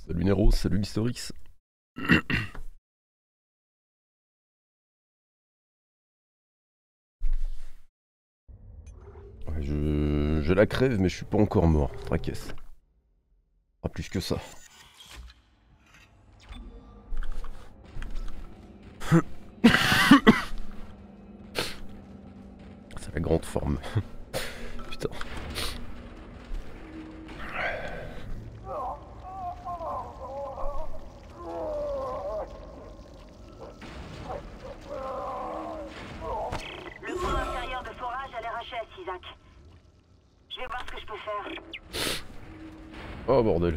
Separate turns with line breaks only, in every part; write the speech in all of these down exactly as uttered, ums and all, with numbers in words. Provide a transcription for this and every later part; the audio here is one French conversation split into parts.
Salut Nero, salut l'Historix. Ouais, je... je la crève mais je suis pas encore mort, tracasse. Pas plus que ça. C'est la grande forme. Putain.
Le point inférieur de forage a l'air H S, Isaac. Je vais voir ce que je peux faire.
Oh bordel.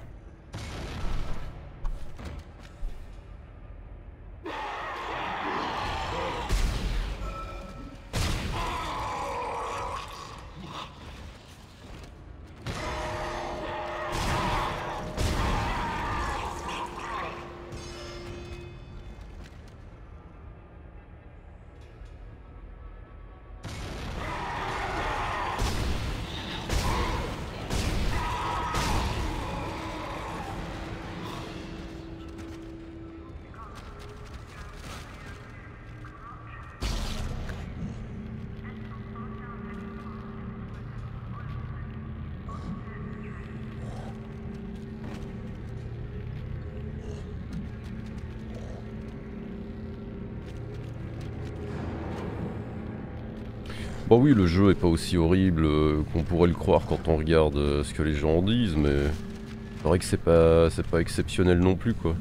Bon oui, le jeu est pas aussi horrible euh, qu'on pourrait le croire quand on regarde euh, ce que les gens en disent, mais c'est vrai que c'est pas c'est pas exceptionnel non plus quoi.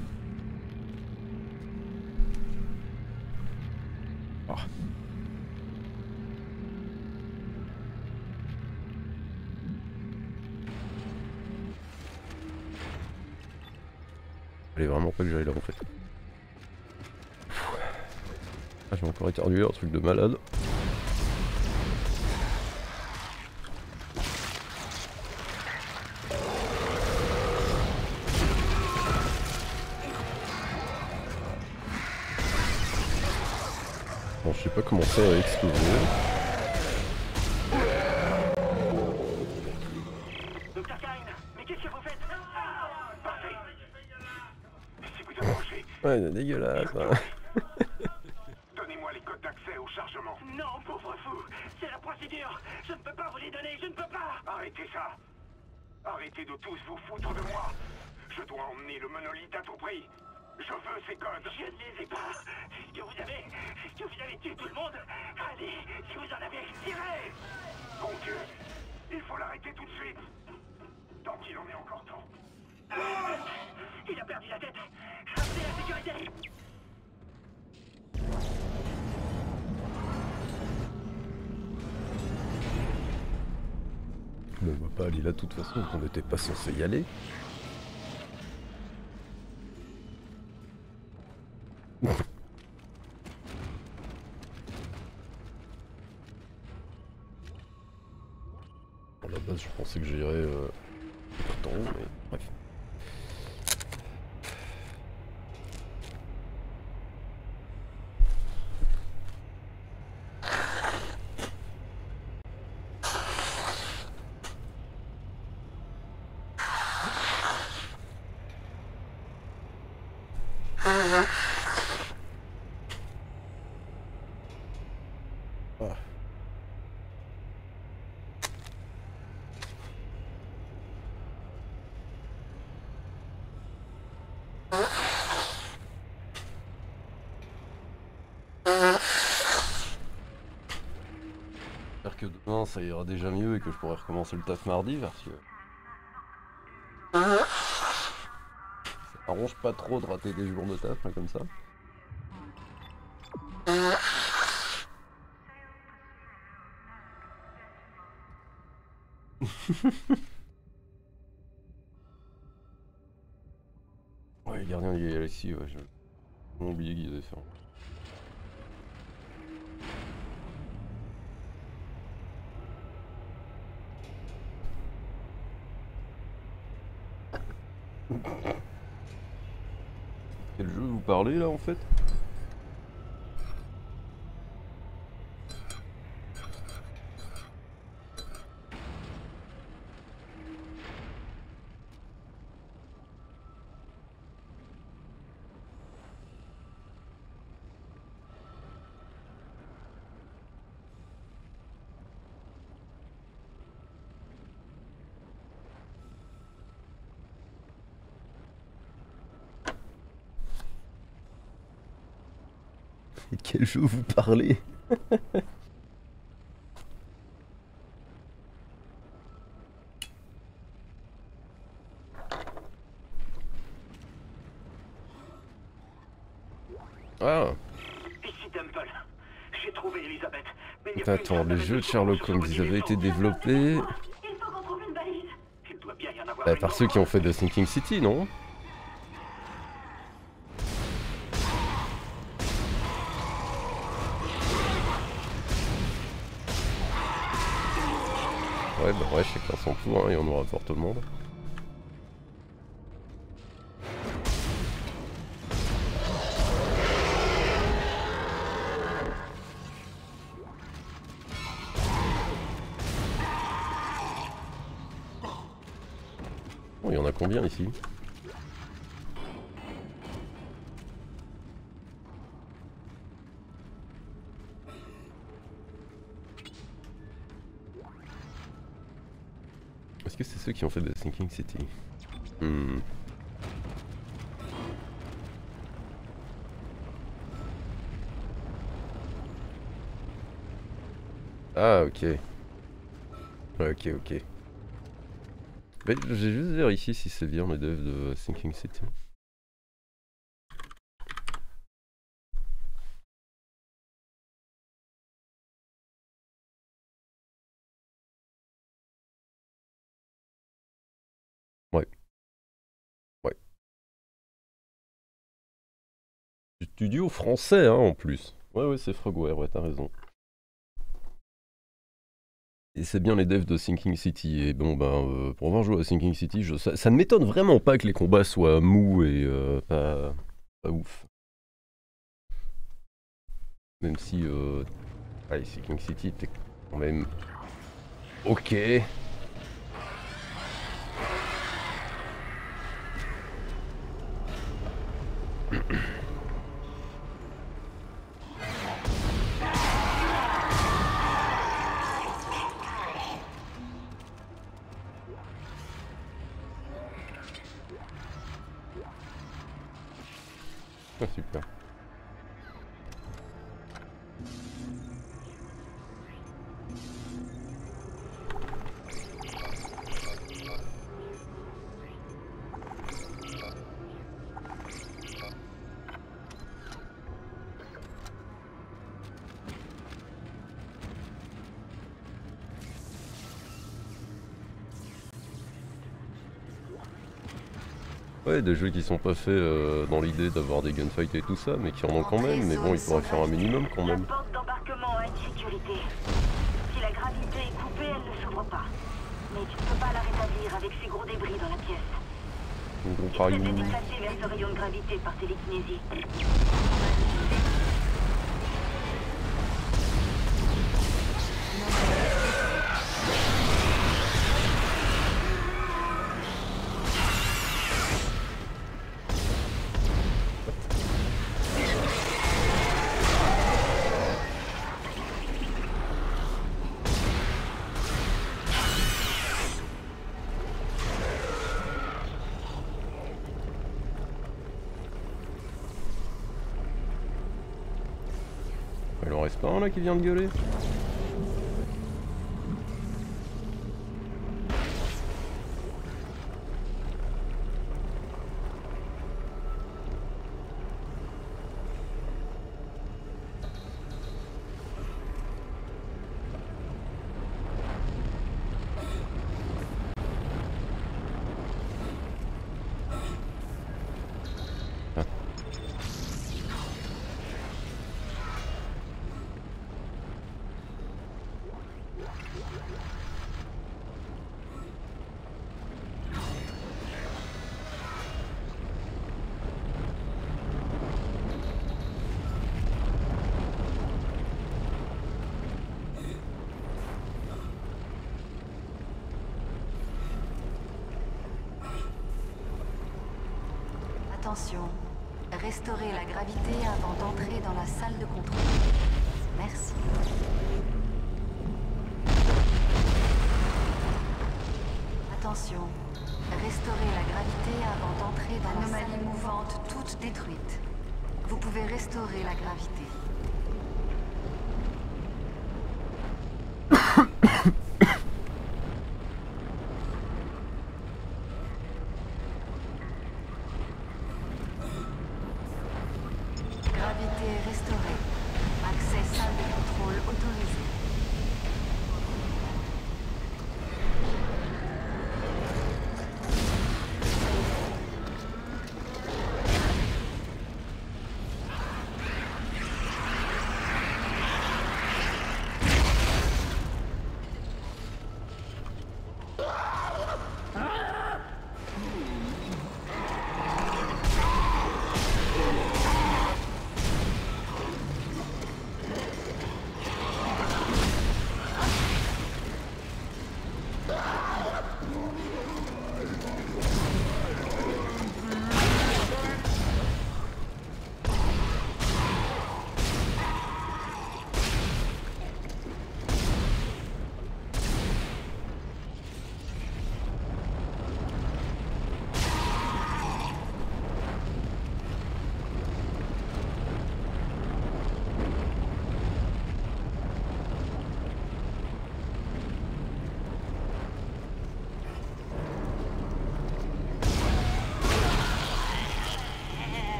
Ah. Fallait vraiment pas que j'aille là en fait. Ah, j'ai encore éternué, un truc de malade. Bon, je sais pas comment ça a explosé.
Docteur Kane, mais qu'est-ce que vous faites? Parfait. Si vous approchez,
Ouais, c'est dégueulasse. Hein.
donnez-moi les codes d'accès au chargement. Non, pauvre fou, c'est la procédure. Je ne peux pas vous les donner, je ne peux pas. Arrêtez ça. Arrêtez de tous vous foutre de moi. Je dois emmener le monolithe à tout prix. Je veux ces codes. Je ne les ai pas. Est-ce que vous avez... Est-ce que vous avez tué tout le monde? Allez, si vous en avez, tirez. Bon Dieu, il faut l'arrêter tout de suite. Tant qu'il en est encore temps. Il a perdu la tête. Ramenez la sécurité.
Bon, on va pas aller là de toute façon, on n'était pas censé y aller. À la base, je pensais que j'irais euh, tout en haut, mais bref. Ah. J'espère que demain ça ira déjà mieux et que je pourrai recommencer le taf mardi parce que ça arrange pas trop de rater des jours de taf là, comme ça. Ouais, les gardiens des galaxies, ouais, j'ai vraiment oublié qu'ils avaient fait. Quel jeu vous parlez là en fait? De quel jeu vous parlez? Ah.
Ici Temple. J'ai trouvé Elisabeth. Mais il y a plus
Attends,
une
les
trace
jeux de
de
Sherlock Holmes, ils avaient été développés
Il faut qu'on trouve une balise. Il doit bien y en avoir
euh,
une
par
autre.
ceux qui ont fait The Sinking City, non? Ouais, bah ouais, chacun son tour, hein, et on aura pour tout le monde. Bon, il y en a combien ici? Est-ce que c'est ceux qui ont fait The Sinking City? Hmm. Ah, ok. Ouais, ok, ok. Mais j'ai juste vérifié si c'est bien les devs de Sinking City. Ouais. Ouais. Du studio français, hein, en plus. Ouais, ouais, c'est Frogware, ouais, t'as raison. Et c'est bien les devs de Sinking City. Et bon, ben, euh, pour avoir joué à Sinking City, je, ça, ça ne m'étonne vraiment pas que les combats soient mous et euh, pas, pas ouf. Même si, euh, ouais, Sinking City était quand même ok. Ah, super. Ouais, des jeux qui sont pas faits euh, dans l'idée d'avoir des gunfights et tout ça, mais qui en ont quand même, mais bon, ils pourraient faire un minimum quand même.
La porte d'embarquement a une sécurité. Si la gravité est coupée, elle ne s'ouvre pas. Mais tu ne peux pas la rétablir avec ces gros débris dans la pièce.
Un gros
Il s'est
pariou.
déplacé vers ce rayon de gravité par télékinésie.
Il en reste pas un là qui vient de gueuler?
Attention, restaurez la gravité avant d'entrer dans la salle de contrôle. Merci. Attention, restaurez la gravité avant d'entrer dans la salle mouvante toute détruite. Vous pouvez restaurer la gravité.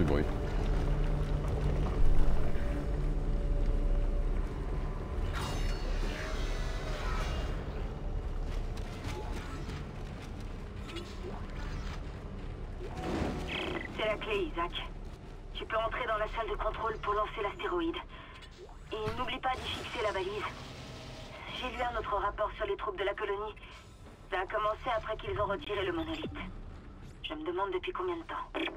bruit.
C'est la clé, Isaac. Tu peux entrer dans la salle de contrôle pour lancer l'astéroïde. Et n'oublie pas d'y fixer la balise. J'ai lu un autre rapport sur les troupes de la colonie. Ça a commencé après qu'ils ont retiré le monolithe. Je me demande depuis combien de temps.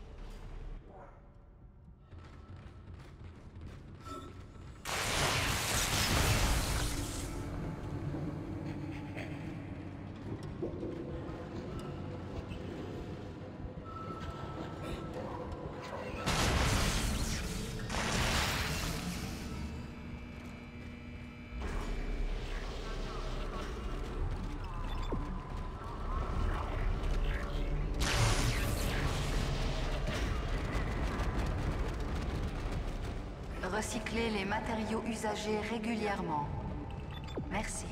Recycler les matériaux usagés régulièrement. Merci.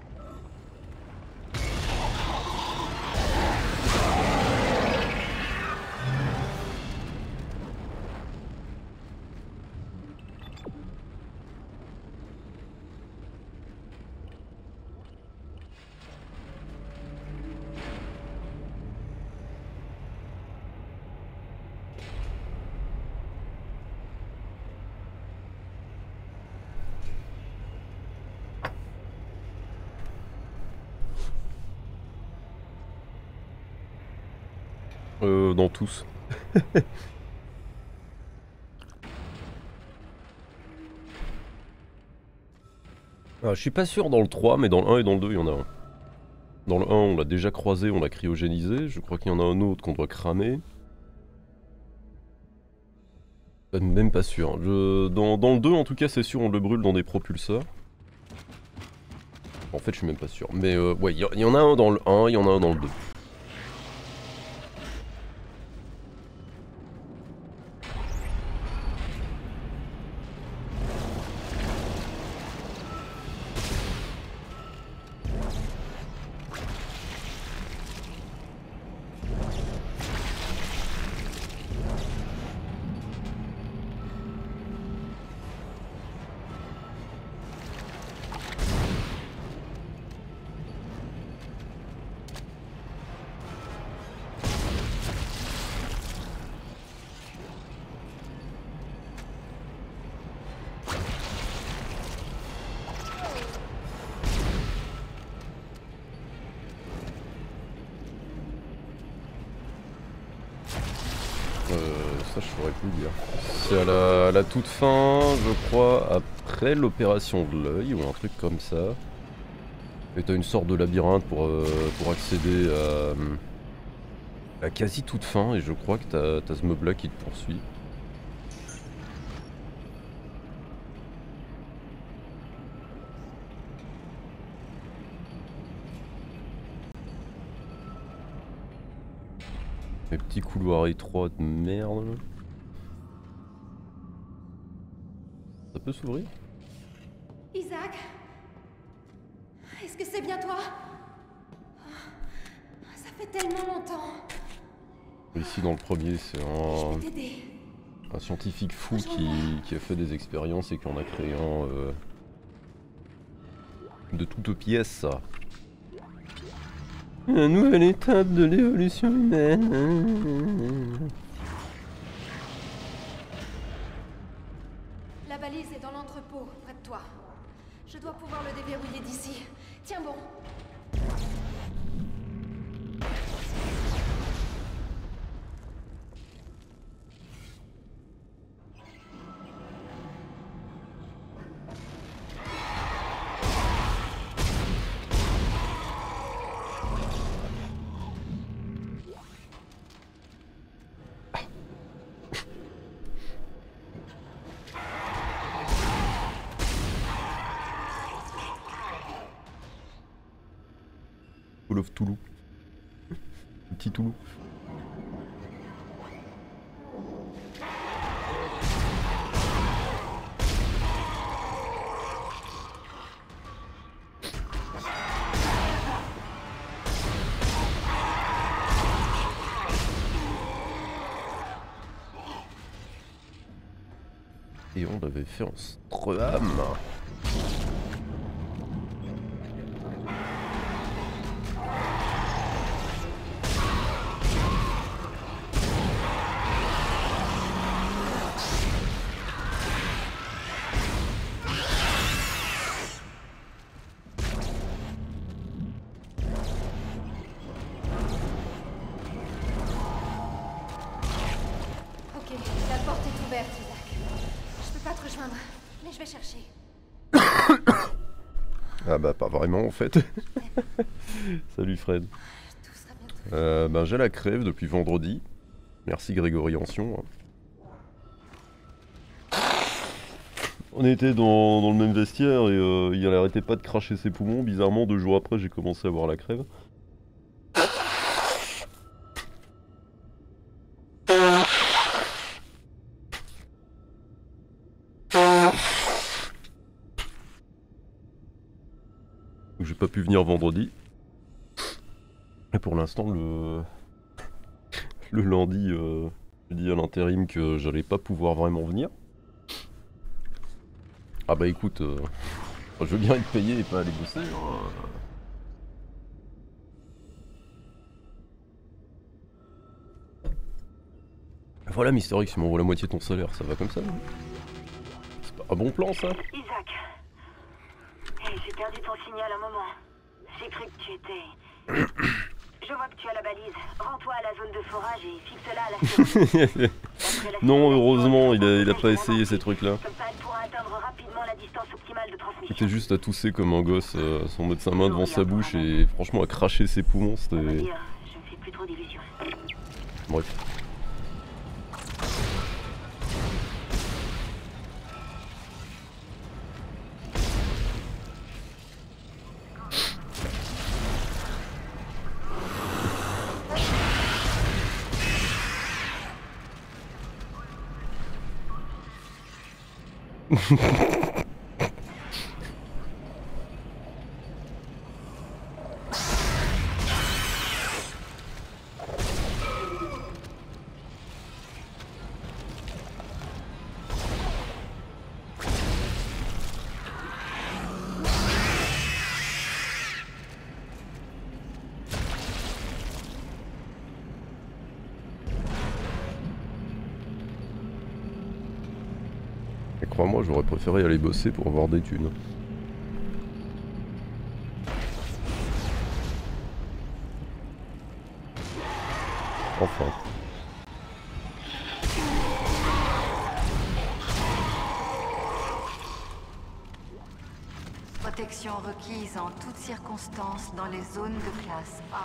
Euh, dans tous. Ah, je suis pas sûr dans le trois, mais dans le un et dans le deux, il y en a un. Dans le un, on l'a déjà croisé, on l'a cryogénisé. Je crois qu'il y en a un autre qu'on doit cramer. Même pas sûr. Je... Dans, dans le deux, en tout cas, c'est sûr, on le brûle dans des propulseurs. En fait, je suis même pas sûr. Mais euh, ouais, il y, y en a un dans le un, il y en a un dans le deux. Ça, je saurais plus dire. C'est à la, à la toute fin, je crois, après l'opération de l'œil ou un truc comme ça. Et t'as une sorte de labyrinthe pour, euh, pour accéder à, à quasi toute fin, et je crois que t'as, t'as ce mob-là qui te poursuit. Les petits couloirs étroits de merde. Ça peut s'ouvrir?
Isaac? Est-ce que c'est bien toi? Ça fait tellement longtemps.
Ici dans le premier, c'est un, un scientifique fou qui, qui a fait des expériences et qui en a créé un euh, de toutes pièces. La nouvelle étape de l'évolution humaine.
La balise est dans l'entrepôt, près de toi. Je dois pouvoir le déverrouiller d'ici. Tiens bon.
Call of Toulouse. Petit Toulouse. on l'avait fait en Stroham. Ah bah pas vraiment en fait. Salut Fred. Euh, ben j'ai la crève depuis vendredi. Merci Grégory Ancion. On était dans, dans le même vestiaire et euh, il arrêtait pas de cracher ses poumons. Bizarrement deux jours après j'ai commencé à avoir la crève. J'ai pas pu venir vendredi. Et pour l'instant, le... le lundi, euh, j'ai dit à l'intérim que j'allais pas pouvoir vraiment venir. Ah bah écoute, euh, je veux bien être payé et pas aller bosser. Hein. Voilà Mister X, tu m'envoies la moitié de ton salaire, ça va comme ça? C'est pas un bon plan ça?
Isaac. Hey, j'ai perdu ton signal un moment. J'ai cru que tu étais... Je vois que tu as la balise. Rends-toi à la zone de forage et fixe-la à la
Non, heureusement, il a, il a pas essayé ces trucs-là.
Comme ça, elle pourra atteindre rapidement la distance optimale de transmission.
Il était juste à tousser comme un gosse, euh, sans mettre sa main devant sa bouche et franchement à cracher ses poumons, c'était...
Je me fais plus trop d'illusions.
Bref. Et crois-moi, j'aurais préféré aller bosser pour avoir des thunes. Enfin.
Protection requise en toutes circonstances dans les zones de classe A.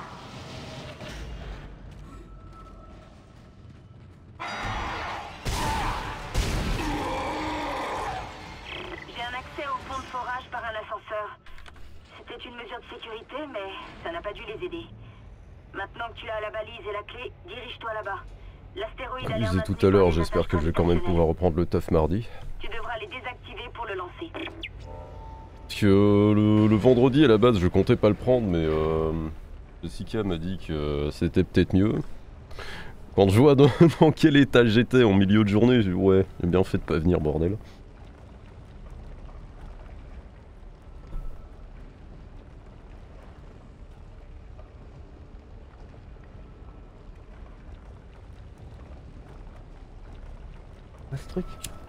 Par un ascenseur. C'était une mesure de sécurité, mais ça n'a pas dû les aider. Maintenant que tu as la balise et la clé, dirige-toi là-bas. L'astéroïde a l'air
Je disais tout à l'heure, j'espère que je vais quand même pouvoir reprendre le taf mardi.
Tu devras les désactiver pour le lancer.
Parce que euh, le, le vendredi à la base, je comptais pas le prendre, mais euh, Jessica m'a dit que c'était peut-être mieux. Quand je vois dans, dans quel état j'étais en milieu de journée, j'ai dit ouais, j'ai bien fait de pas venir, bordel. Ce truc.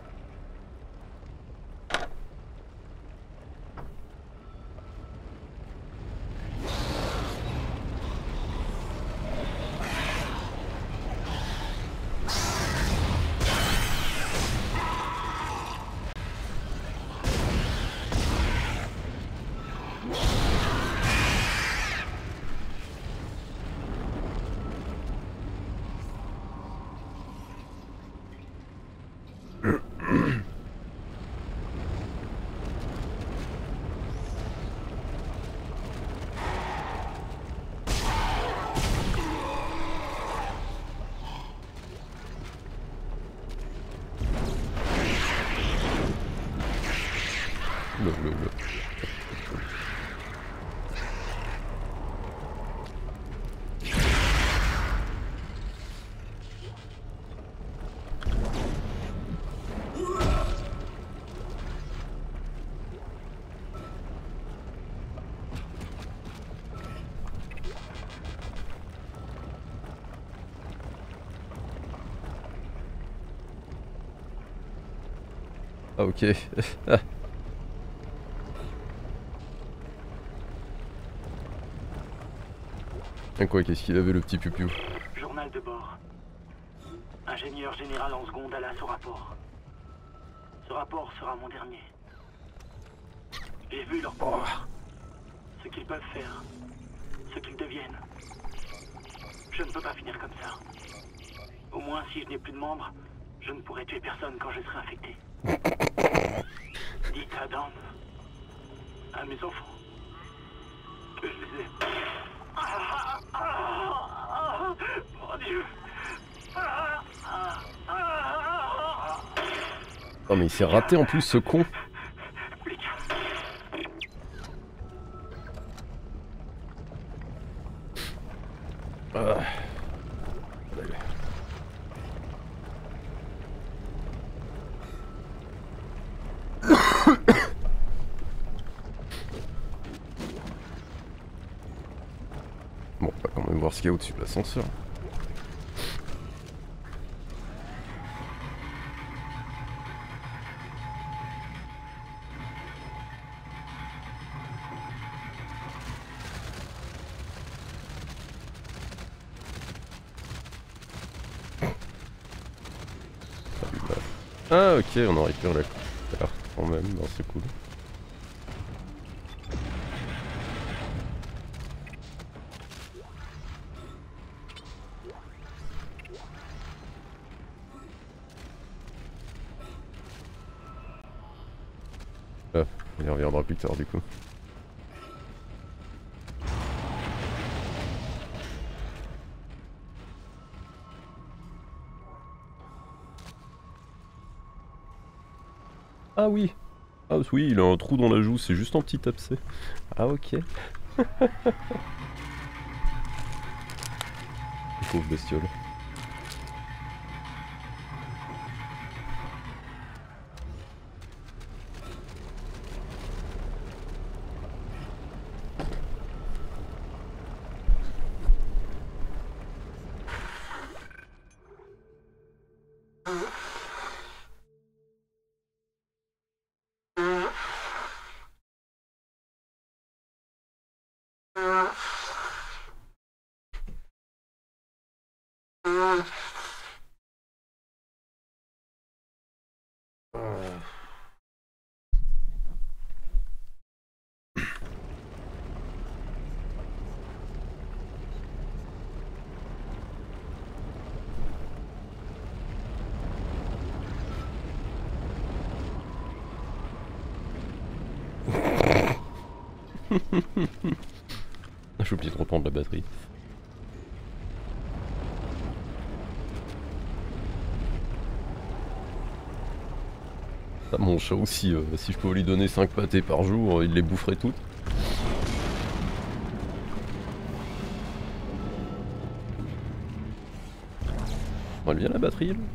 Le, le, le. Ah ok. Et quoi, qu'est-ce qu'il avait le petit piou-piou?
Journal de bord. Ingénieur général en seconde à l'as au rapport. Ce rapport sera mon dernier. J'ai vu leur pouvoir. Ce qu'ils peuvent faire. Ce qu'ils deviennent. Je ne peux pas finir comme ça. Au moins, si je n'ai plus de membres, je ne pourrai tuer personne quand je serai infecté. Dites à Dan, à mes enfants, que je les ai. Ah, ah, ah, mon Dieu. Ah, ah, ah,
Oh mais il s'est raté en plus ce con. Ah. Bon, on va quand même voir ce qu'il y a au-dessus de l'ascenseur. Ah ok, on aurait pu la carte quand même, non c'est cool. Ah, il reviendra plus tard du coup. Ah oui. Ah oui, il a un trou dans la joue, c'est juste un petit abcès. Ah ok. Pauvre bestiole. J'ai oublié de reprendre la batterie. Ah, mon chat aussi, euh, si je pouvais lui donner cinq pâtés par jour, il les boufferait toutes. On va bien la batterie là.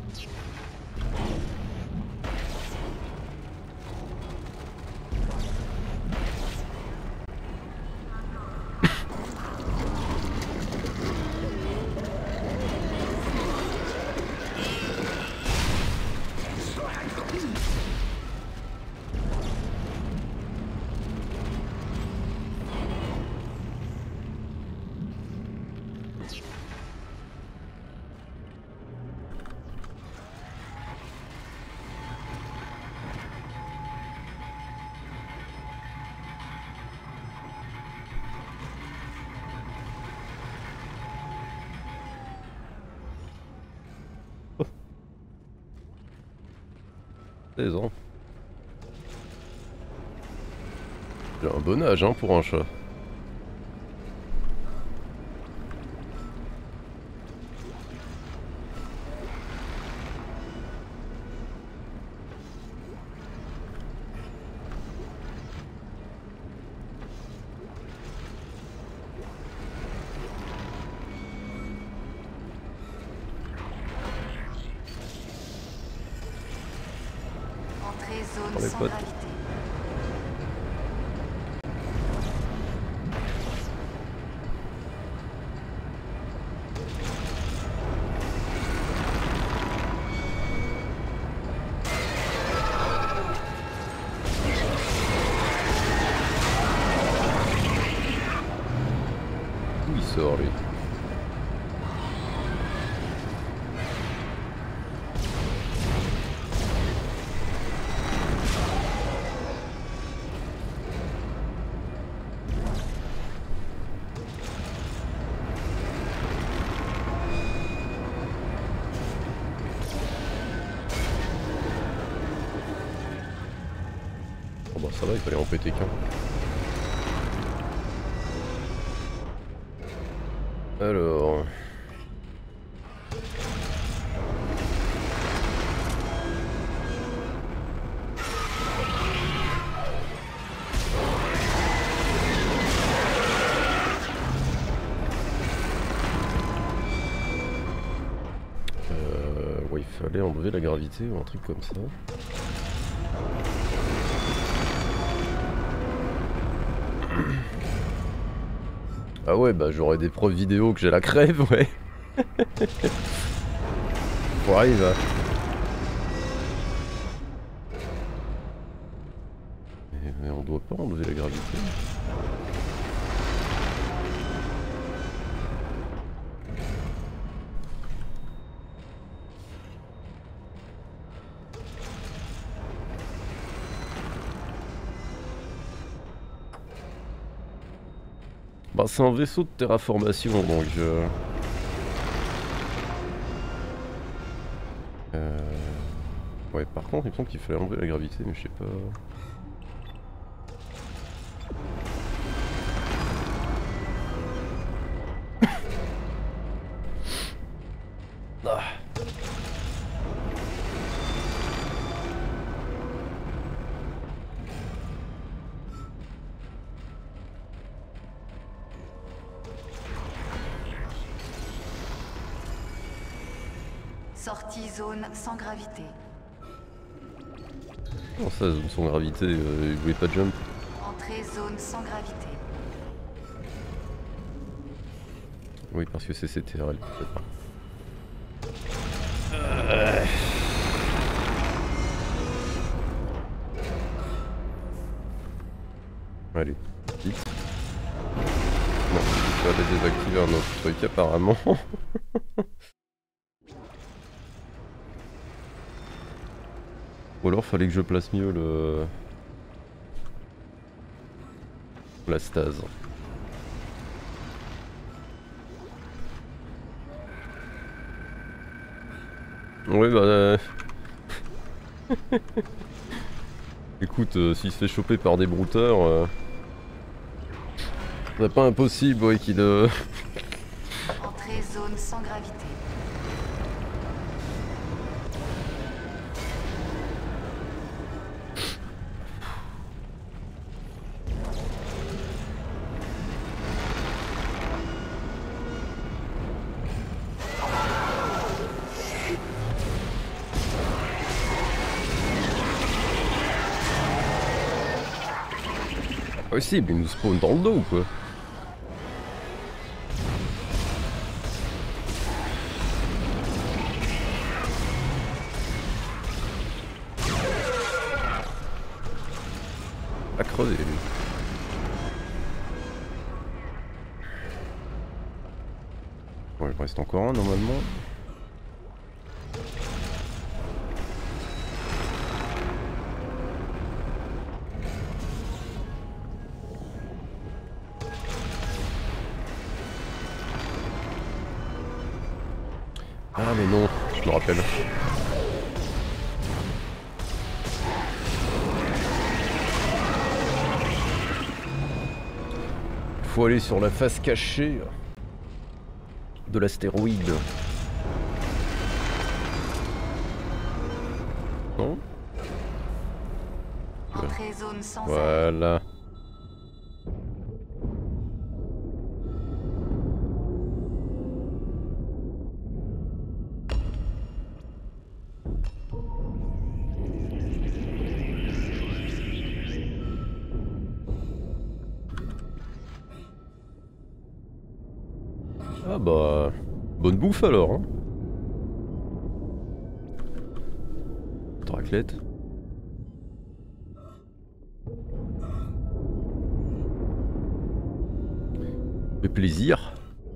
seize ans. J'ai un bon âge hein, pour un chat.
Zone
Pour les
sans
potes.
gravité.
sort lui. Oh bah ça va, il fallait en péter qu'un. Alors... Euh... Ouais, il fallait enlever la gravité ou un truc comme ça. Ah ouais, bah j'aurais des preuves vidéo que j'ai la crève, ouais. Bon, arrive. Mais, mais on doit pas enlever la gravité. Bah c'est un vaisseau de terraformation donc euh... Euh... Ouais par contre il me semble qu'il fallait enlever la gravité mais je sais pas... Ah.
Sortie zone sans gravité.
Comment ça, zone sans gravité, euh, il voulait pas jump?
Entrée zone sans gravité.
Oui, parce que c'est C T R L, peut-être pas. Euh... Allez, vite. Non, il fallait désactiver un autre truc apparemment. Ou alors fallait que je place mieux le... la stase. Oui bah... Euh... Écoute, euh, s'il se fait choper par des brouteurs... Euh... C'est pas impossible, ouais, qu'il... Euh...
Entrée zone sans gravité.
Possible, il nous spawn dans le dos ou quoi? À creuser lui. Bon, il reste encore un normalement. Ah mais non, je me rappelle. Faut aller sur la face cachée de l'astéroïde. Non?
Entrée zone sans
Voilà. Ah bah... bonne bouffe alors hein. Raclette. Fait plaisir.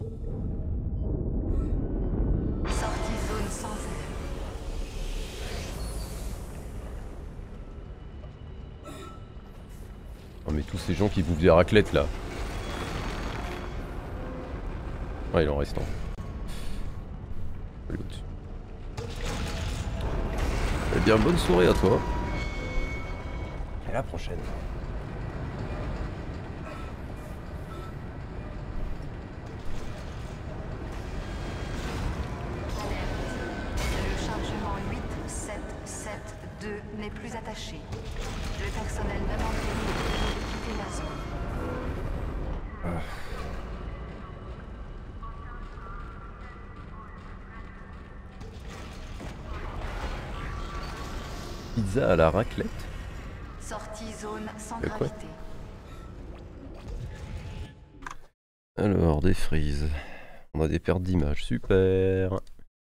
Sortie zone sans air.
Oh mais tous ces gens qui bouffent des raclettes là. Ouais, il en reste un. L'autre. Eh bien, bonne soirée à toi. Et à la prochaine.
Le chargement huit sept sept deux n'est plus attaché. Le personnel même entraîné est prié de quitter la zone.
Ah. Pizza à la raclette.
Sortie zone sans
De quoi?
gravité.
Alors, des frises. On a des pertes d'image, super.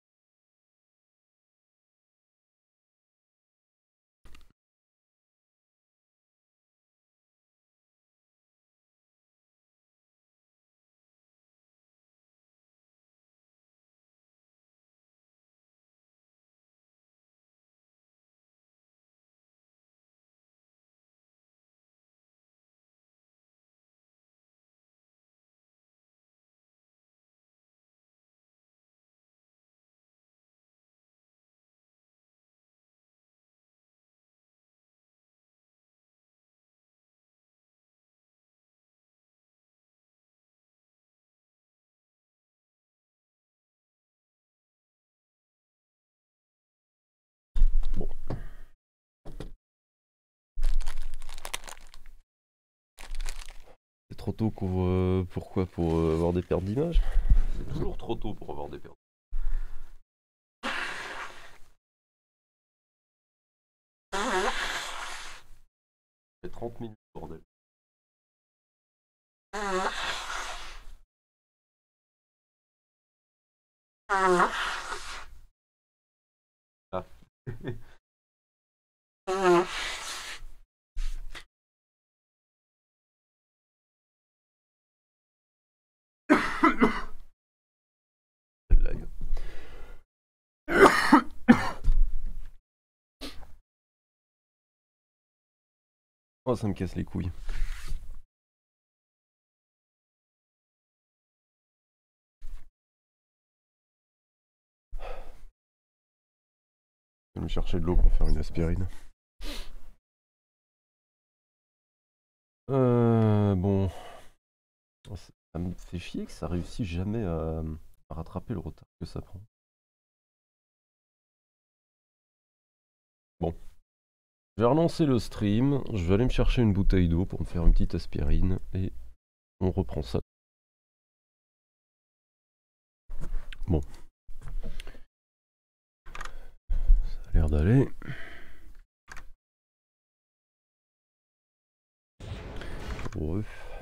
Bon. C'est trop tôt pour... Euh, pourquoi? Pour euh, avoir des pertes d'image? C'est toujours trop tôt pour avoir des pertes. C'est trente minutes, bordel. Ah. Live. Oh, ça me casse les couilles. Je vais me chercher de l'eau pour faire une aspirine. Euh, bon. Ça me fait chier que ça réussit jamais à, à rattraper le retard que ça prend. Bon. Je vais relancer le stream. Je vais aller me chercher une bouteille d'eau pour me faire une petite aspirine. Et on reprend ça. Bon. Ça a l'air d'aller. Ouais.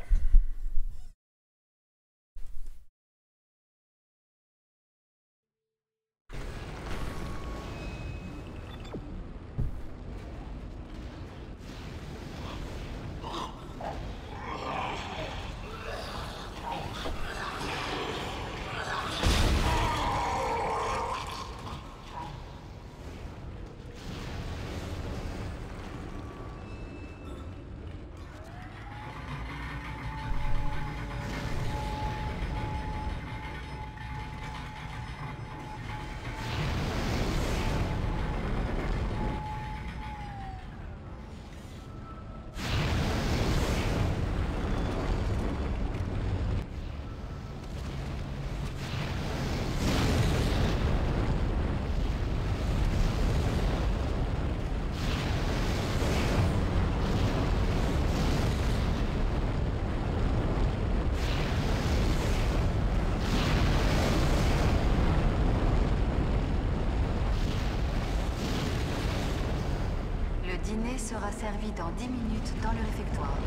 Le dîner sera servi dans dix minutes dans le réfectoire.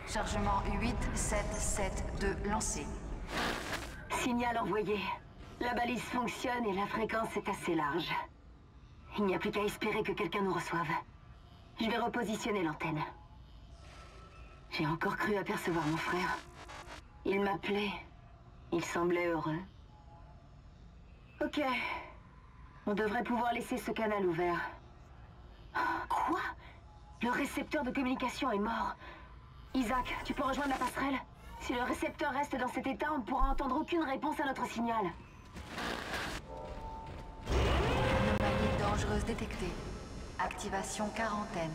Chargement huit sept sept deux lancé.
Signal envoyé. La balise fonctionne et la fréquence est assez large. Il n'y a plus qu'à espérer que quelqu'un nous reçoive. Je vais repositionner l'antenne. J'ai encore cru apercevoir mon frère. Il m'appelait. Il semblait heureux. Ok. On devrait pouvoir laisser ce canal ouvert. Quoi? Le récepteur de communication est mort. Isaac, tu peux rejoindre la passerelle? Si le récepteur reste dans cet état, on ne pourra entendre aucune réponse à notre signal.
Anomalie dangereuse détectée. Activation quarantaine.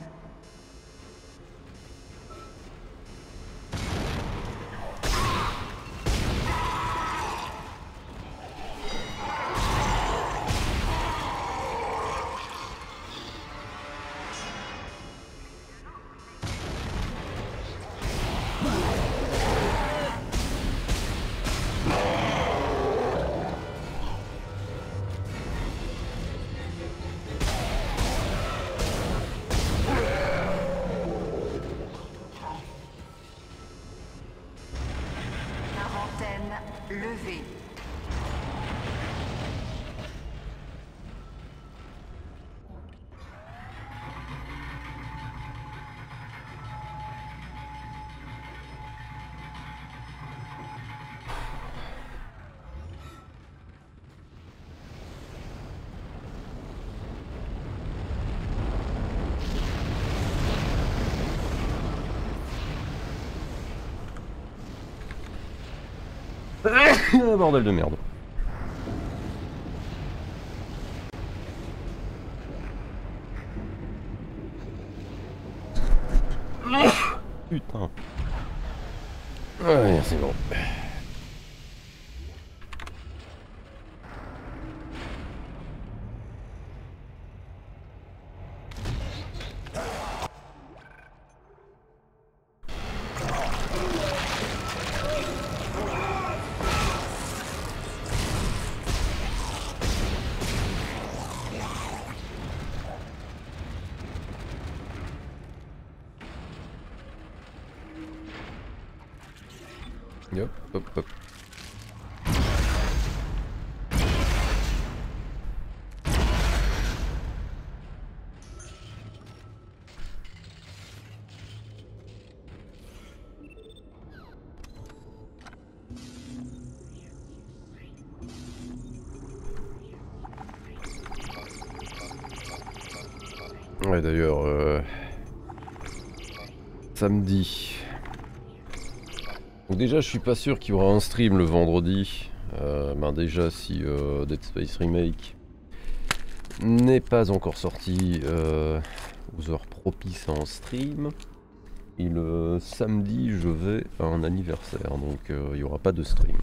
Levé.
Bordel de merde. Putain. Ouais, c'est bon. Hop, hop, hop. Ouais, d'ailleurs, euh... samedi. Donc déjà je suis pas sûr qu'il y aura un stream le vendredi. Euh, ben déjà si euh, Dead Space Remake n'est pas encore sorti euh, aux heures propices en stream. Et le samedi je vais à un anniversaire, donc euh, il n'y aura pas de stream.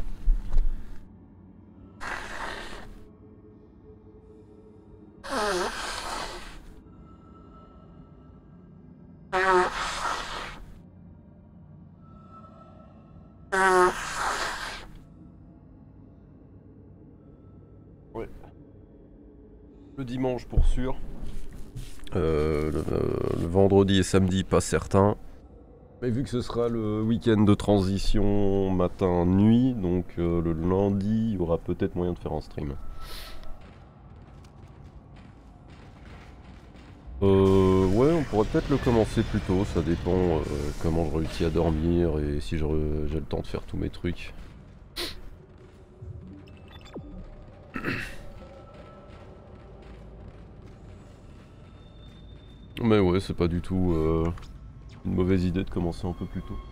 Ouais. Le dimanche pour sûr. Euh, le, le vendredi et samedi pas certain. Mais vu que ce sera le week-end de transition matin-nuit, donc euh, le lundi il y aura peut-être moyen de faire un stream. Euh, ouais, on pourrait peut-être le commencer plus tôt, ça dépend euh, comment je réussis à dormir et si j'ai le temps de faire tous mes trucs. Mais ouais, c'est pas du tout euh, une mauvaise idée de commencer un peu plus tôt.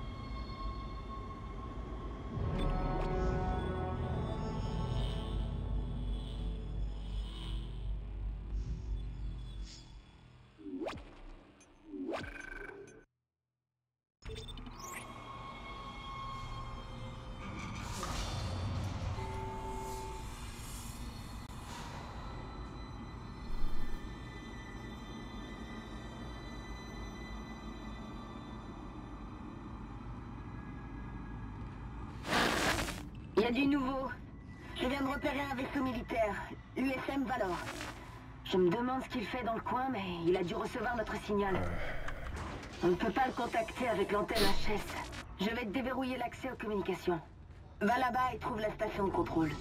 Il y a du nouveau. Je viens de repérer un vaisseau militaire, U S M Valor. Je me demande ce qu'il fait dans le coin, mais il a dû recevoir notre signal. On ne peut pas le contacter avec l'antenne H S. Je vais te déverrouiller l'accès aux communications. Va là-bas et trouve la station de contrôle.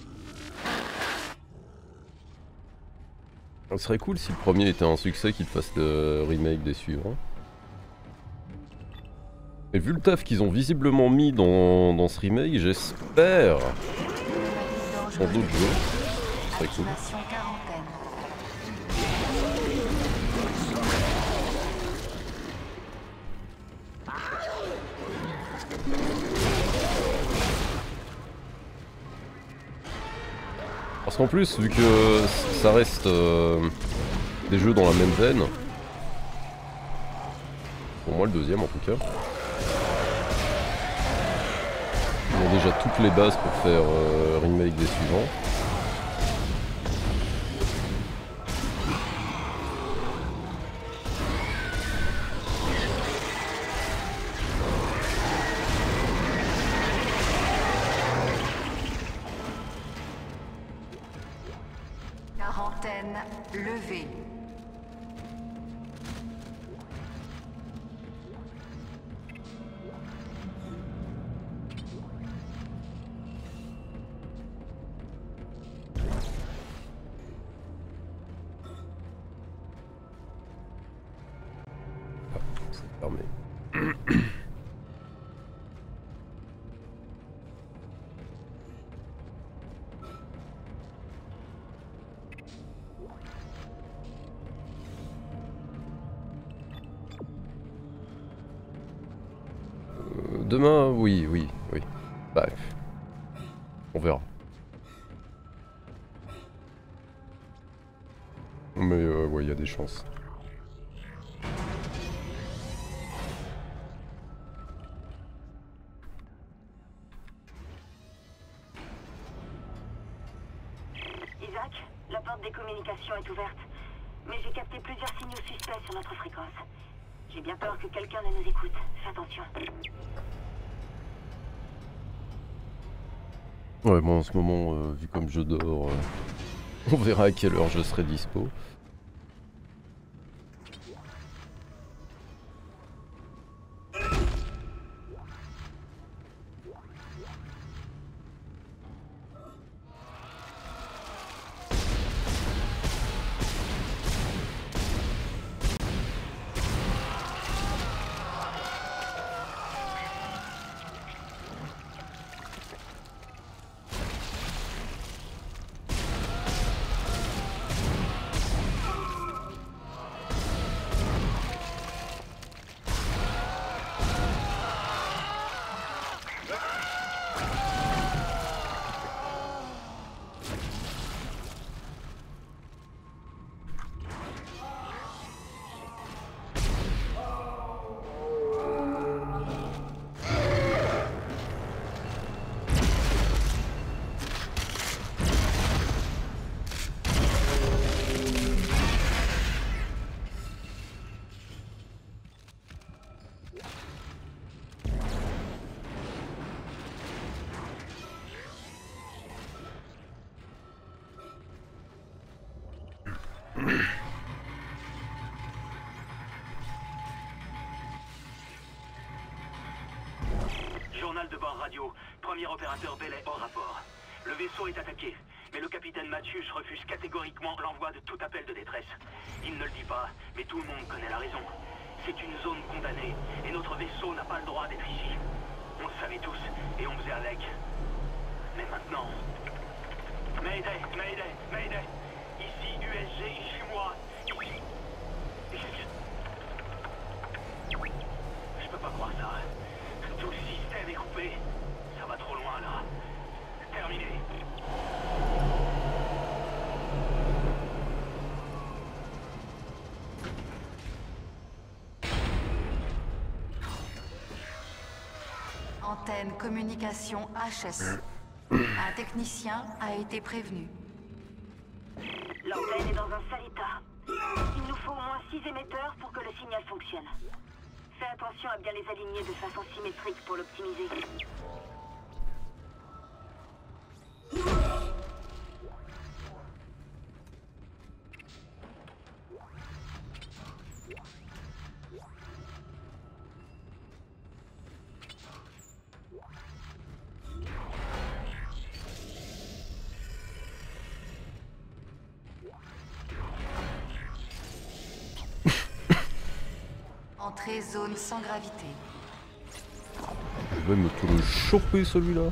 Ce serait cool si le premier était un succès qu'il fasse le remake des suivants. Et vu le taf qu'ils ont visiblement mis dans, dans ce remake, j'espère dans d'autres jeux. Ce serait cool. Parce qu'en plus, vu que ça reste euh, des jeux dans la même veine, pour moi le deuxième en tout cas, ils ont déjà toutes les bases pour faire euh, remake des suivants.
Quarantaine levée.
Fermé. Euh, demain, oui, oui, oui. Bah, on verra. Mais euh, ouais, il y a des chances.
Isaac, la porte des communications est ouverte. Mais j'ai capté plusieurs signaux suspects sur notre fréquence. J'ai bien peur que quelqu'un ne nous écoute. Fais attention.
Ouais, bon, en ce moment, euh, vu comme je dors, euh, on verra à quelle heure je serai dispo.
Journal de bord radio. Premier opérateur Belay au rapport. Le vaisseau est attaqué, mais le capitaine Mathius refuse catégoriquement l'envoi de tout appel de détresse. Il ne le dit pas, mais tout le monde connaît la raison. C'est une zone condamnée, et notre vaisseau n'a pas le droit d'être ici. On le savait tous, et on faisait avec. Mais maintenant... Mayday, Mayday, Mayday. Ici U S G, Ishimura. Ici... Je peux pas croire ça. Tout le système est coupé. Ça va trop loin là. Terminé.
Antenne communication H S. Un technicien a été prévenu.
L'antenne est dans un sale état. Il nous faut au moins six émetteurs pour que le signal fonctionne. Fais attention à bien les aligner de façon symétrique pour l'optimiser.
Entrée zone sans gravité.
Je vais me tout le choper celui-là.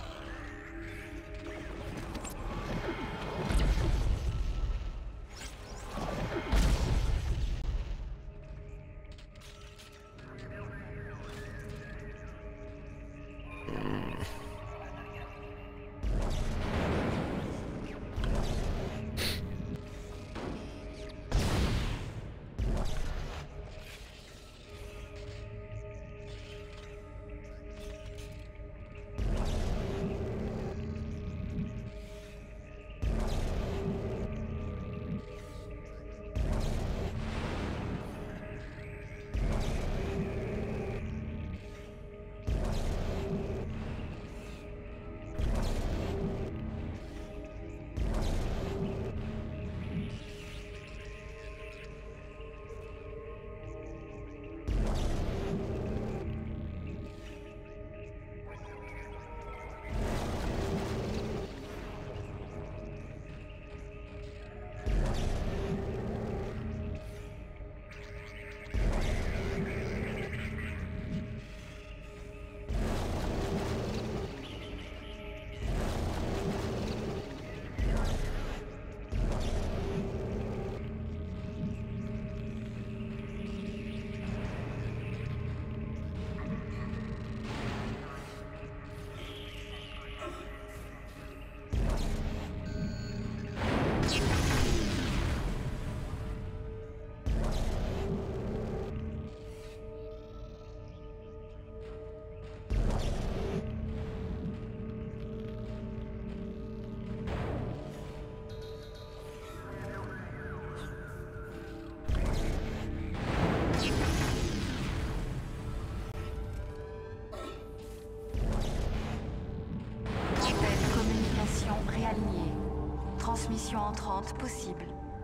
Transmission entrante possible.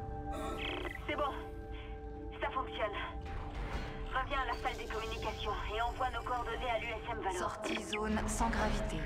C'est bon. Ça fonctionne. Reviens à la salle des communications et envoie nos coordonnées à l'U S M Valor.
Sortie zone sans gravité.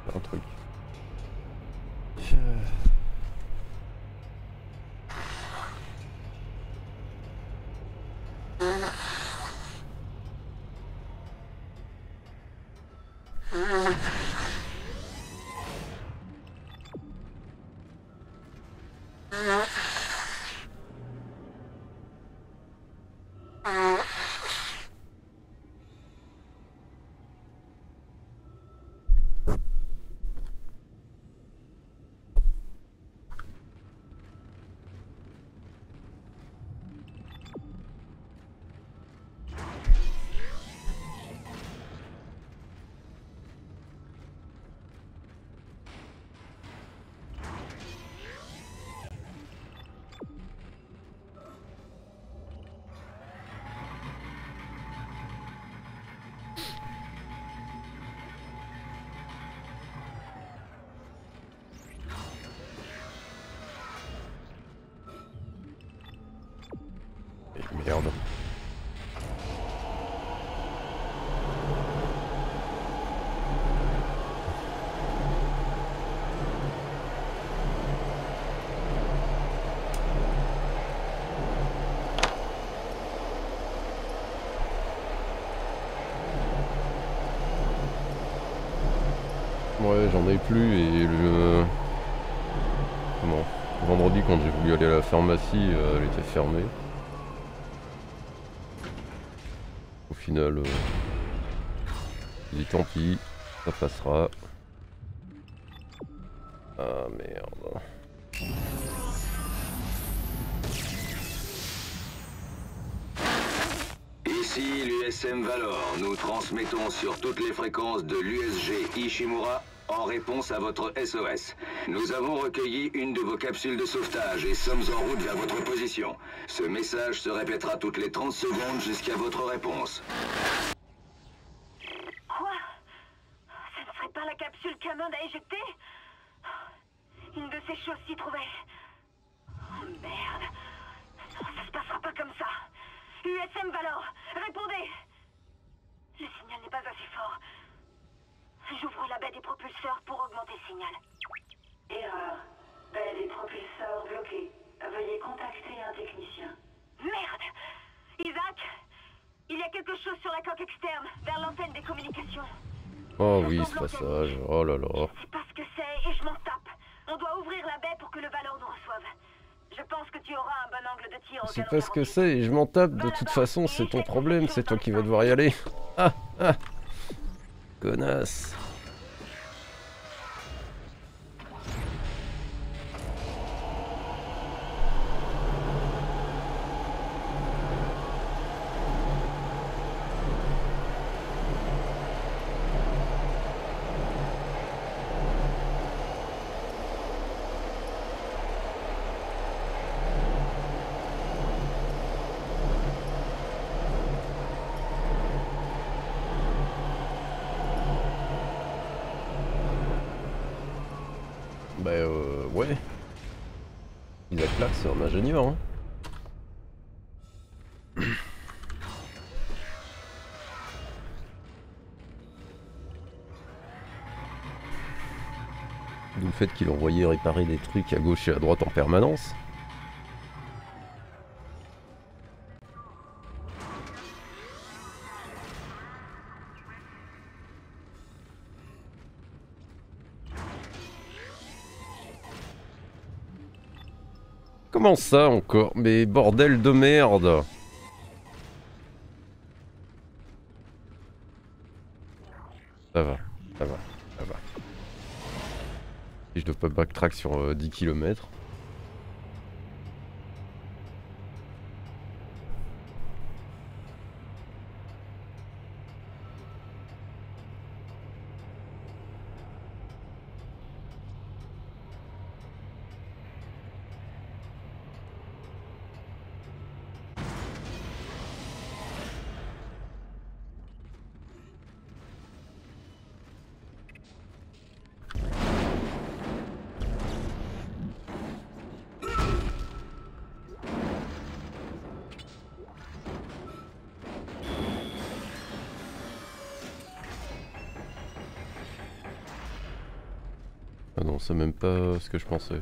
un truc. Merde. Ouais, j'en ai plus et le... Comment? Vendredi quand j'ai voulu aller à la pharmacie, euh, elle était fermée. Au final, euh... j'ai dit tant pis, ça passera. Ah merde.
Ici l'U S M Valor, nous transmettons sur toutes les fréquences de l'U S G Ishimura en réponse à votre S O S. Nous avons recueilli une de vos capsules de sauvetage et sommes en route vers votre position. Ce message se répétera toutes les trente secondes jusqu'à votre réponse.
Quoi? Ça ne serait pas la capsule qu'Hammond a éjectée? Une de ces choses s'y trouvait. Oh merde. Non, ça se passera pas comme ça. U S M Valor, répondez! Le signal n'est pas assez fort. J'ouvre la baie des propulseurs pour augmenter le signal.
Erreur. Baie des propulseurs bloquée. Veuillez contacter un technicien.
Merde! Isaac! Il y a quelque chose sur la coque externe, vers l'antenne des communications.
Oh oui, ce passage. Oh là là.
Je sais pas ce que c'est et je m'en tape. On doit ouvrir la baie pour que le Valor nous reçoive. Je pense que tu auras un bon angle de tir.
Je sais pas ce que c'est et je m'en tape. De toute façon, c'est ton problème. C'est toi qui vas devoir y aller. Ah ah. Connasse. Bah euh, ouais. Isaac Clarke c'est un ingénieur hein. D'où le fait qu'il envoyait réparer des trucs à gauche et à droite en permanence. Comment ça encore? Mais bordel de merde! Ça va, ça va, ça va. Si je dois pas backtrack sur euh, dix kilomètres. Ah non, c'est même pas ce que je pensais.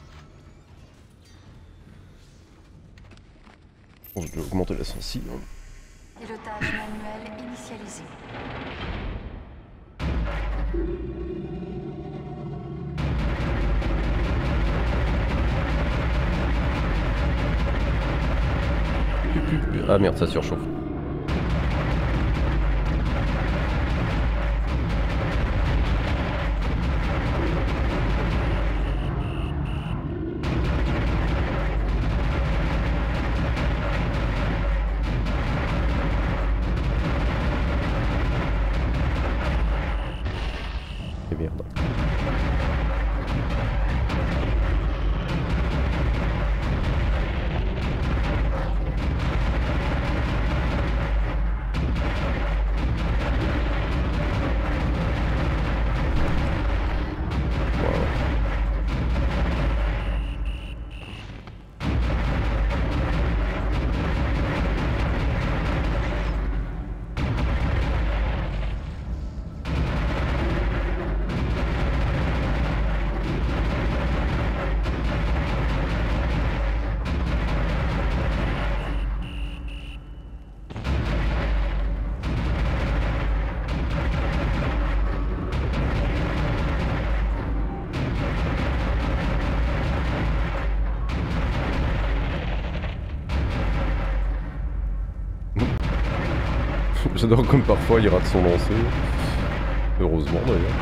Bon, je vais augmenter la sensi. Hein.
Pilotage manuel initialisé.
Ah merde, ça surchauffe. Et merde. J'adore comme parfois il rate son lancer. Heureusement d'ailleurs.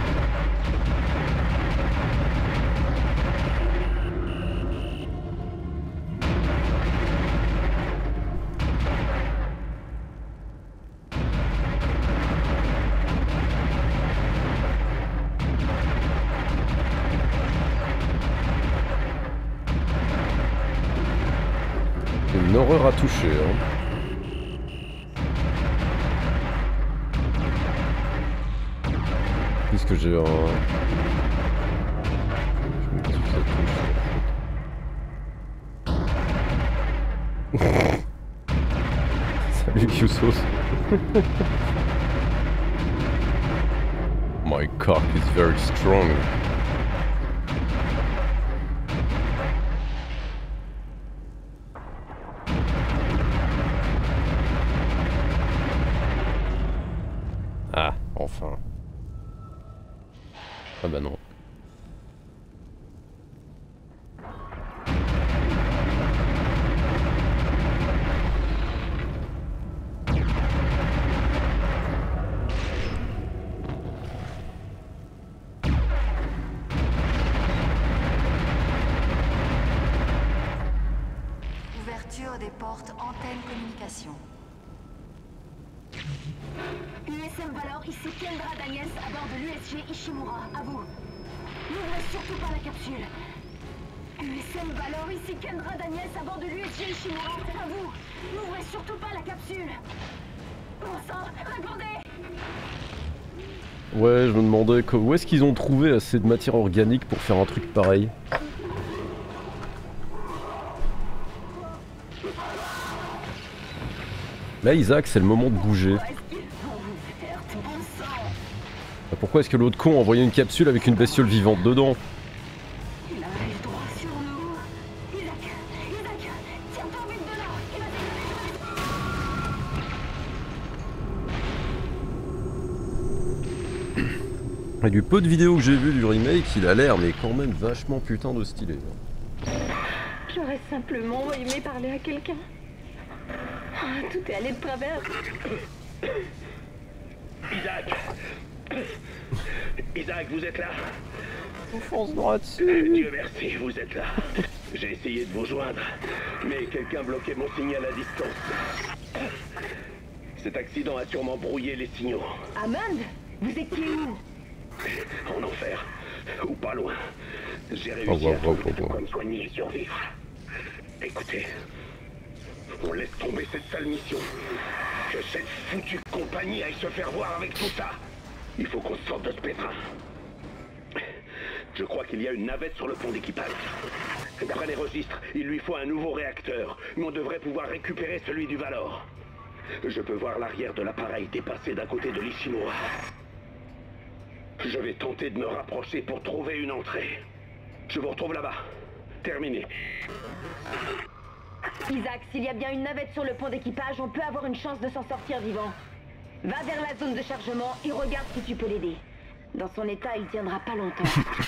Une horreur à toucher, hein. Puisque j'ai un... Je me dis que ça touche. Salut Qsos. My cock is very strong. Ah, enfin. Ah bah non.
Ouverture des portes antenne communication.
U S M Valor, ici Kendra Daniels à bord de l'U S G Ishimura, à vous. N'ouvrez surtout pas la capsule. U S M Valor, ici Kendra Daniels à bord de l'U S G Ishimura, à vous. N'ouvrez surtout pas la capsule. Bon sang, répondez.
Ouais, je me demandais que, où est-ce qu'ils ont trouvé assez de matière organique pour faire un truc pareil. Là, Isaac, c'est le moment de bouger. Pourquoi est-ce que l'autre con a envoyé une capsule avec une bestiole vivante dedans?
Il arrive droit sur nous. Isaac, Isaac, tiens-toi vite de là. Il va
Et du peu de vidéos que j'ai vues du remake, il a l'air mais quand même vachement putain de stylé.
J'aurais simplement aimé parler à quelqu'un. Ah, tout est allé de travers.
Isaac Isaac, vous êtes là?
On fonce droit dessus.
Dieu merci, vous êtes là. J'ai essayé de vous joindre, mais quelqu'un bloquait mon signal à distance. Cet accident a sûrement brouillé les signaux.
Amand, vous étiez où?
En enfer, ou pas loin. J'ai réussi
Oh, wow,
à
wow,
trouver de
wow,
quoi
wow.
me soigner et survivre. Écoutez, on laisse tomber cette sale mission. Que cette foutue compagnie aille se faire voir avec tout ça. Il faut qu'on sorte de ce pétrin. Je crois qu'il y a une navette sur le pont d'équipage. D'après les registres, il lui faut un nouveau réacteur, mais on devrait pouvoir récupérer celui du Valor. Je peux voir l'arrière de l'appareil dépasser d'un côté de l'Ishimura. Je vais tenter de me rapprocher pour trouver une entrée. Je vous retrouve là-bas. Terminé.
Isaac, s'il y a bien une navette sur le pont d'équipage, on peut avoir une chance de s'en sortir vivant. Va vers la zone de chargement et regarde si tu peux l'aider. Dans son état, il tiendra pas longtemps.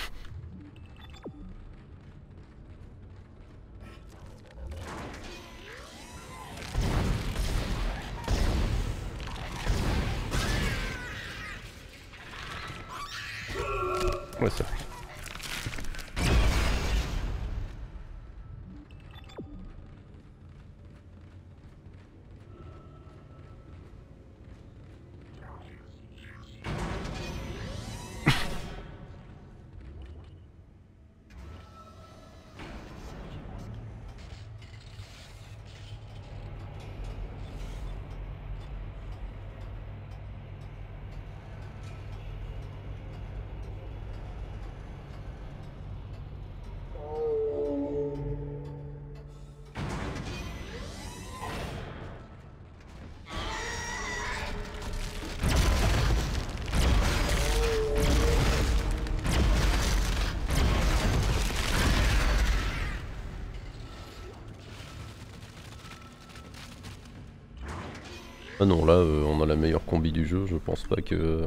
Ouais, ça. Ah non, là euh, on a la meilleure combi du jeu, je pense pas que...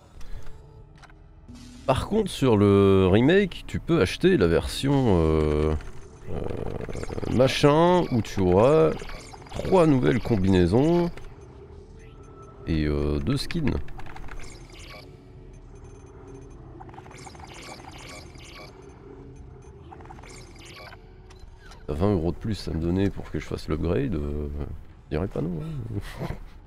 Par contre sur le remake, tu peux acheter la version euh, euh, machin où tu auras trois nouvelles combinaisons et euh, deux skins. vingt euros de plus à me donner pour que je fasse l'upgrade, euh, je dirais pas non. Hein.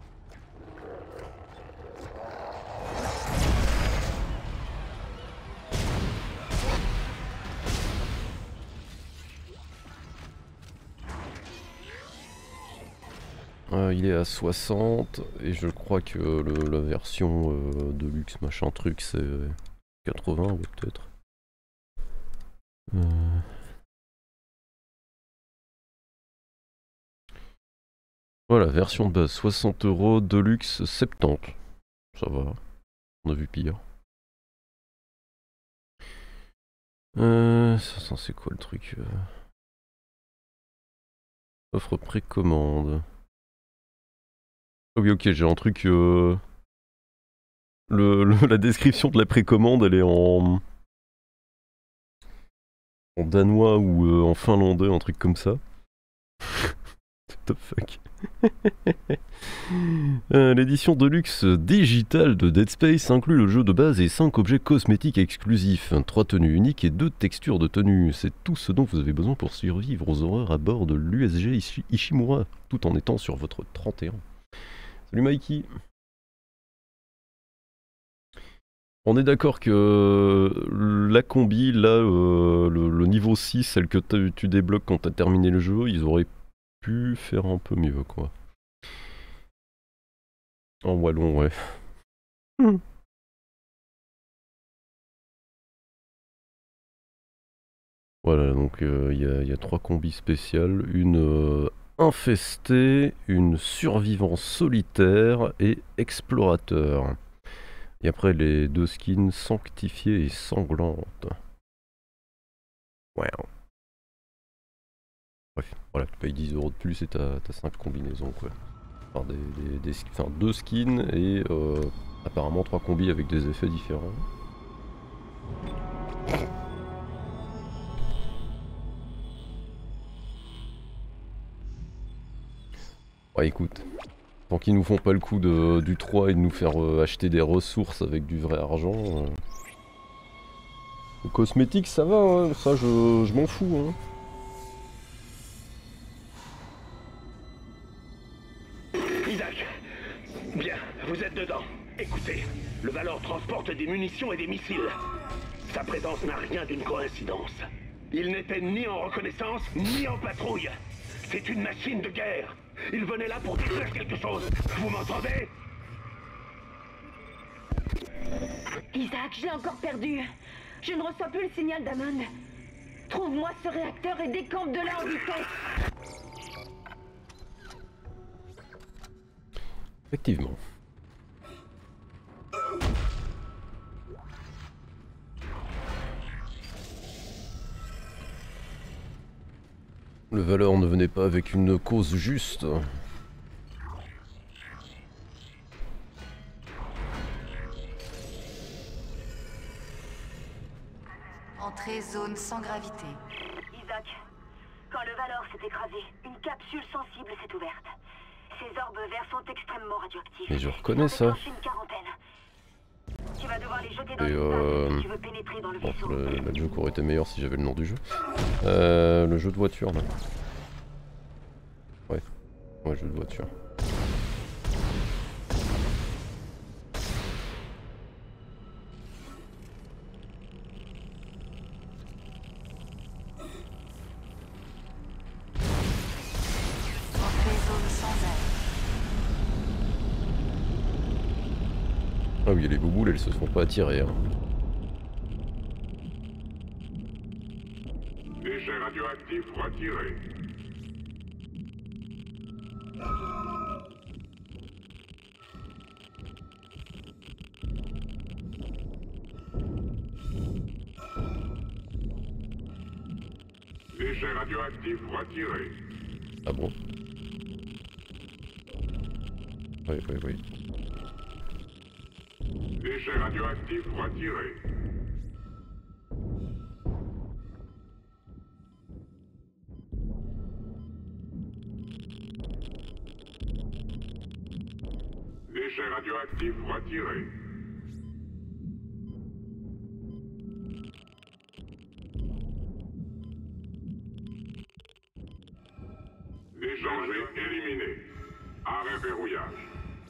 Euh, il est à soixante et je crois que le, la version euh, de luxe machin truc c'est quatre-vingts ou peut-être. Euh... Voilà, version de base soixante euros, Deluxe soixante-dix. Ça va, on a vu pire. Euh, ça c'est quoi le truc euh... Offre précommande. Oh oui ok, j'ai un truc... Euh... Le, le, la description de la précommande elle est en... En danois ou euh, en finlandais, un truc comme ça. What the fuck. euh, L'édition Deluxe digitale de Dead Space inclut le jeu de base et cinq objets cosmétiques exclusifs, trois tenues uniques et deux textures de tenue. C'est tout ce dont vous avez besoin pour survivre aux horreurs à bord de l'U S G Ishi Ishimura, tout en étant sur votre trente et un. Salut Mikey. On est d'accord que la combi, là, euh, le, le niveau six, celle que tu débloques quand tu as terminé le jeu, ils auraient pu faire un peu mieux, quoi. En wallon, ouais. Mmh. Voilà, donc il euh, y, y a trois combis spéciales. Une euh, infestée, une survivant solitaire et explorateur. Et après les deux skins sanctifiées et sanglantes. Wow. Bref, voilà, tu payes dix euros de plus et t'as cinq combinaisons quoi. Enfin, des, des, des, enfin deux skins et euh, apparemment trois combis avec des effets différents. Ouais écoute, tant qu'ils nous font pas le coup de, du trois et de nous faire euh, acheter des ressources avec du vrai argent... Euh... Le cosmétique ça va, hein, ça je, je m'en fous. Hein.
Isaac, bien, vous êtes dedans. Écoutez, le Valor transporte des munitions et des missiles. Sa présence n'a rien d'une coïncidence. Il n'était ni en reconnaissance, ni en patrouille. C'est une machine de guerre. Il venait là pour détruire quelque chose. Vous m'entendez?
Isaac, j'ai encore perdu. Je ne reçois plus le signal d'Amon. Trouve-moi ce réacteur et décampe de là en vitesse.
Effectivement. Le Valor ne venait pas avec une cause juste.
Entrée zone sans gravité.
Isaac, quand le Valor s'est écrasé, une capsule sensible s'est ouverte. Ces orbes verts sont extrêmement radioactifs.
Mais je reconnais ça.
Une quarantaine. Tu vas devoir les jeter dans
Et
une
euh...
si tu veux pénétrer dans le
bon,
vaisseau.
le, la joke aurait été meilleur si j'avais le nom du jeu. Euh, le jeu de voiture là. Ouais, ouais, jeu de voiture.
Entrée zone sans air.
Ah oui, les bouboules elles se sont pas attirées. Hein.
Déchets radioactifs retirés. Déchets radioactifs retirés.
Ah bon? Oui, oui, oui.
Déchets radioactifs retirés. Déchets radioactifs retirés. Danger éliminé. Arrêt verrouillage.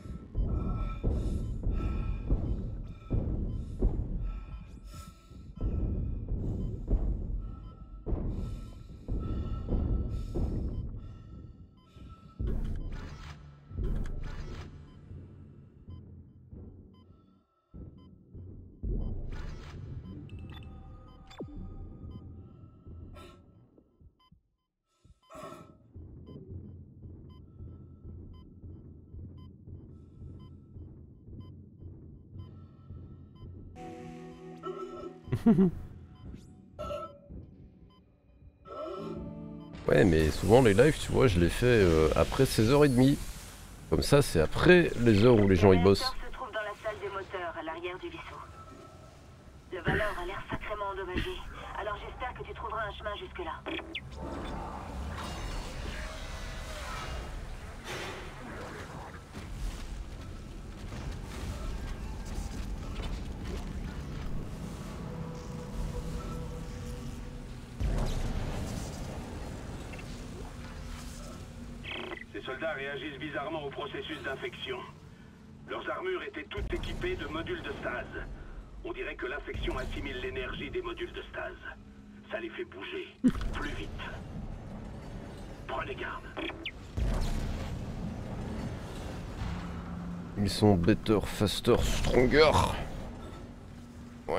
Ouais, mais souvent les lives, tu vois, je les fais euh, après seize heures trente. Comme ça, c'est après les heures où les gens y bossent.
Le réacteur se trouve dans la salle des moteurs, à l'arrière du vaisseau. Le Valor a l'air sacrément endommagé, alors j'espère que tu trouveras un chemin jusque-là.
Ces soldats réagissent bizarrement au processus d'infection. Leurs armures étaient toutes équipées de modules de stase. On dirait que l'infection assimile l'énergie des modules de stase. Ça les fait bouger plus vite. Prenez garde.
Ils sont better, faster, stronger. Ouais.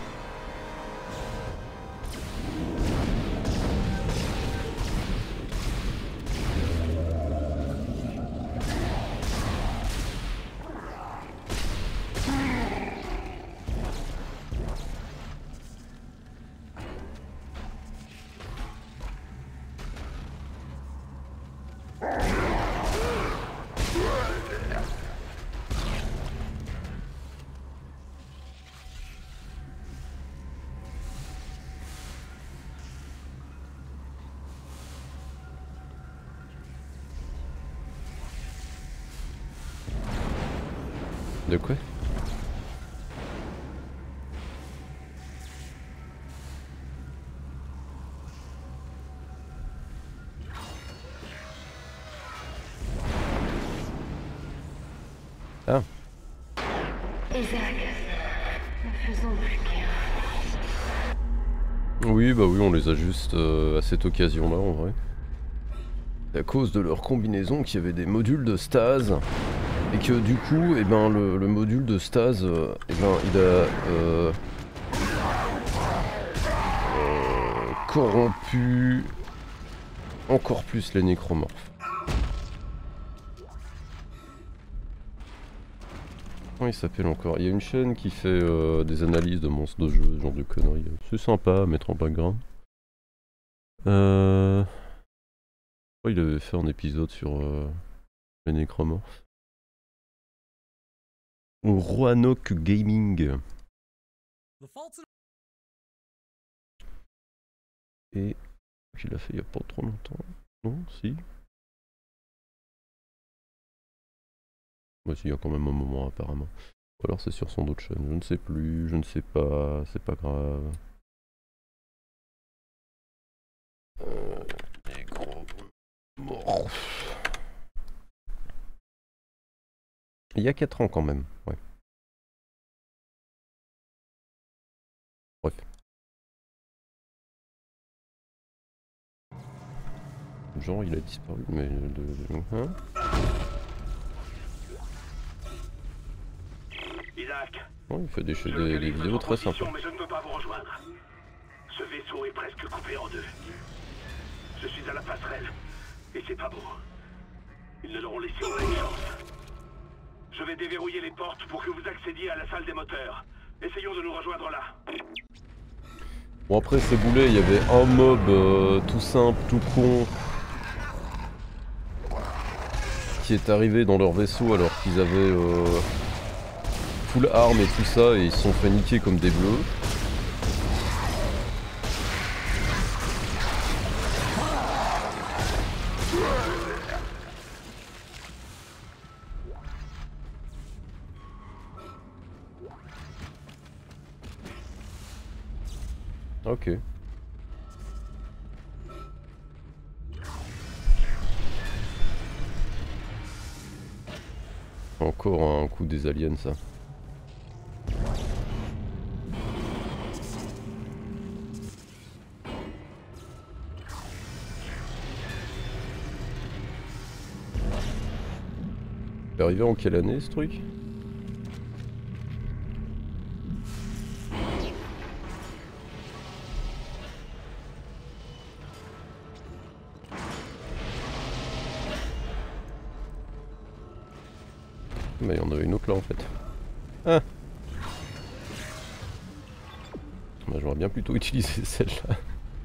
De quoi? Ah.
Isaac, ne faisons plus qu'un.
Oui, bah oui, on les a juste euh, à cette occasion-là, en vrai. C'est à cause de leur combinaison qu'il y avait des modules de stase. Et que du coup, eh ben, le, le module de stase, euh, eh ben, il a euh, euh, corrompu encore plus les nécromorphes. Comment il s'appelle encore? Il y a une chaîne qui fait euh, des analyses de monstres de jeu, ce genre de conneries. C'est sympa à mettre en background. Euh... Oh, il avait fait un épisode sur euh, les nécromorphes. Ou Roanoke Gaming. Et il a fait il n'y a pas trop longtemps. Non, si. Ouais, si, il y a quand même un moment apparemment. Ou alors c'est sur son autre chaîne, je ne sais plus, je ne sais pas, c'est pas grave. Euh, Nécromorphes. Il y a quatre ans quand même, ouais. Bref. Genre il a disparu, mais de... de... Hein
Isaac.
Ouais, il fait des, des, des vidéos très sympas.
Mais je ne peux pas vous rejoindre. Ce vaisseau est presque coupé en deux. Je suis à la passerelle, et c'est pas beau. Ils ne l'auront laissé aucune chance. Je vais déverrouiller les portes pour que vous accédiez à la salle des moteurs. Essayons de nous rejoindre là.
Bon après c'est boulé, il y avait un mob euh, tout simple, tout con, qui est arrivé dans leur vaisseau alors qu'ils avaient euh, full armes et tout ça, et ils se sont fait niquer comme des bleus. Ok. Encore un coup des aliens, ça. C'est arrivé en quelle année ce truc ? Mais il y en avait une autre là en fait. Ah bah, j'aurais bien plutôt utilisé celle-là.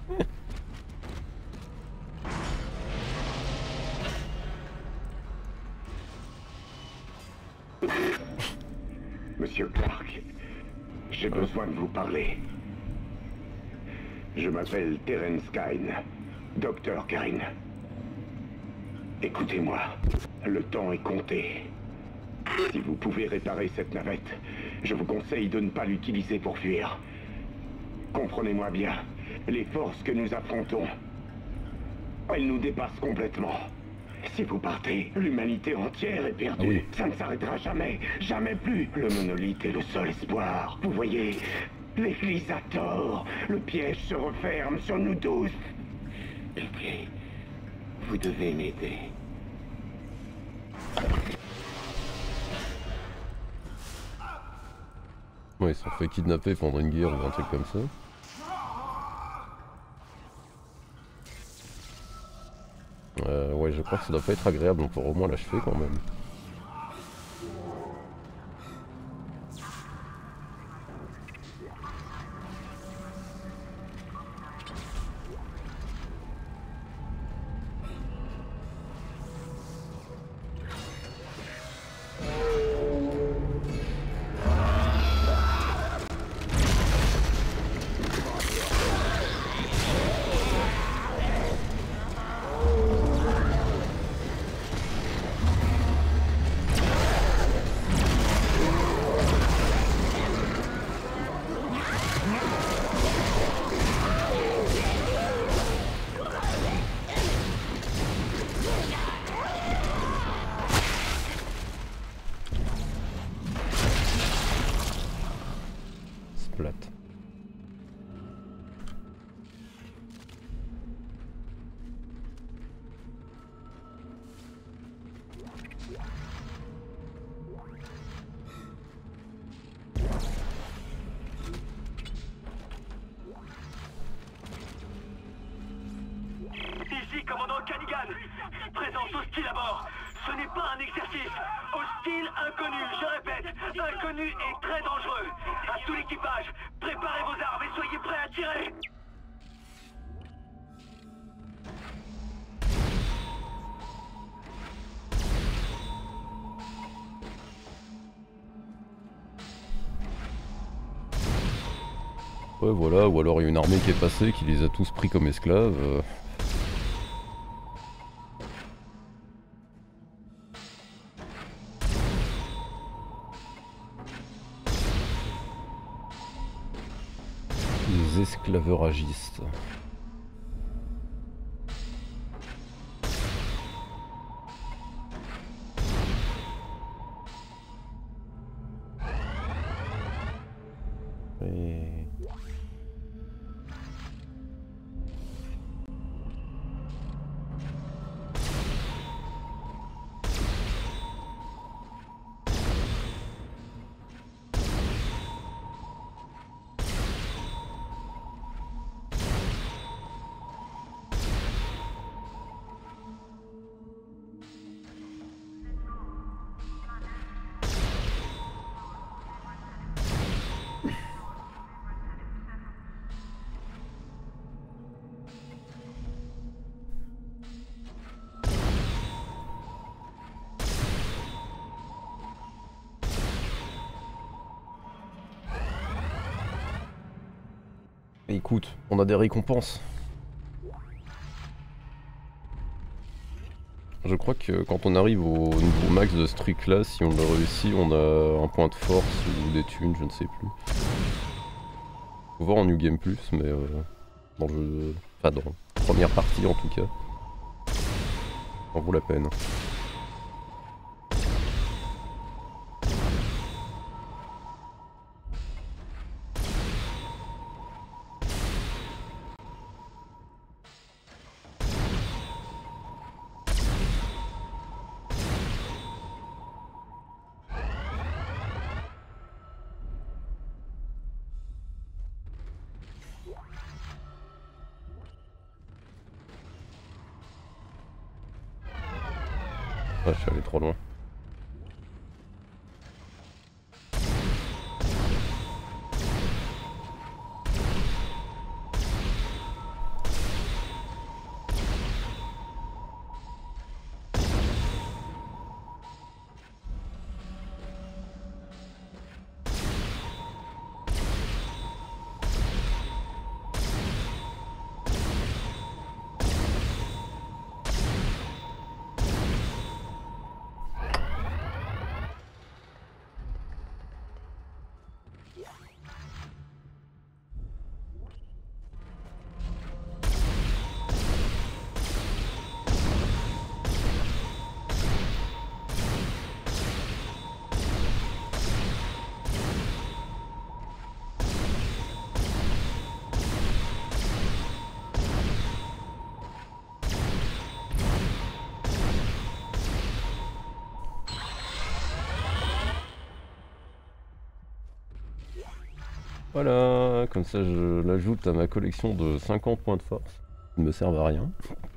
Monsieur Clark, j'ai besoin de vous parler. Je m'appelle Terence Kyne, docteur Kyne. Écoutez-moi, le temps est compté. Si vous pouvez réparer cette navette, je vous conseille de ne pas l'utiliser pour fuir. Comprenez-moi bien, les forces que nous affrontons, elles nous dépassent complètement. Si vous partez, l'humanité entière est perdue. Ah oui. Ça ne s'arrêtera jamais, jamais plus. Le monolithe est le seul espoir. Vous voyez, l'église a tort. Le piège se referme sur nous tous. Pitié, vous devez m'aider.
Ouais, ils se sont fait kidnapper pendant une guerre ou un truc comme ça. Euh, ouais, je crois que ça doit pas être agréable, on peut au moins l'achever quand même.
Ici, commandant Canigan. Présence hostile à bord. Ce n'est pas un exercice. Hostile inconnu, je répète. Inconnu et très dangereux. À tout l'équipage, préparez vos armes et soyez prêts à tirer.
Ouais voilà, ou alors il y a une armée qui est passée, qui les a tous pris comme esclaves. Euh... Les esclavagistes. Et... Écoute, on a des récompenses. Je crois que quand on arrive au niveau max de ce truc là, si on le réussit, on a un point de force ou des thunes, je ne sais plus. Faut voir en New Game Plus, mais euh, dans le jeu... Enfin dans la première partie en tout cas. Ça vaut la peine. Ah, je suis allé trop loin. Voilà, comme ça je l'ajoute à ma collection de cinquante points de force. Ils ne me servent à rien.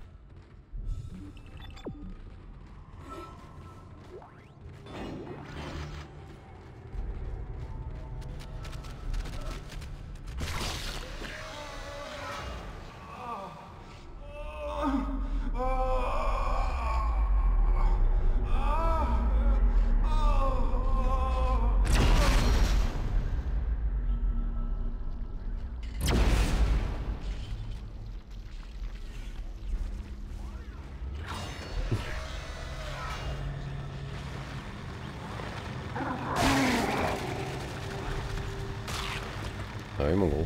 Ah oui mon gros.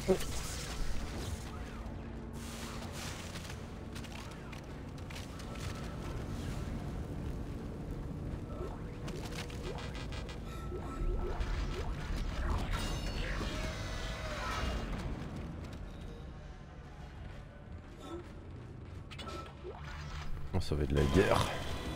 Ça va être de la guerre.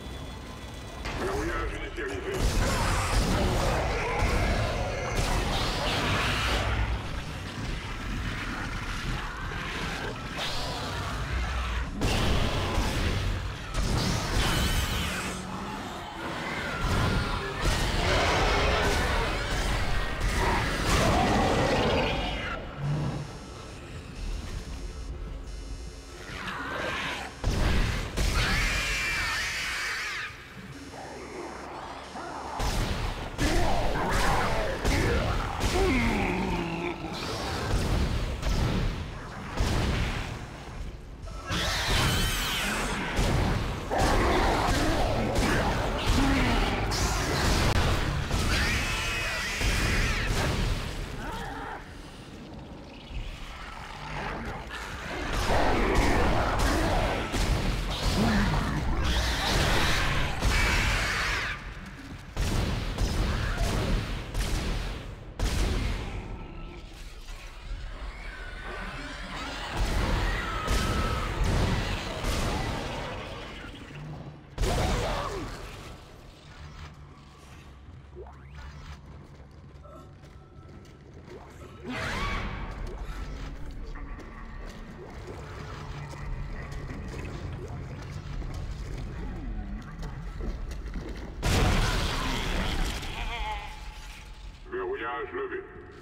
Verrouillage levé.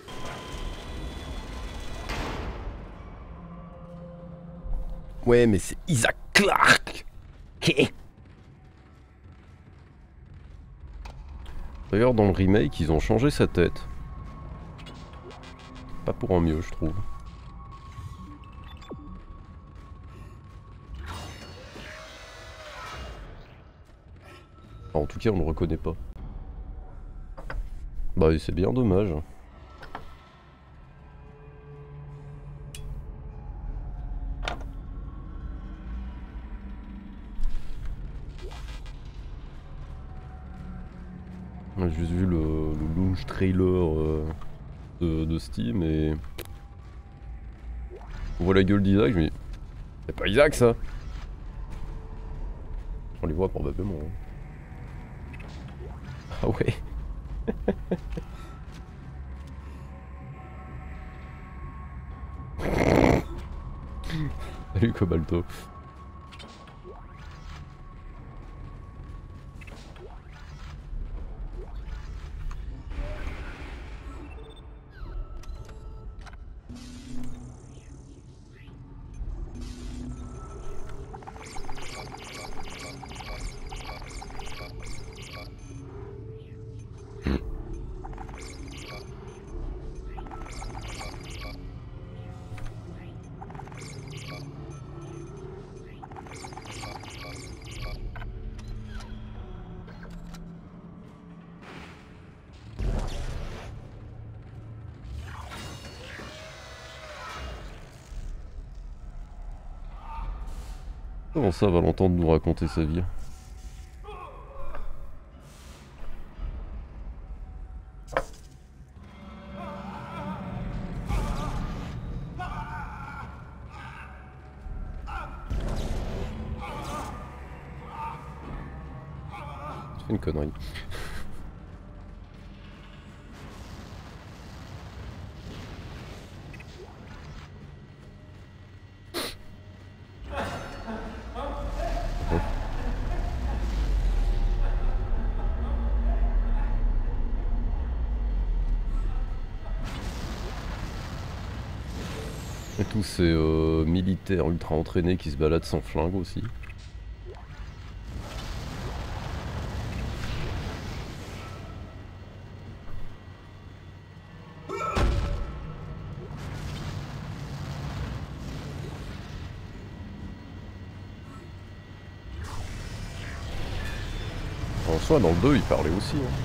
Ouais, mais c'est Isaac Clarke. D'ailleurs, dans le remake, ils ont changé sa tête. Pas pour un mieux, je trouve. Enfin, en tout cas, on le reconnaît pas. Bah, c'est bien dommage. J'ai juste vu le, le launch trailer euh, de, de Steam et on voit la gueule d'Isaac, je me dis c'est pas Isaac ça. On les voit probablement. Ah ouais. Salut Cobalto. Comment ça va l'entendre nous raconter sa vie? C'est une connerie. Et tous ces euh, militaires ultra entraînés qui se baladent sans flingue aussi. En soi, dans le deux, il parlait aussi. Hein.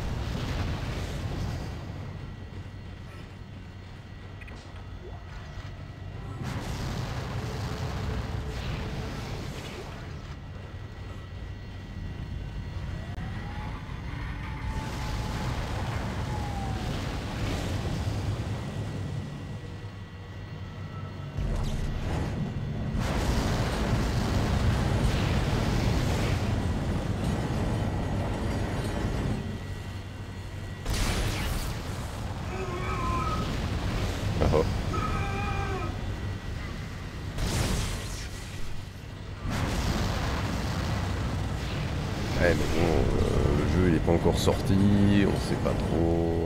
Ouais, mais bon, euh, le jeu il est pas encore sorti, on sait pas trop.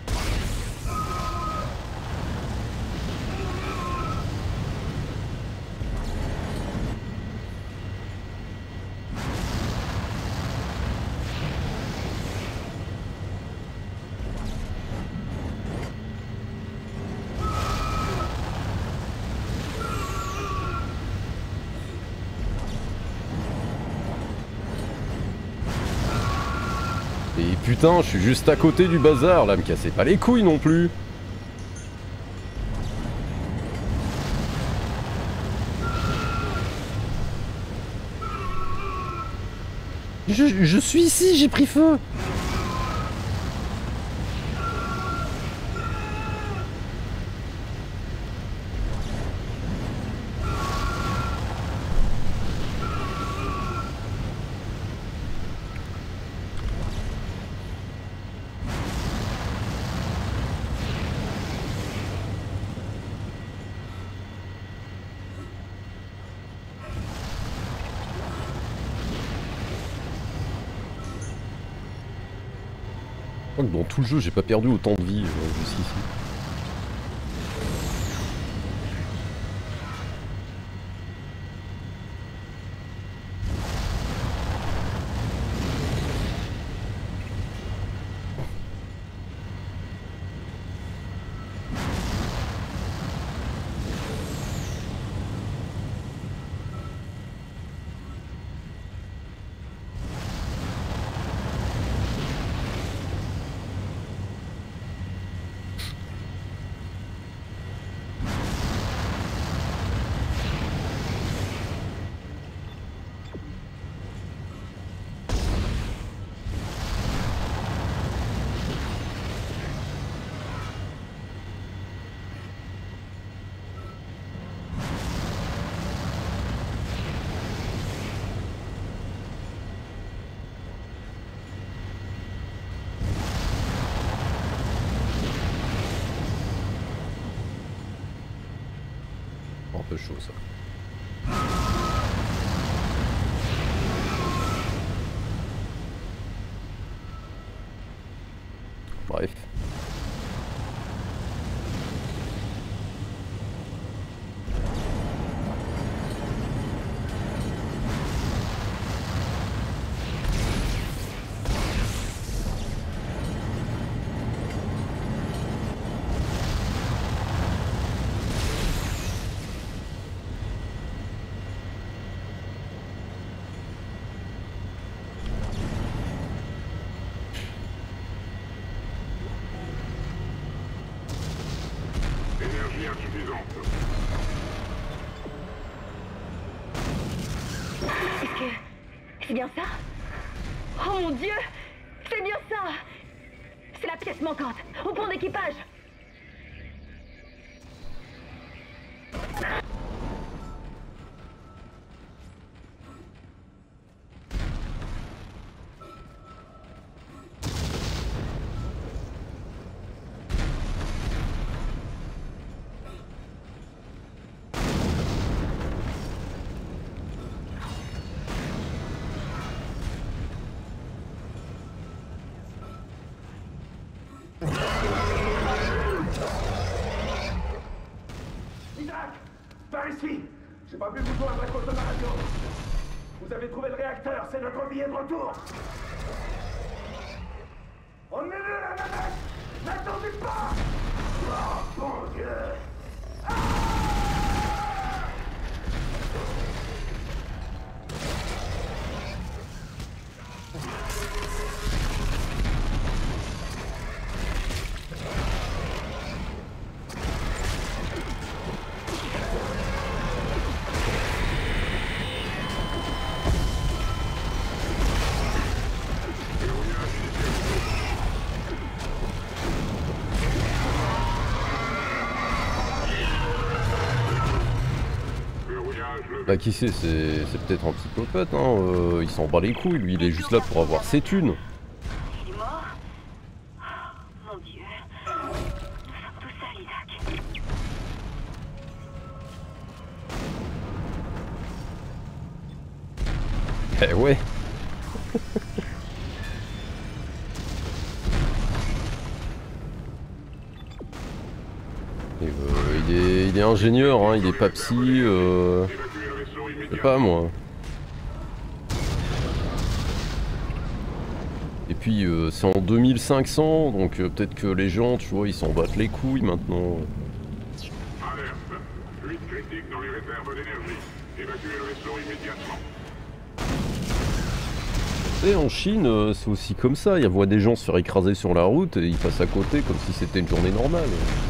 Et putain, je suis juste à côté du bazar, là, me cassez pas les couilles non plus. Je, je suis ici, j'ai pris feu. Je crois que dans tout le jeu, j'ai pas perdu autant de vie euh, jusqu'ici. Un peu chaud ça. Bref.
Énergie insuffisante.
Est-ce que... c'est bien ça? Oh mon Dieu! C'est bien ça! C'est la pièce manquante, au pont d'équipage!
Isaac! Par ici! J'ai pas pu vous joindre à cause de ma radio. Vous avez trouvé le réacteur, c'est notre billet de retour! On est là, la navette! N'attendez pas! Oh, mon Dieu!
Bah qui sait, c'est peut-être un psychopathe, hein, euh, il s'en bat les couilles, lui il est juste là pour avoir ses thunes.
Il est mort? Oh, mon Dieu. Nous sommes tous seuls, Isaac.
Eh ouais. Et, euh, il, est, il est ingénieur, hein, il est pas psy, euh... je sais pas moi. Et puis euh, c'est en deux mille cinq cents, donc euh, peut-être que les gens, tu vois, ils s'en battent les couilles maintenant.
Alerte. Fuite critique dans les réserves d'énergie. Évacuez le vaisseau immédiatement.
Tu sais, en Chine, euh, c'est aussi comme ça, ils voient des gens se faire écraser sur la route et ils passent à côté comme si c'était une journée normale.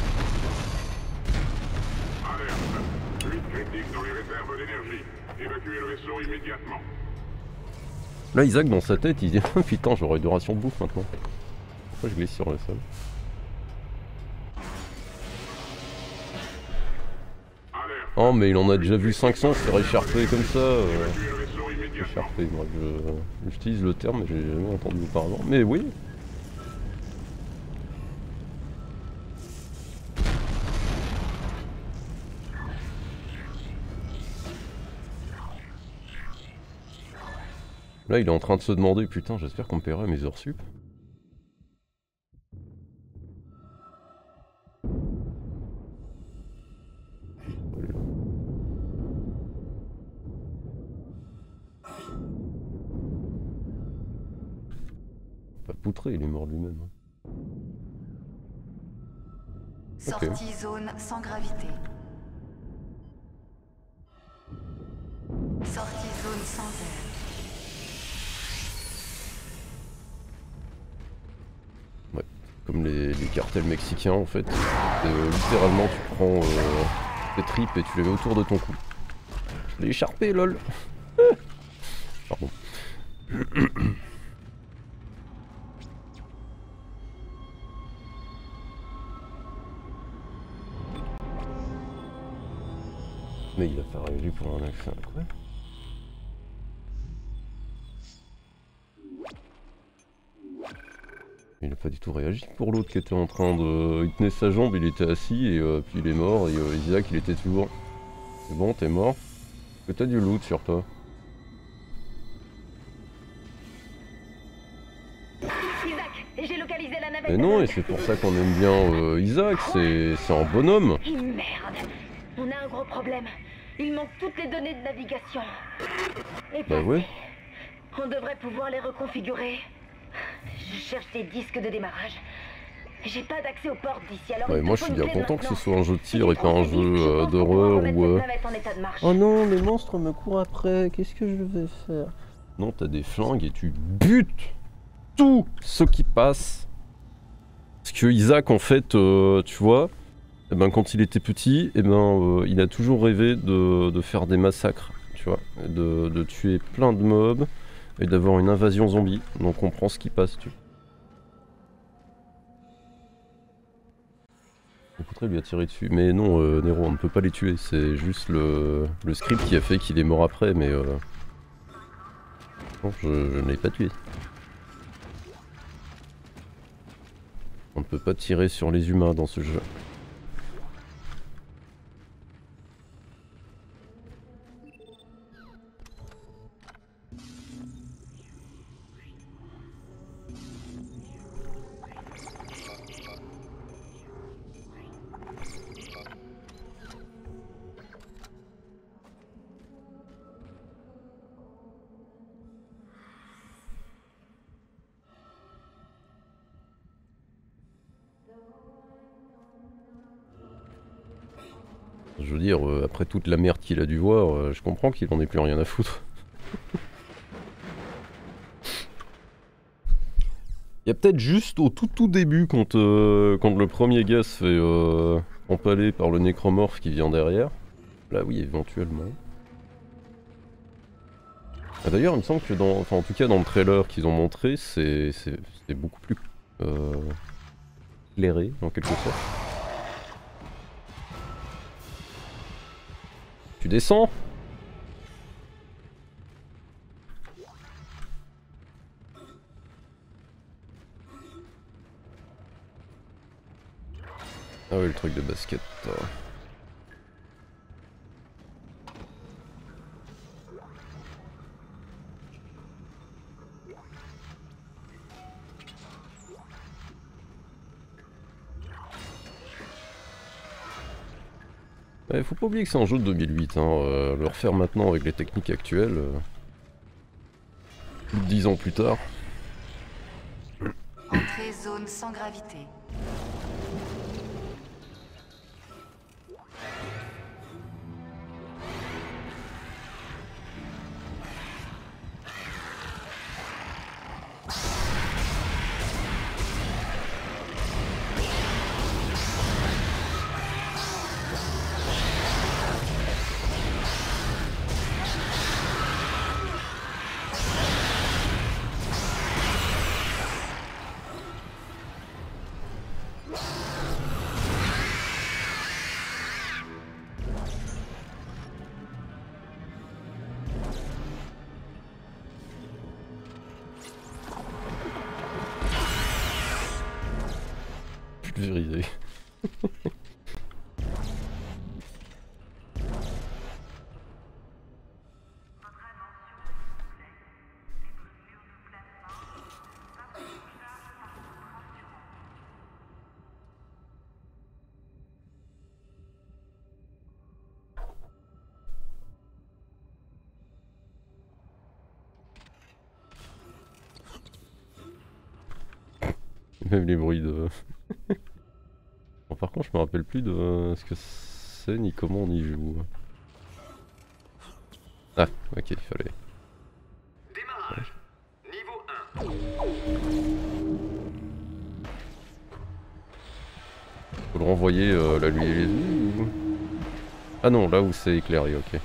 Alerte. Fuite critique dans les réserves d'énergie. Évacuez le vaisseau immédiatement.
Là, Isaac, dans sa tête, il dit « Putain, j'aurai deux rations de bouffe maintenant. » Pourquoi je glisse sur le sol? Oh, mais il en a déjà vu cinq cents se faire écharper comme ça. Euh... Écharper, moi, je... j'utilise le terme, mais j'ai jamais entendu auparavant. Mais oui. Là, il est en train de se demander, putain, j'espère qu'on me paiera mes heures sup. Pas poutré, il est mort lui-même.
Sortie
Okay.
zone sans gravité. Sortie zone sans air.
Ouais, comme les, les cartels mexicains en fait. Euh, littéralement, tu prends euh, tes tripes et tu les mets autour de ton cou. Je l'ai écharpé, lol. Pardon. Mais il a pas réagi pour un accès, quoi. Il a pas du tout réagi pour l'autre qui était en train de... Il tenait sa jambe, il était assis et euh, puis il est mort et euh, Isaac il était toujours... C'est bon, t'es mort? Est-ce que t'as du loot sur toi?
Isaac, j'ai localisé la navette.
Mais non, et c'est pour ça qu'on aime bien euh, Isaac, c'est un bonhomme.
Merde, on a un gros problème. Il manque toutes les données de navigation. Et
Bah ouais.
on devrait pouvoir les reconfigurer. Je cherche des disques de démarrage. J'ai pas d'accès aux portes d'ici, alors
Ouais,
il
moi
te
je
faut
suis
une
bien
clé de
content que ce
maintenance.
soit un jeu de tir et
Si
pas un
tu
jeu
trouves des disques, je
euh,
pense qu'on
d'horreur
pourra remettre
ou...
cette
Euh...
navette en état de marche.
Oh non, les monstres me courent après, qu'est-ce que je vais faire? Non, t'as des flingues et tu butes tout ce qui passe. Parce que Isaac en fait, euh, tu vois, eh ben, quand il était petit, eh ben, euh, il a toujours rêvé de, de faire des massacres, tu vois, de, de tuer plein de mobs et d'avoir une invasion zombie, donc on prend ce qui passe, tu vois. On pourrait lui a tiré dessus, mais non, euh, Nero, on ne peut pas les tuer, c'est juste le, le script qui a fait qu'il est mort après, mais euh... non, je, je ne l'ai pas tué. On ne peut pas tirer sur les humains dans ce jeu. Je veux dire, euh, après toute la merde qu'il a dû voir, euh, je comprends qu'il en ait plus rien à foutre. Il y a peut-être juste au tout tout début, quand, euh, quand le premier gars se fait euh, empaler par le nécromorphe qui vient derrière. Là oui, éventuellement. Ah, d'ailleurs, il me semble que dans... Enfin, en tout cas, dans le trailer qu'ils ont montré, c'est beaucoup plus euh, éclairé, en quelque sorte. Tu descends? Ah oui, le truc de basket. Ouais, faut pas oublier que c'est un jeu de deux mille huit, hein. Euh, le refaire maintenant avec les techniques actuelles, euh, plus de dix ans plus tard.
Entrée zone sans gravité.
Pulvérisé. Même les bruits de... Bon, par contre je me rappelle plus de ce que c'est ni comment on y joue. Ah ok, il fallait...
Démarrage. Niveau un.
Faut le renvoyer euh, là lui et les yeux ou... Ah non, là où c'est éclairé, ok.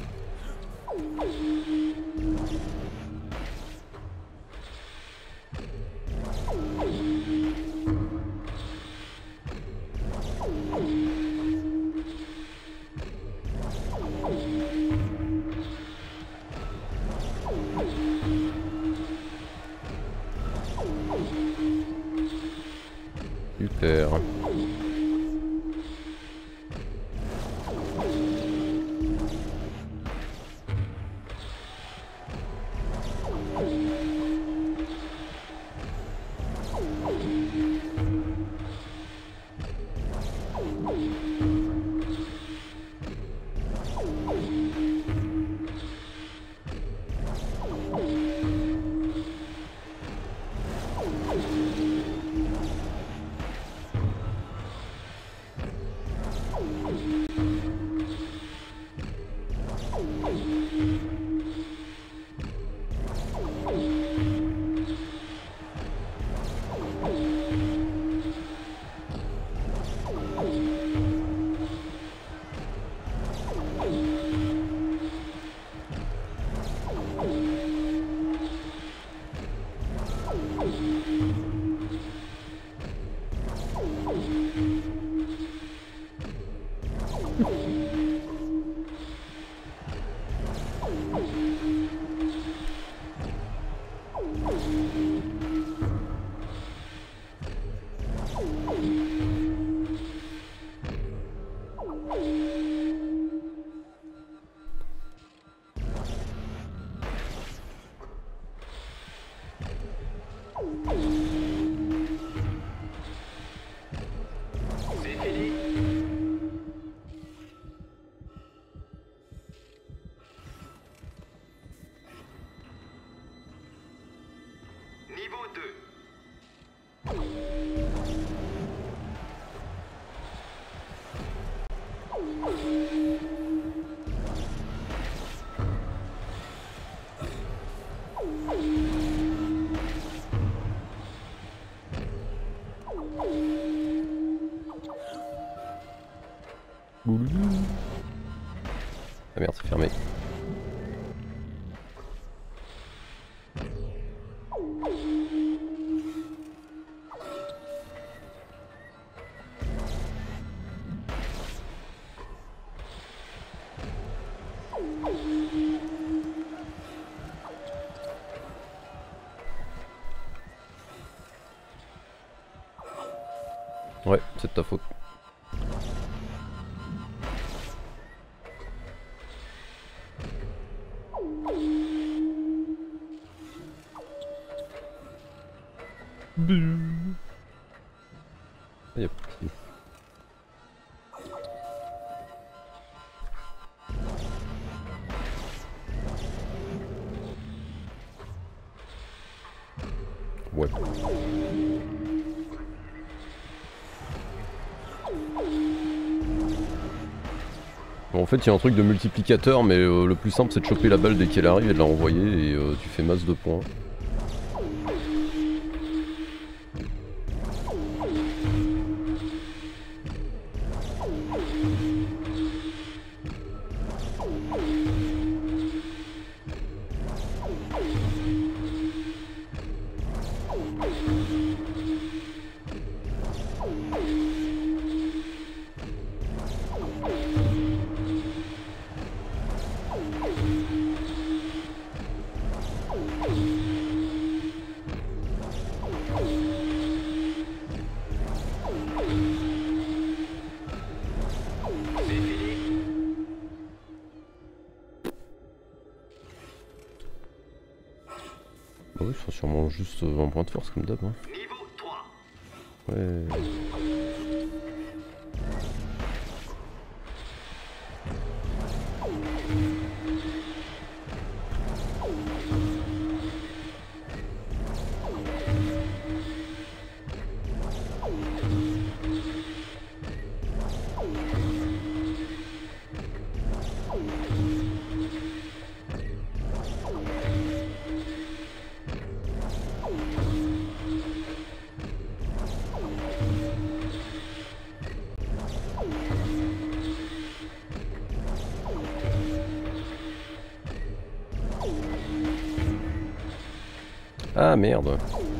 Super.
C'est fini. Niveau deux.
Ah merde, c'est fermé. Ouais, c'est de ta faute. Ah, y a pas de... Ouais. Bon, en fait, il y a un truc de multiplicateur, mais euh, le plus simple, c'est de choper la balle dès qu'elle arrive et de la renvoyer, et euh, tu fais masse de points. Oui, ce sera sûrement juste un point de force comme d'hab. Hein.
Niveau trois.
Ouais. Ah merde.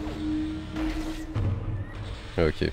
Ok.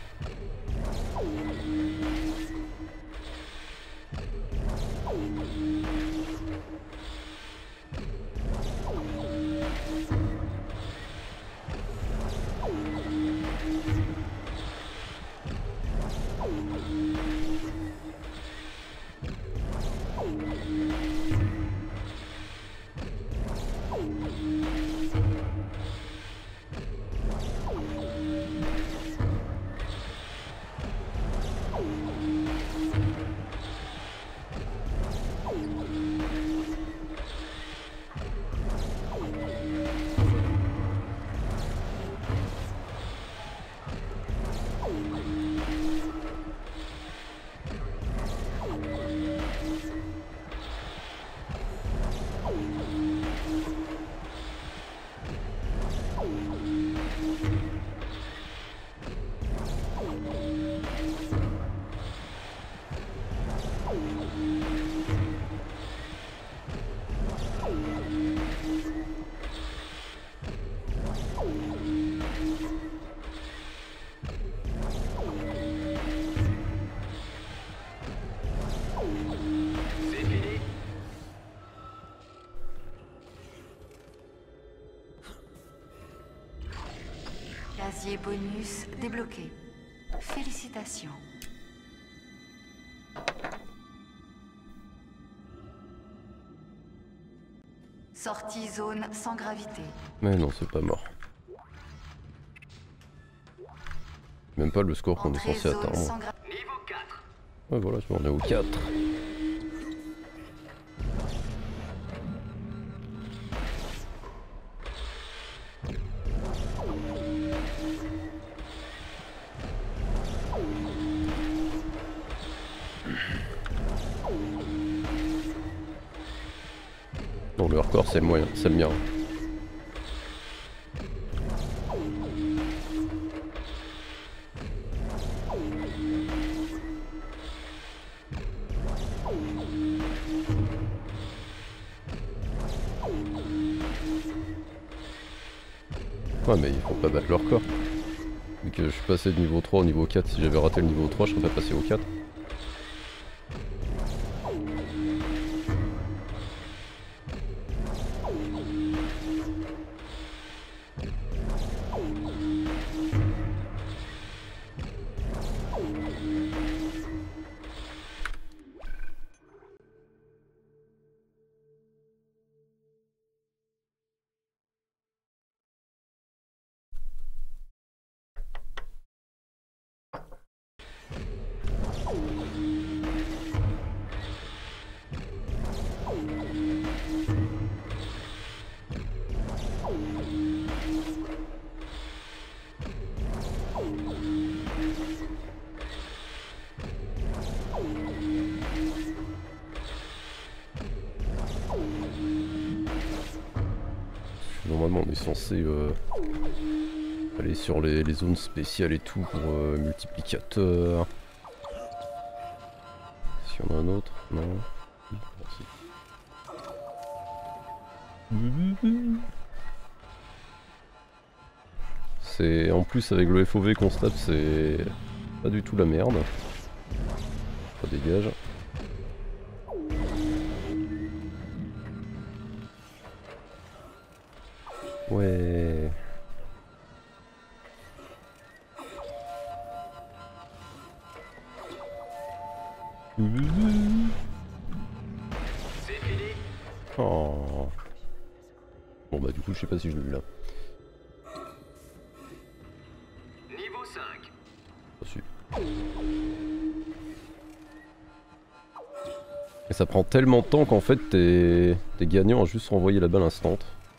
Casier bonus débloqué. Félicitations. Sortie zone sans gravité.
Mais non, c'est pas mort. Même pas le score qu'on est
Entrée
censé
zone
atteindre.
sans gra-
Niveau quatre.
Ouais, voilà, on est au quatre. Non, le hardcore, c'est le moyen, c'est le mien. Ouais, mais il faut pas battre le record. Vu que je suis passé de niveau trois au niveau quatre, si j'avais raté le niveau trois, je serais pas passé au quatre. est censé euh, aller sur les, les zones spéciales et tout pour euh, multiplicateur. Si on a un autre, non. Oui, merci. C'est en plus avec le F O V qu'on se tape, c'est pas du tout la merde. Ça dégage. Ouais. Oh. Bon bah du coup je sais pas si je l'ai vu là.
Niveau cinq.
Reçu. Et ça prend tellement de temps qu'en fait t'es t'es gagnant à juste renvoyer la balle instant.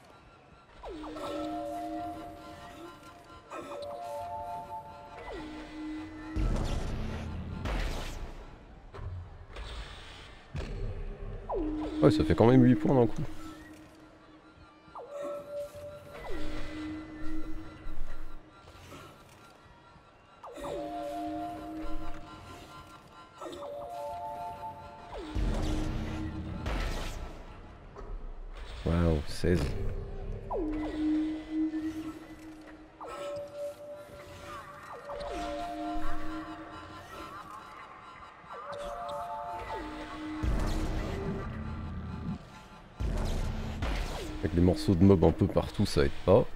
Ouais, ça fait quand même huit points d'un coup. Waouh, seize. Avec les morceaux de mob un peu partout, ça aide pas.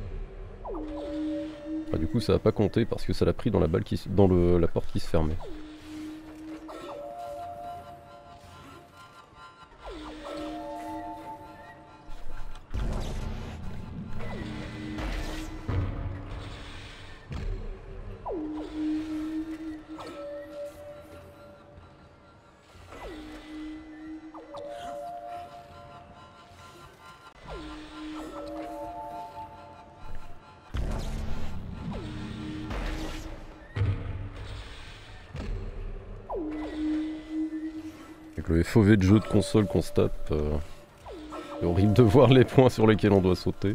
Ah, du coup, ça va pas compter parce que ça l'a pris dans la balle qui, dans le, la porte qui se fermait. Avec le F O V de jeu de console qu'on se tape, euh, c'est horrible de voir les points sur lesquels on doit sauter.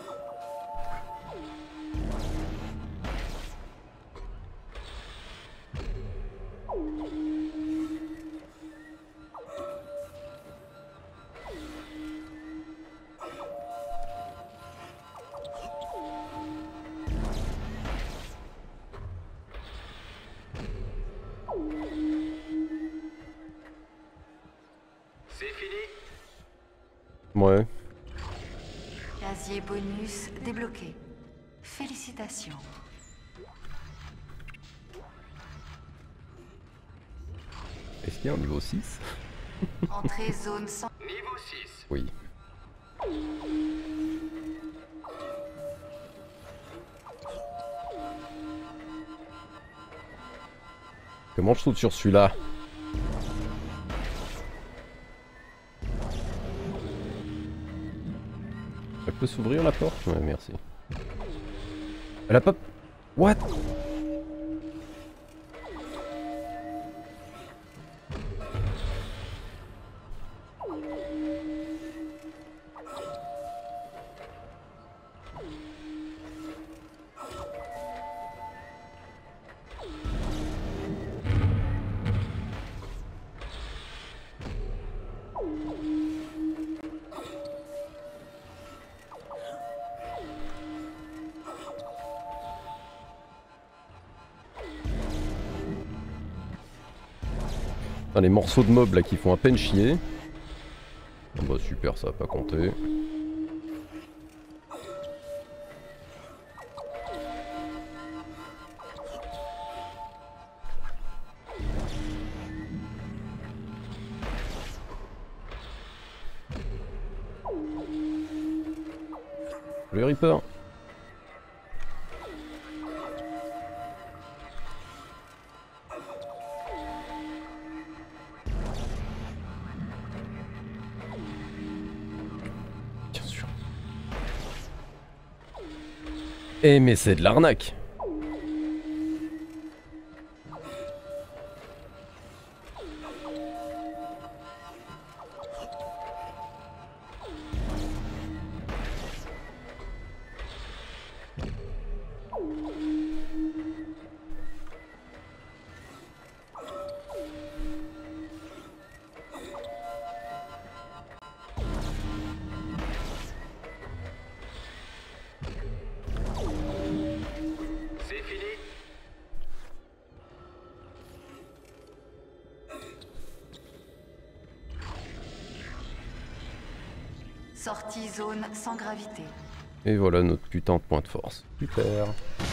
C'est fini.
Ouais.
Casier bonus débloqué. Félicitations.
Est-ce qu'il y a un niveau six?
Entrée zone cent.
Niveau six.
Oui. Comment je saute sur celui-là? Elle peut s'ouvrir la porte? Ouais, merci. Elle a pas... What? Ah, les morceaux de mob là qui font à peine chier. Ah bah super, ça va pas compter. Le Reaper. Bien sûr. Eh mais c'est de l'arnaque.
Sortie zone sans gravité.
Et voilà notre putain de point de force. Super.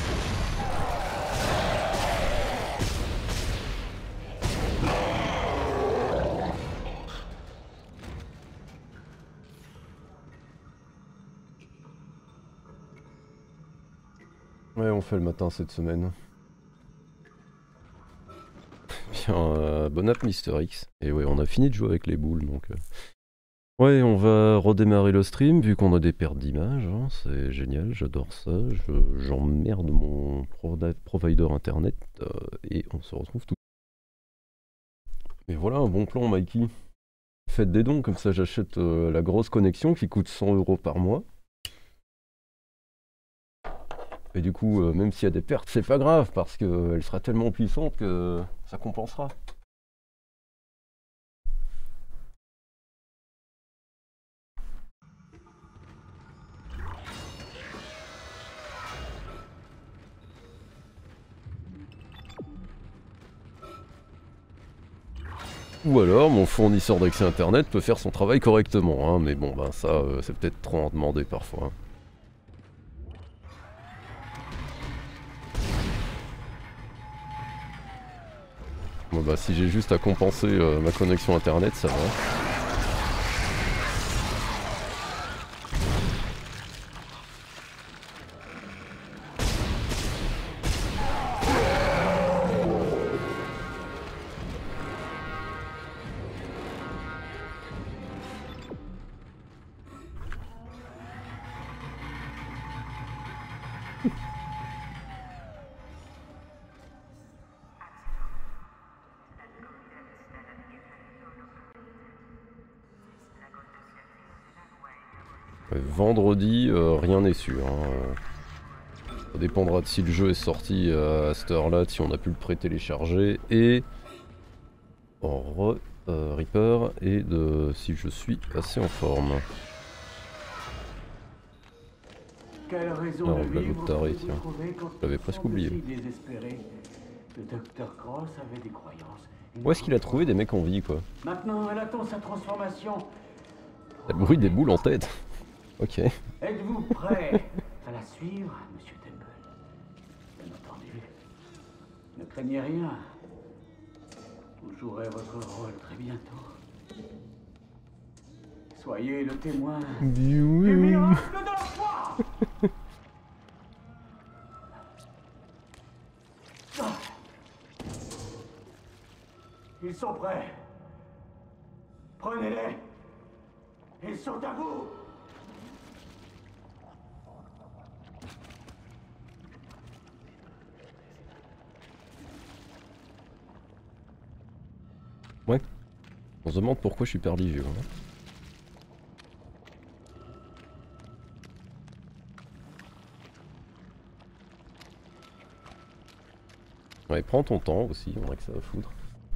Ouais, on fait le matin cette semaine. Bien, euh, bon app Mister X. Et ouais, on a fini de jouer avec les boules, donc... Euh... Ouais, on va redémarrer le stream, vu qu'on a des pertes d'images, hein. C'est génial, j'adore ça. Je, j'emmerde mon provider internet, euh, et on se retrouve tout. Mais voilà, un bon plan, Mikey. Faites des dons, comme ça j'achète euh, la grosse connexion qui coûte cent euros par mois. Et du coup, euh, même s'il y a des pertes, c'est pas grave, parce qu'elle sera tellement puissante que ça compensera. Ou alors, mon fournisseur d'accès internet peut faire son travail correctement, hein, mais bon, ben ça, euh, c'est peut-être trop en demander parfois. Bon bah si j'ai juste à compenser euh, ma connexion internet, ça va. Vendredi, euh, rien n'est sûr. Hein. Ça dépendra de si le jeu est sorti euh, à cette heure-là, si on a pu le pré-télécharger, et en re, euh, Reaper, et de si je suis assez en forme.
Quelle raison
Alors,
de
la
vivre
taré,
vous
tiens.
trouvez quand
Je l'avais
ils
presque
sont
oublié.
aussi désespérés? Le docteur Cross avait des croyances.
Où est-ce qu'il a trouvé des mecs en vie, quoi?
Maintenant, elle attend sa transformation.
Elle bruit des boules en tête. Ok.
Êtes-vous prêt à la suivre, Monsieur Temple? Bien entendu. Ne craignez rien. Vous jouerez votre rôle très bientôt. Soyez le témoin du miracle de la foi. Ils sont prêts. Prenez-les. Ils sont à vous.
Ouais. On se demande pourquoi je suis perdu. Hein. Ouais, prends ton temps aussi, on dirait que ça va foutre.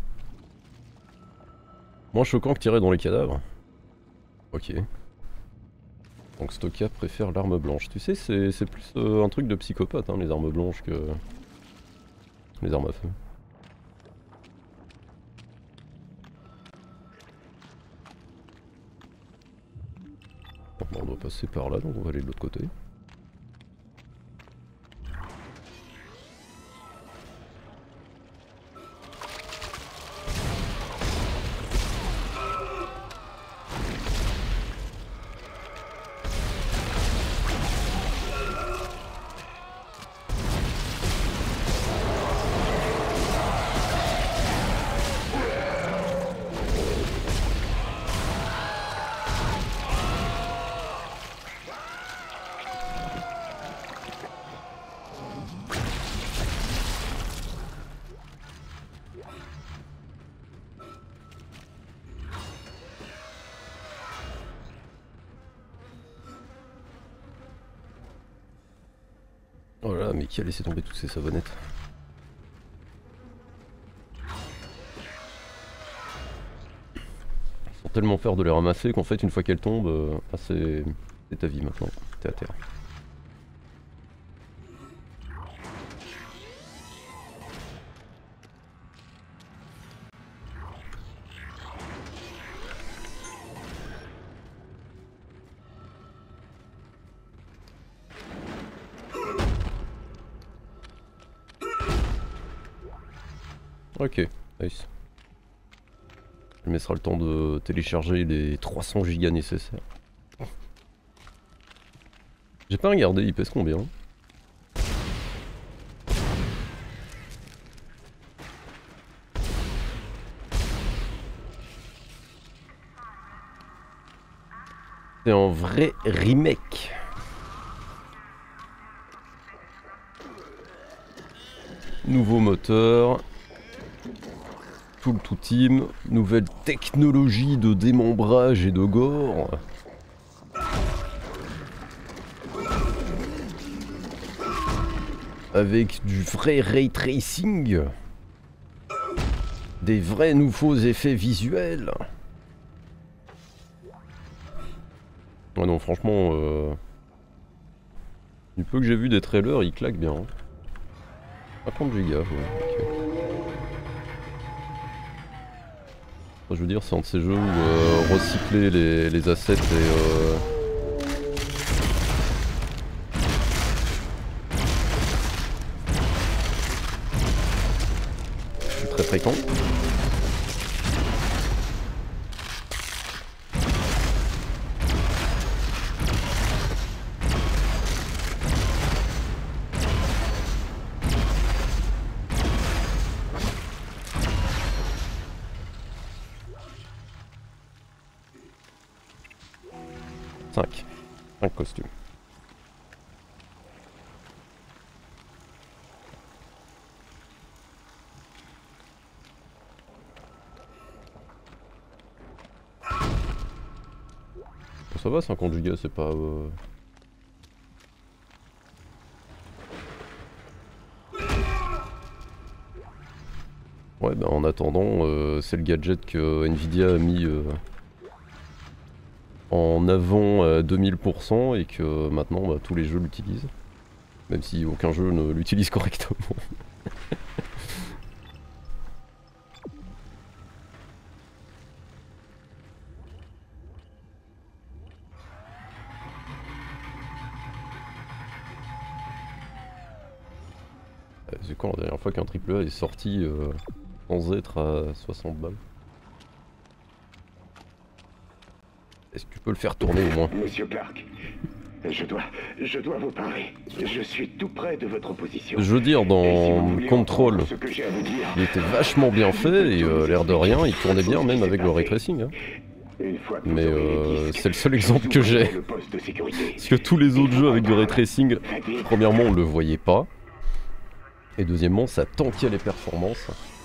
Moins choquant que tirer dans les cadavres. Ok. Donc Stocka préfère l'arme blanche. Tu sais, c'est plus euh, un truc de psychopathe, hein, les armes blanches, que les armes à feu. Bon, on doit passer par là, donc on va aller de l'autre côté. Oh là là, mais qui a laissé tomber toutes ces savonnettes? Ils sont tellement faire de les ramasser qu'en fait une fois qu'elles tombent, euh, ah, c'est ta vie maintenant, t'es à terre. Ok, nice. Je me laissera le temps de télécharger les trois cents gigas nécessaires. J'ai pas regardé, il pèse combien? C'est un vrai remake. Nouveau moteur. Tout le tout team, nouvelle technologie de démembrage et de gore. Avec du vrai ray tracing. Des vrais nouveaux effets visuels. Ah non, franchement, euh... du peu que j'ai vu des trailers, il claque bien. Hein. cinquante gigas, ouais, ok. Je veux dire, c'est un de ces jeux où euh, recycler les, les assets et euh... c'est très fréquent. cinq. cinq costumes. Bon, ça va, cinquante gigas, c'est pas... Euh... Ouais, bah en attendant, euh, c'est le gadget que Nvidia a mis... Euh... en avant à deux mille pour cent et que maintenant bah, tous les jeux l'utilisent. Même si aucun jeu ne l'utilise correctement. C'est quand la dernière fois qu'un triple A est sorti euh, sans être à soixante balles? Est-ce que tu peux le faire tourner au moins?
Monsieur Clark, je dois, je dois vous parler. Je suis tout près de votre position.
Je veux dire, dans
si
Control,
ce que j'ai à vous dire,
il était vachement bien fait et euh, l'air de rien, il tournait bien même avec le ray tracing. Hein. Mais euh, c'est le seul exemple que j'ai. Parce que tous les autres jeux avec du ray tracing, premièrement on le voyait pas. Et deuxièmement ça tankait les performances.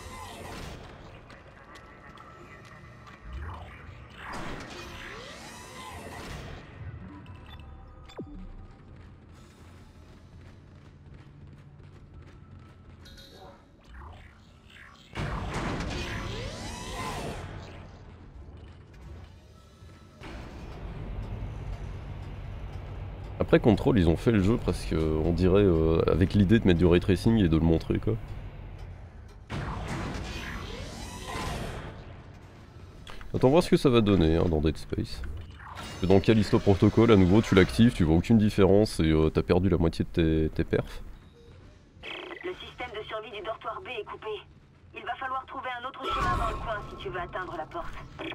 Après Control, ils ont fait le jeu presque, on dirait, euh, avec l'idée de mettre du ray tracing et de le montrer quoi. Attends voir ce que ça va donner hein, dans Dead Space. Dans Callisto Protocol, à nouveau tu l'actives, tu vois aucune différence et euh, t'as perdu la moitié de tes, tes perfs.
Le système de survie du dortoir B est coupé. Il va falloir trouver un autre chemin dans le coin si tu veux atteindre la porte.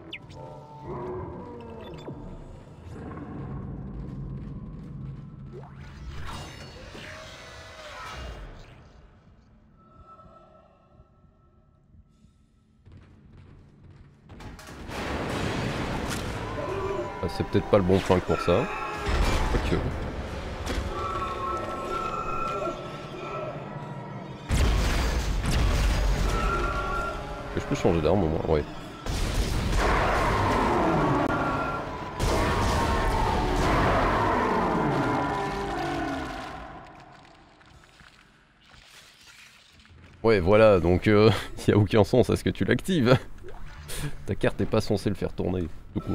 Ah, c'est peut-être pas le bon flingue pour ça. Ok. Je peux changer d'arme au moins, ouais. Ouais, voilà, donc il euh, y a aucun sens à ce que tu l'actives. Ta carte n'est pas censée le faire tourner, tout court.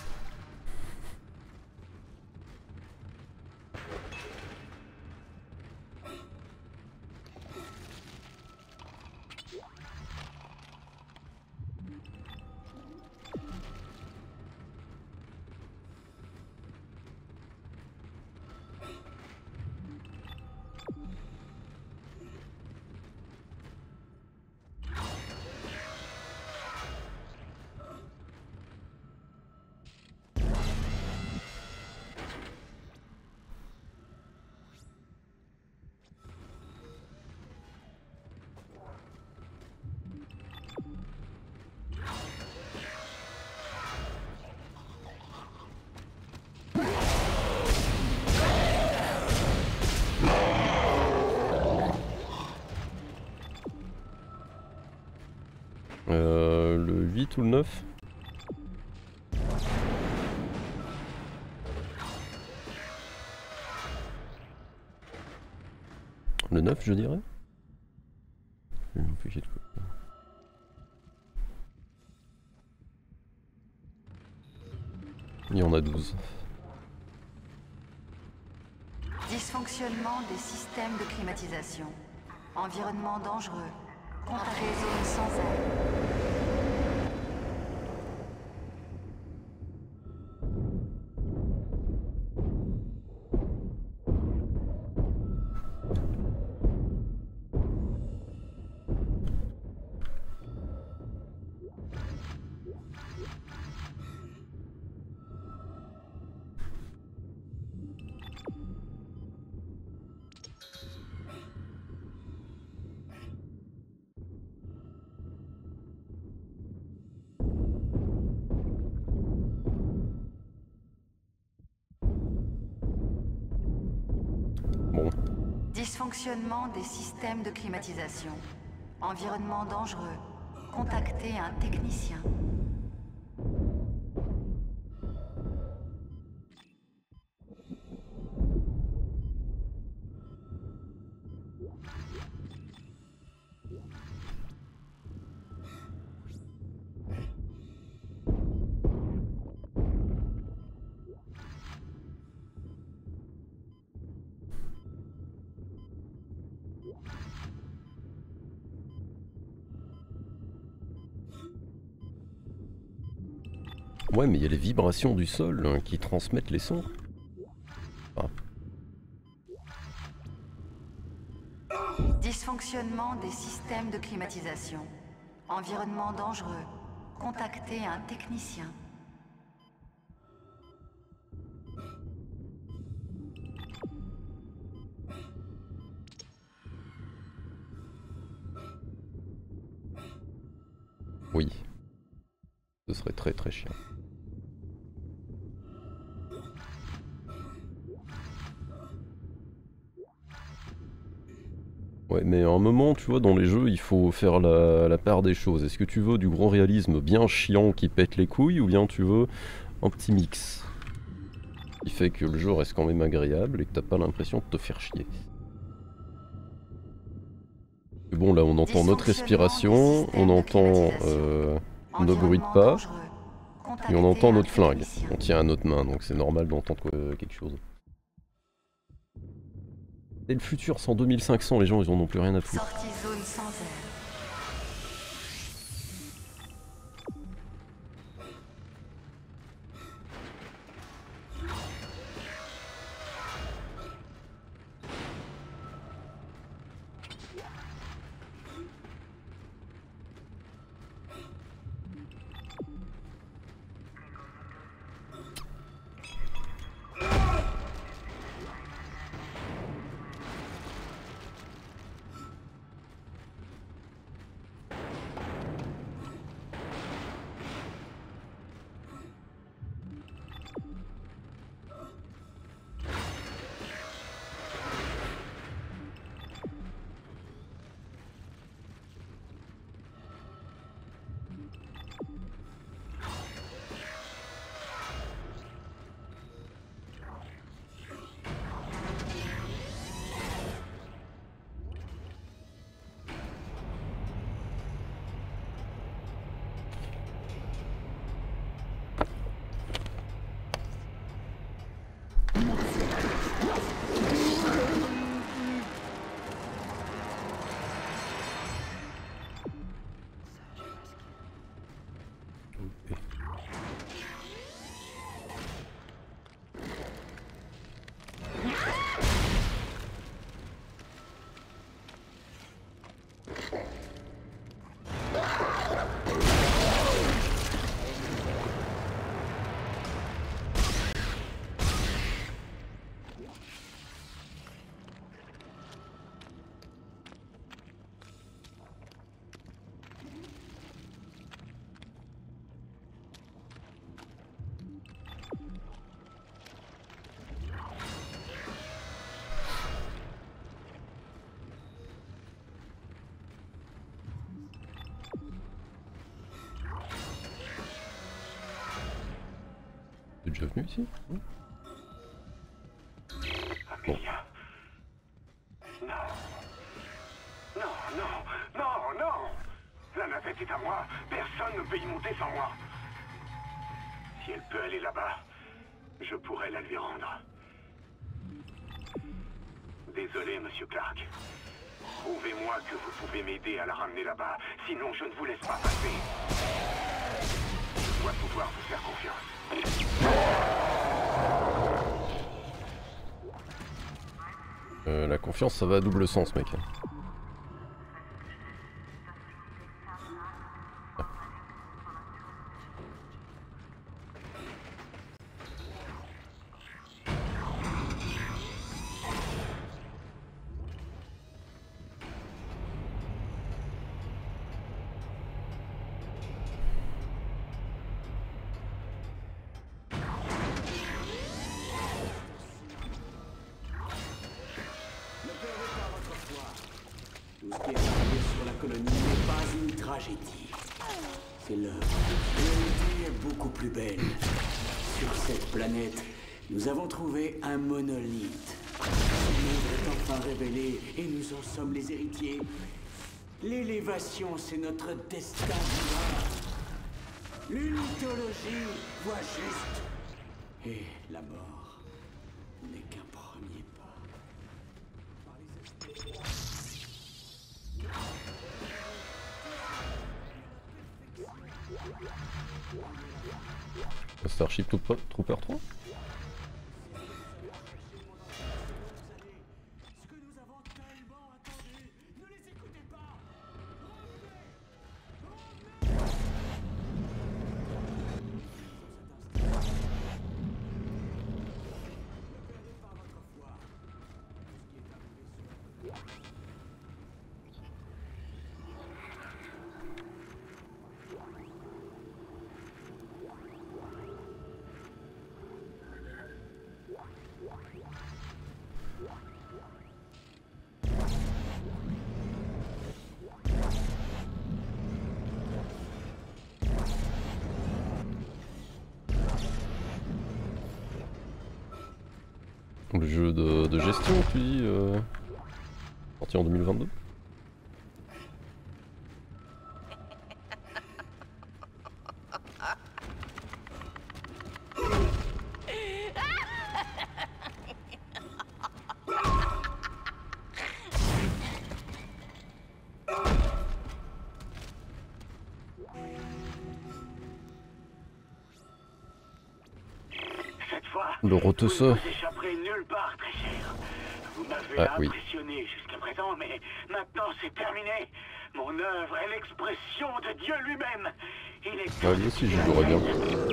Euh, le huit ou le neuf? Le neuf, je dirais. Je vais m'empêcher de quoi. Il y en a douze.
Dysfonctionnement des systèmes de climatisation. Environnement dangereux. Contactez zone sans air.
Bon.
Dysfonctionnement des systèmes de climatisation. Environnement dangereux. Contactez un technicien.
Ouais, mais il y a les vibrations du sol hein, qui transmettent les sons. Ah.
Dysfonctionnement des systèmes de climatisation. Environnement dangereux. Contactez un technicien.
Oui. Ce serait très très chiant. Ouais, mais à un moment, tu vois, dans les jeux, il faut faire la, la part des choses. Est-ce que tu veux du grand réalisme bien chiant qui pète les couilles, ou bien tu veux un petit mix qui fait que le jeu reste quand même agréable et que t'as pas l'impression de te faire chier. Et bon, là, on entend notre respiration, on entend euh, nos bruits de pas, et on entend notre flingue. On tient à notre main, donc c'est normal d'entendre quelque chose. Et le futur, c'est en deux mille cinq cents, les gens ils en ont plus rien à foutre.
Sortie zone sans air.
déjà venu ici? Bon.
Non. Non, non, non, non. La navette est à moi. Personne ne peut y monter sans moi. Si elle peut aller là-bas, je pourrais la lui rendre. Désolé, monsieur Clark. Prouvez-moi que vous pouvez m'aider à la ramener là-bas. Sinon, je ne vous laisse pas passer. Je dois pouvoir vous faire confiance.
Euh, la confiance, ça va à double sens, mec.
C'est l'heure. L'humanité est beaucoup plus belle. Sur cette planète, nous avons trouvé un monolithe. Ce monde est enfin révélé et nous en sommes les héritiers. L'élévation, c'est notre destin divin. L'unitologie voit juste. Et la mort n'est qu'un premier pas.
Starship Trooper trois? Le jeu de, de gestion, tu dis, euh, sorti en deux mille vingt-deux. Le rotesseur.
Nulle part, très cher. Vous m'avez
Ah, oui.
impressionné jusqu'à présent, mais maintenant c'est terminé. Mon œuvre est l'expression de Dieu lui-même. Il est...
Ouais, lui aussi, je jouerais bien.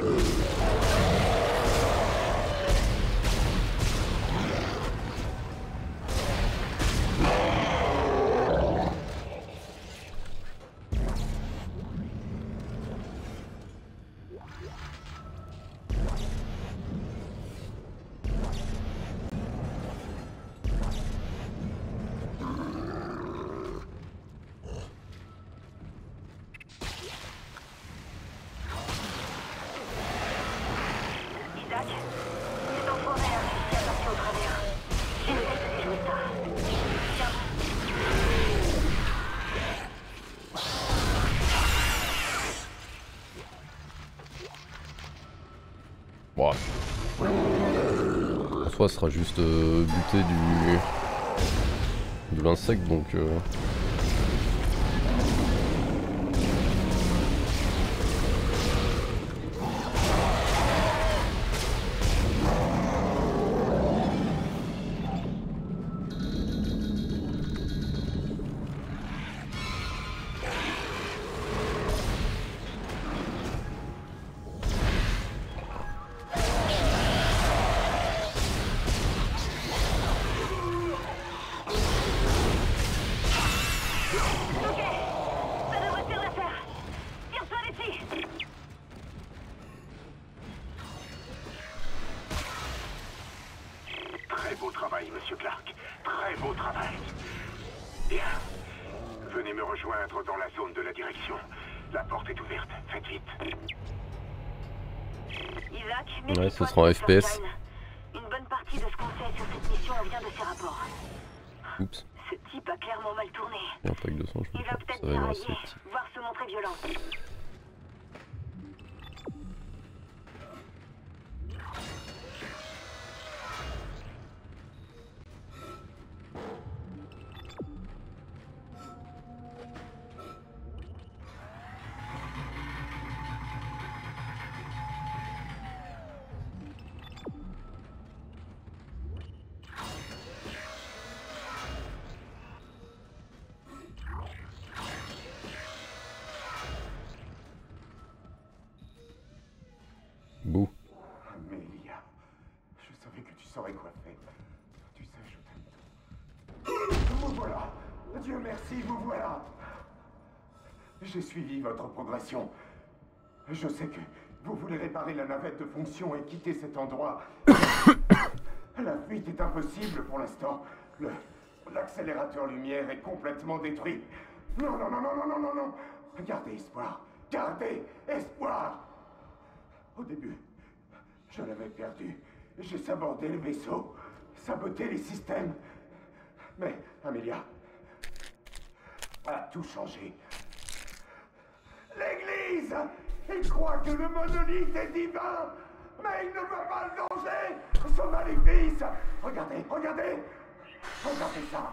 Bon. En soi, ce sera juste euh, buter du de l'insecte, donc. Euh...
Très beau travail, monsieur Clark. Très beau travail. Bien. Venez me rejoindre dans la zone de la direction. La porte est ouverte. Faites vite.
Isaac,
Ouais, ce sera en F P S.
Une bonne partie de ce qu'on sait sur cette mission vient de ses rapports.
Oups.
Ce type a clairement mal tourné.
Il y a un pack de sang, je peux
Il va
pas.
peut-être
Ça va y avoir
dérailler,
sept.
voire se montrer violent.
Bouh.
Amélia, je savais que tu saurais quoi faire. Tu sais, je t'aime trop. Vous voilà. Dieu merci, vous voilà. J'ai suivi votre progression. Je sais que vous voulez réparer la navette de fonction et quitter cet endroit. La fuite est impossible pour l'instant. Le... L'accélérateur lumière est complètement détruit. Non, non, non, non, non, non, non, non. Gardez espoir. Gardez espoir. Au début, je l'avais perdu. J'ai sabordé le vaisseau, saboté les systèmes. Mais Amélia a tout changé. L'Église! Il croit que le monolithe est divin, mais il ne voit pas le danger. Son maléfice. Regardez, regardez. Regardez ça.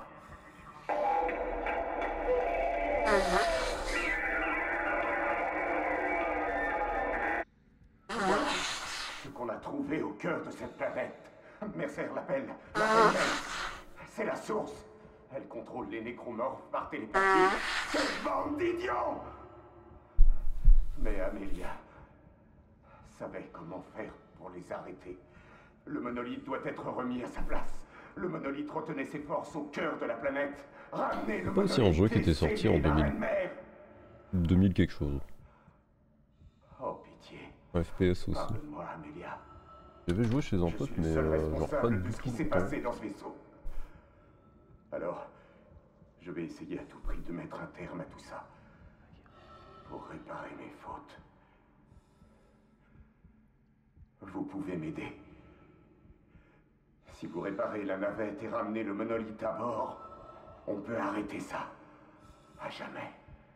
Voilà ce qu'on a trouvé au cœur de cette planète. Mercer l'appelle. l'appelle C'est la source. Elle contrôle les nécromorphes par télépathie. Cette bande d'idiots! Mais Amélia savait comment faire pour les arrêter. Le monolithe doit être remis à sa place. Le monolithe retenait ses forces au cœur de la planète. Ramenez le
Pas aussi un jeu qui était sorti en deux mille. deux mille quelque chose.
Oh pitié.
F P S aussi.
Pardonne-moi, Amélia.
J'avais joué chez un pote, mais euh, genre pas du
de ce qui
tout
s'est
le temps.
passé dans ce vaisseau. Alors, je vais essayer à tout prix de mettre un terme à tout ça. Pour réparer mes fautes. Vous pouvez m'aider. Si vous réparez la navette et ramenez le monolithe à bord, on peut arrêter ça. À jamais.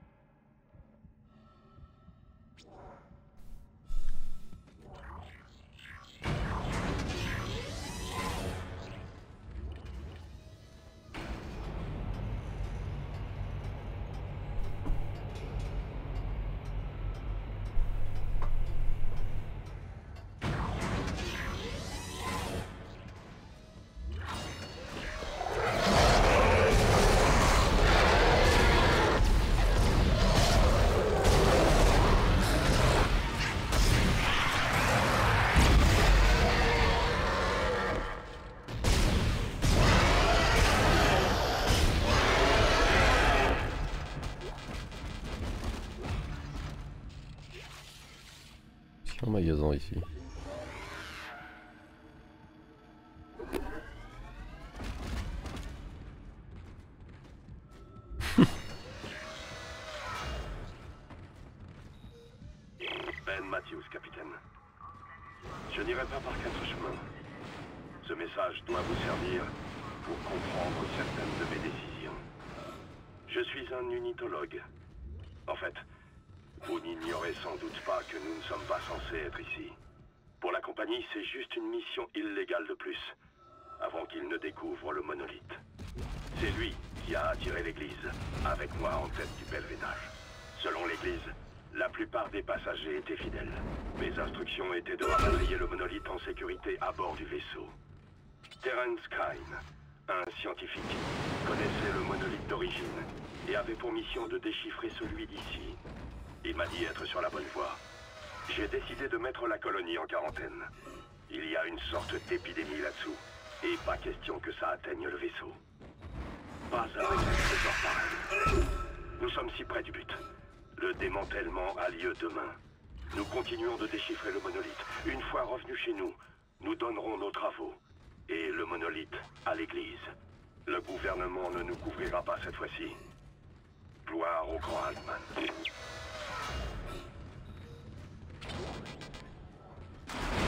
Un magasin ici.
Ben Matthews, capitaine. Je n'irai pas par quatre chemins. Ce message doit vous servir pour comprendre certaines de mes décisions. Je suis un unitologue. En fait, vous n'ignorez sans doute pas que nous ne sommes pas censés être ici. Pour la compagnie, c'est juste une mission illégale de plus, avant qu'il ne découvre le monolithe. C'est lui qui a attiré l'église, avec moi en tête du pèlerinage. Selon l'église, la plupart des passagers étaient fidèles. Mes instructions étaient de rapatrier le monolithe en sécurité à bord du vaisseau. Terence Kyne, un scientifique, connaissait le monolithe d'origine et avait pour mission de déchiffrer celui d'ici. Il m'a dit être sur la bonne voie. J'ai décidé de mettre la colonie en quarantaine. Il y a une sorte d'épidémie là-dessous, et pas question que ça atteigne le vaisseau. Pas avec un trésor pareil. Nous sommes si près du but. Le démantèlement a lieu demain. Nous continuons de déchiffrer le monolithe. Une fois revenus chez nous, nous donnerons nos travaux. Et le monolithe à l'église. Le gouvernement ne nous couvrira pas cette fois-ci. Gloire au grand Altman.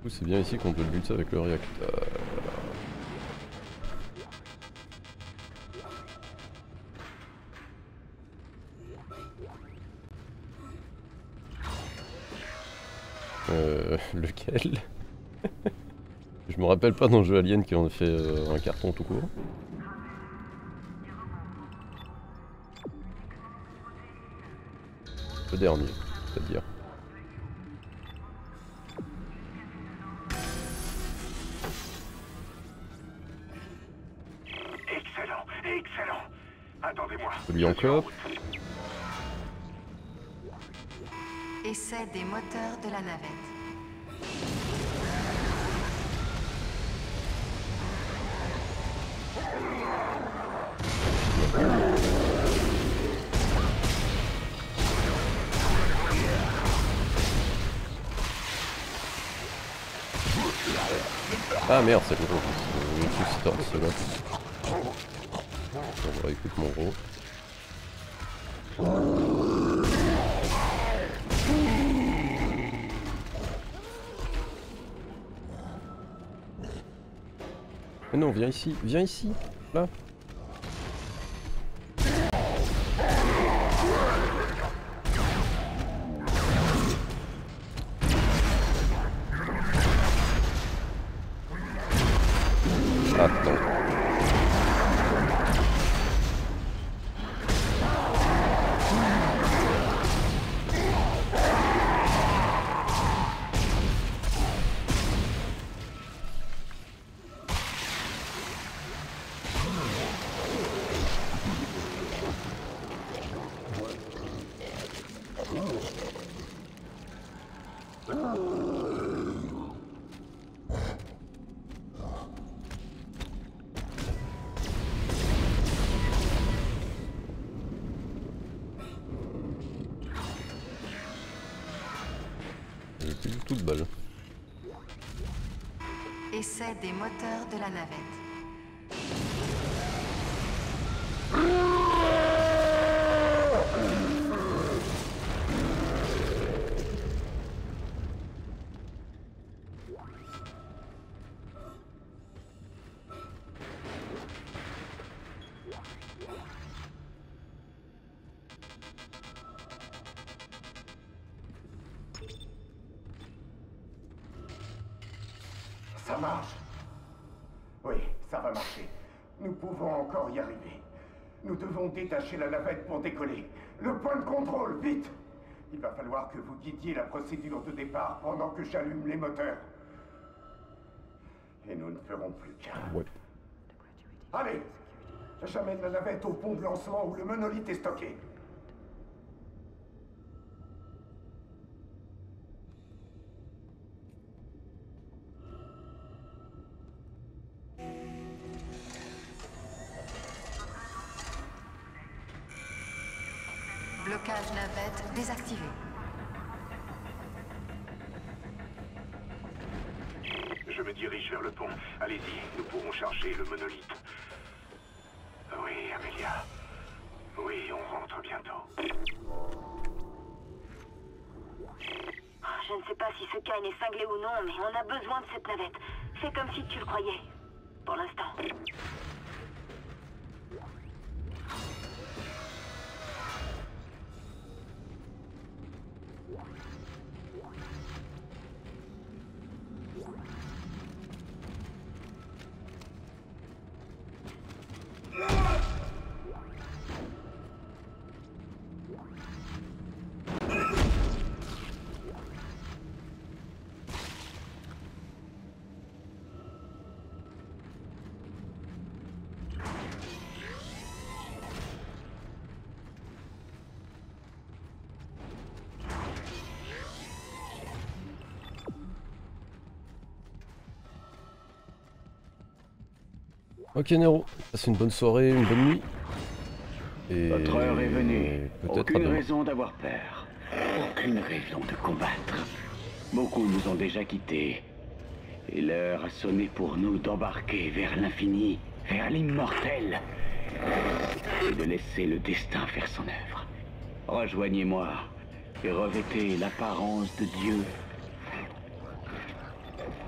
C'est bien ici qu'on peut le buter avec le réacteur. Euh... Lequel? Je me rappelle pas dans le jeu Alien qui en a fait euh, un carton tout court. Le dernier, c'est-à-dire.
Excellent, excellent. Attendez-moi.
Celui en coop.
Essai des moteurs de la navette.
Ah merde, c'est le gros. C'est le c'est là. Bon, bah écoute mon gros. Mais non, viens ici, viens ici, là. Attends. Toute balle.
Essai des moteurs de la navette.
Ça marche. Oui, ça va marcher. Nous pouvons encore y arriver. Nous devons détacher la navette pour décoller. Le point de contrôle, vite! Il va falloir que vous guidiez la procédure de départ pendant que j'allume les moteurs. Et nous ne ferons plus qu'un.
Ouais.
Allez! J'amène la navette au pont de lancement où le monolithe est stocké.
Blocage navette désactivé.
Je me dirige vers le pont. Allez-y, nous pourrons charger le monolithe. Oui, Amelia. Oui, on rentre bientôt.
Je ne sais pas si ce Kain est cinglé ou non, mais on a besoin de cette navette. Fais comme si tu le croyais. Pour l'instant.
Ok Nero, passe une bonne soirée, une bonne nuit. Et
votre heure est venue. Aucune
à
raison d'avoir peur. Aucune raison de combattre. Beaucoup nous ont déjà quittés. Et l'heure a sonné pour nous d'embarquer vers l'infini, vers l'immortel. Et de laisser le destin faire son œuvre. Rejoignez-moi et revêtez l'apparence de Dieu.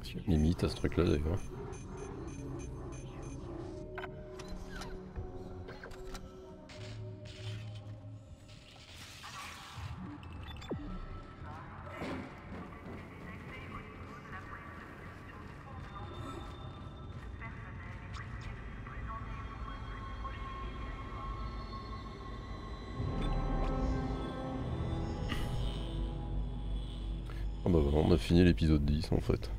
Limite à ce truc là d'ailleurs. Ah bah voilà, on a fini l'épisode dix en fait.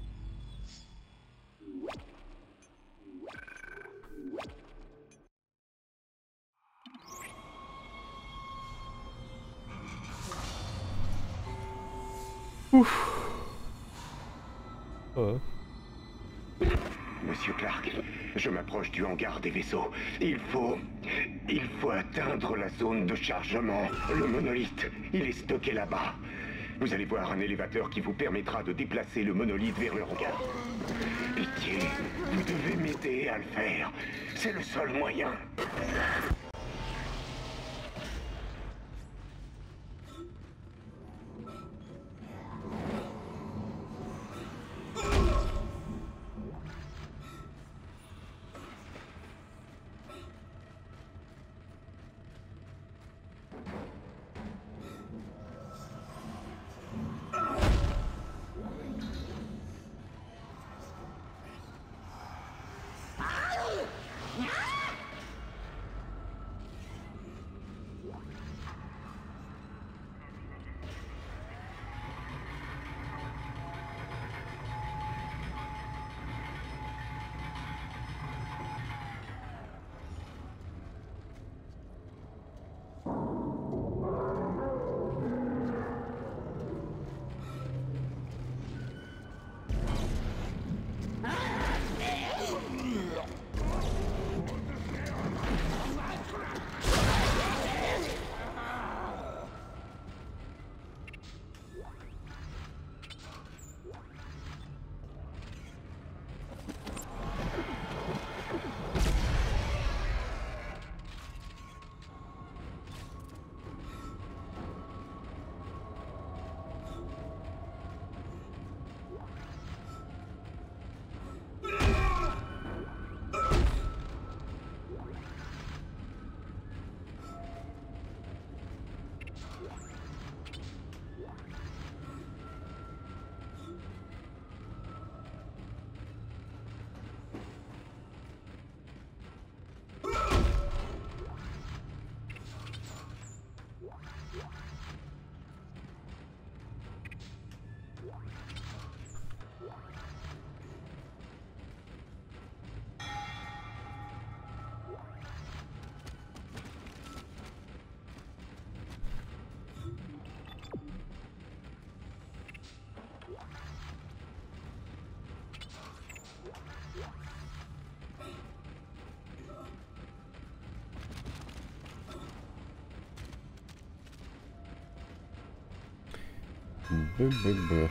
Ouf. Ouais.
Monsieur Clark, je m'approche du hangar des vaisseaux. Il faut... Il faut atteindre la zone de chargement. Le monolithe, il est stocké là-bas. Vous allez voir un élévateur qui vous permettra de déplacer le monolithe vers le hangar. Pitié, vous devez m'aider à le faire. C'est le seul moyen.
Bah, bah, bah.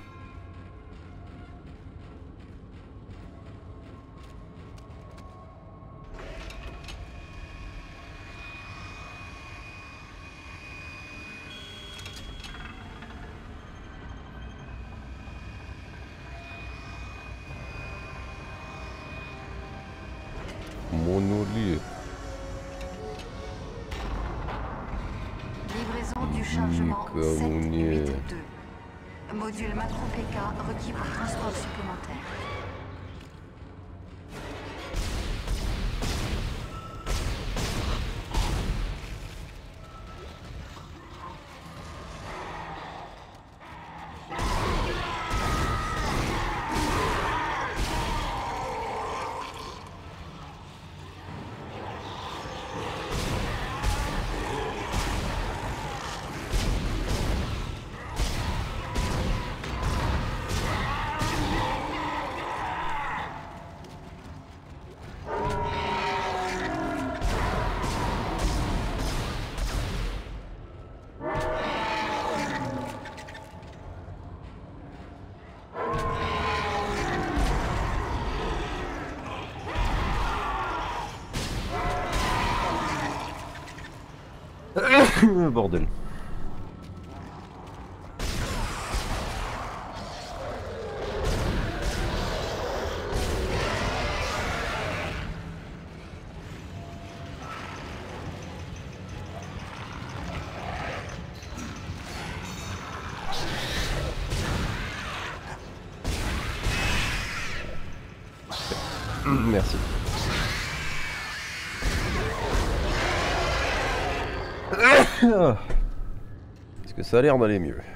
Monolithe.
Livraison du chargement sept
Nicamonier.
huit deux. Module macro P K requis pour transport supplémentaire.
Bordel. Merci. Est-ce que ça a l'air d'aller mieux?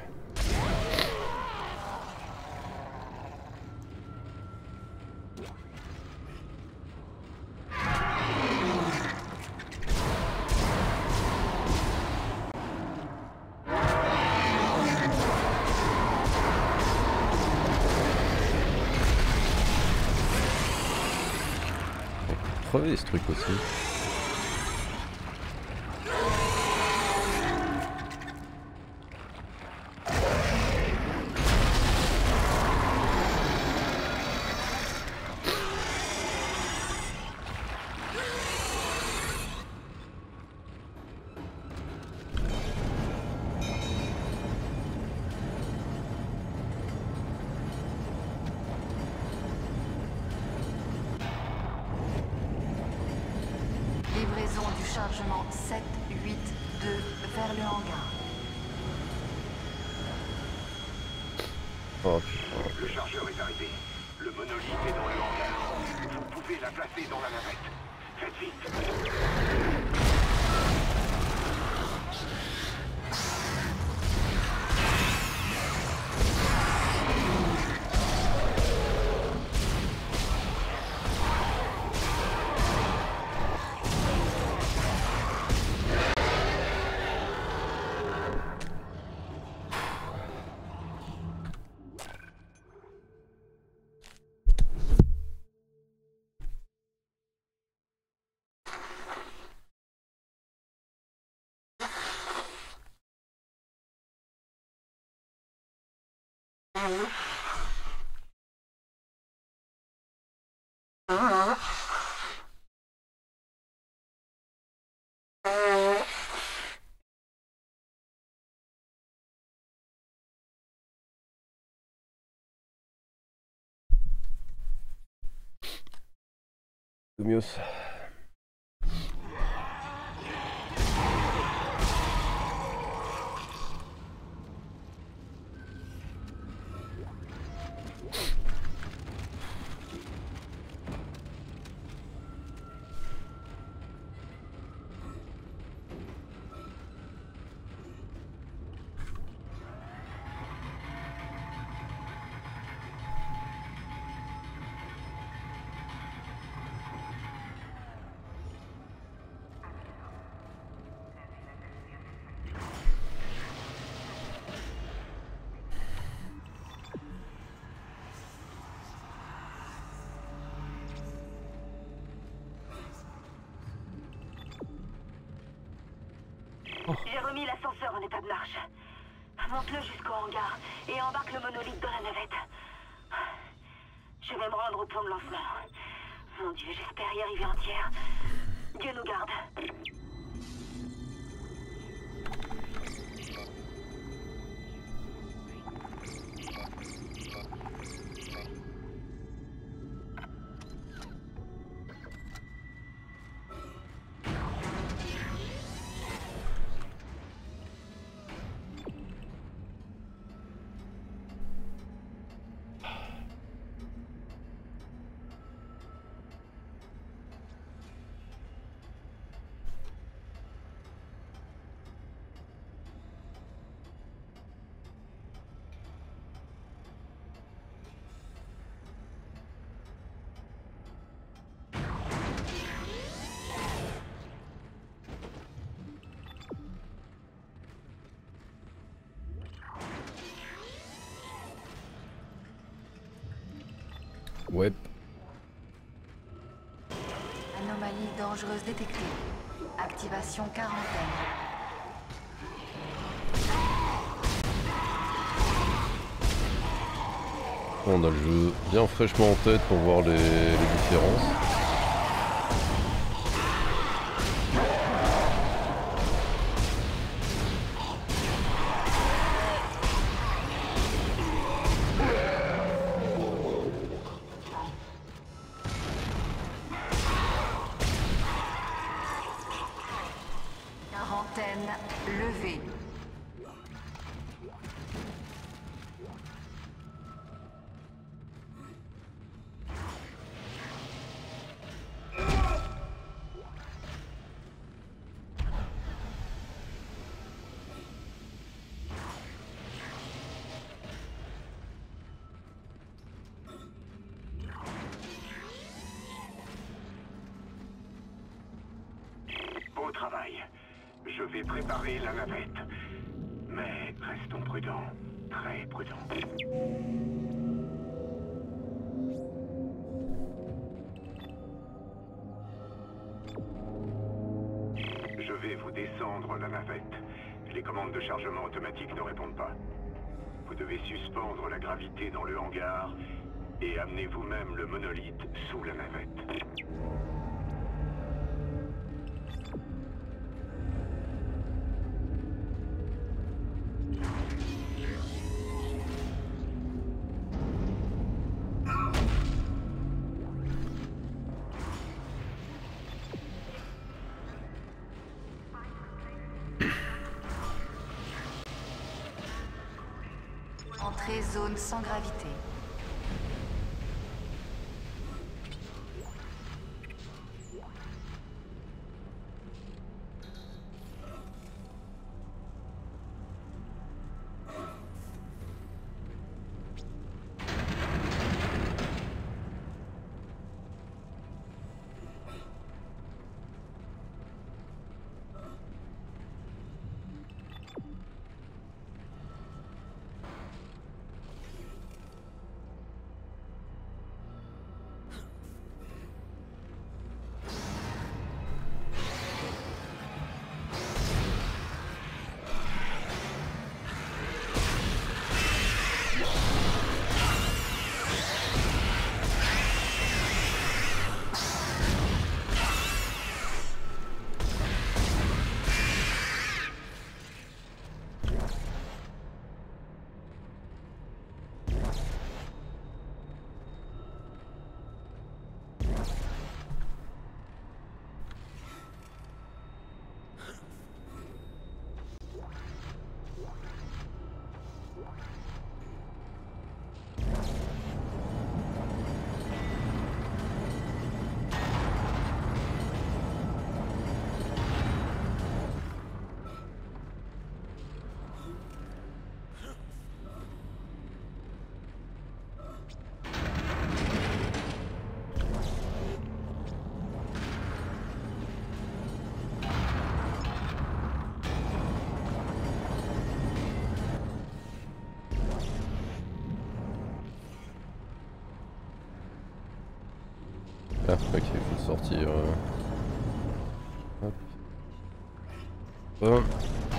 Crever ce truc aussi.
Livraison du chargement sept huit deux vers le hangar.
Oh putain.
Le chargeur est arrivé. Le monolithe est dans le hangar. Vous pouvez la placer dans la navette. Faites vite.
Mieux.
J'ai remis l'ascenseur en état de marche. Monte-le jusqu'au hangar et embarque le monolithe dans la navette. Je vais me rendre au point de lancement. Mon Dieu, j'espère y arriver entière. Dieu nous garde.
Ouais.
Anomalie dangereuse détectée. Activation quarantaine.
On a le jeu bien fraîchement en tête pour voir les, les différences.
Quarantaine levée.
préparer la navette. Mais restons prudents. Très prudents. Je vais vous descendre la navette. Les commandes de chargement automatique ne répondent pas. Vous devez suspendre la gravité dans le hangar et amener vous-même le monolithe sous la navette.
Entrée zone sans gravité.
Ah, ok, il faut sortir. Euh... Hop. Bon.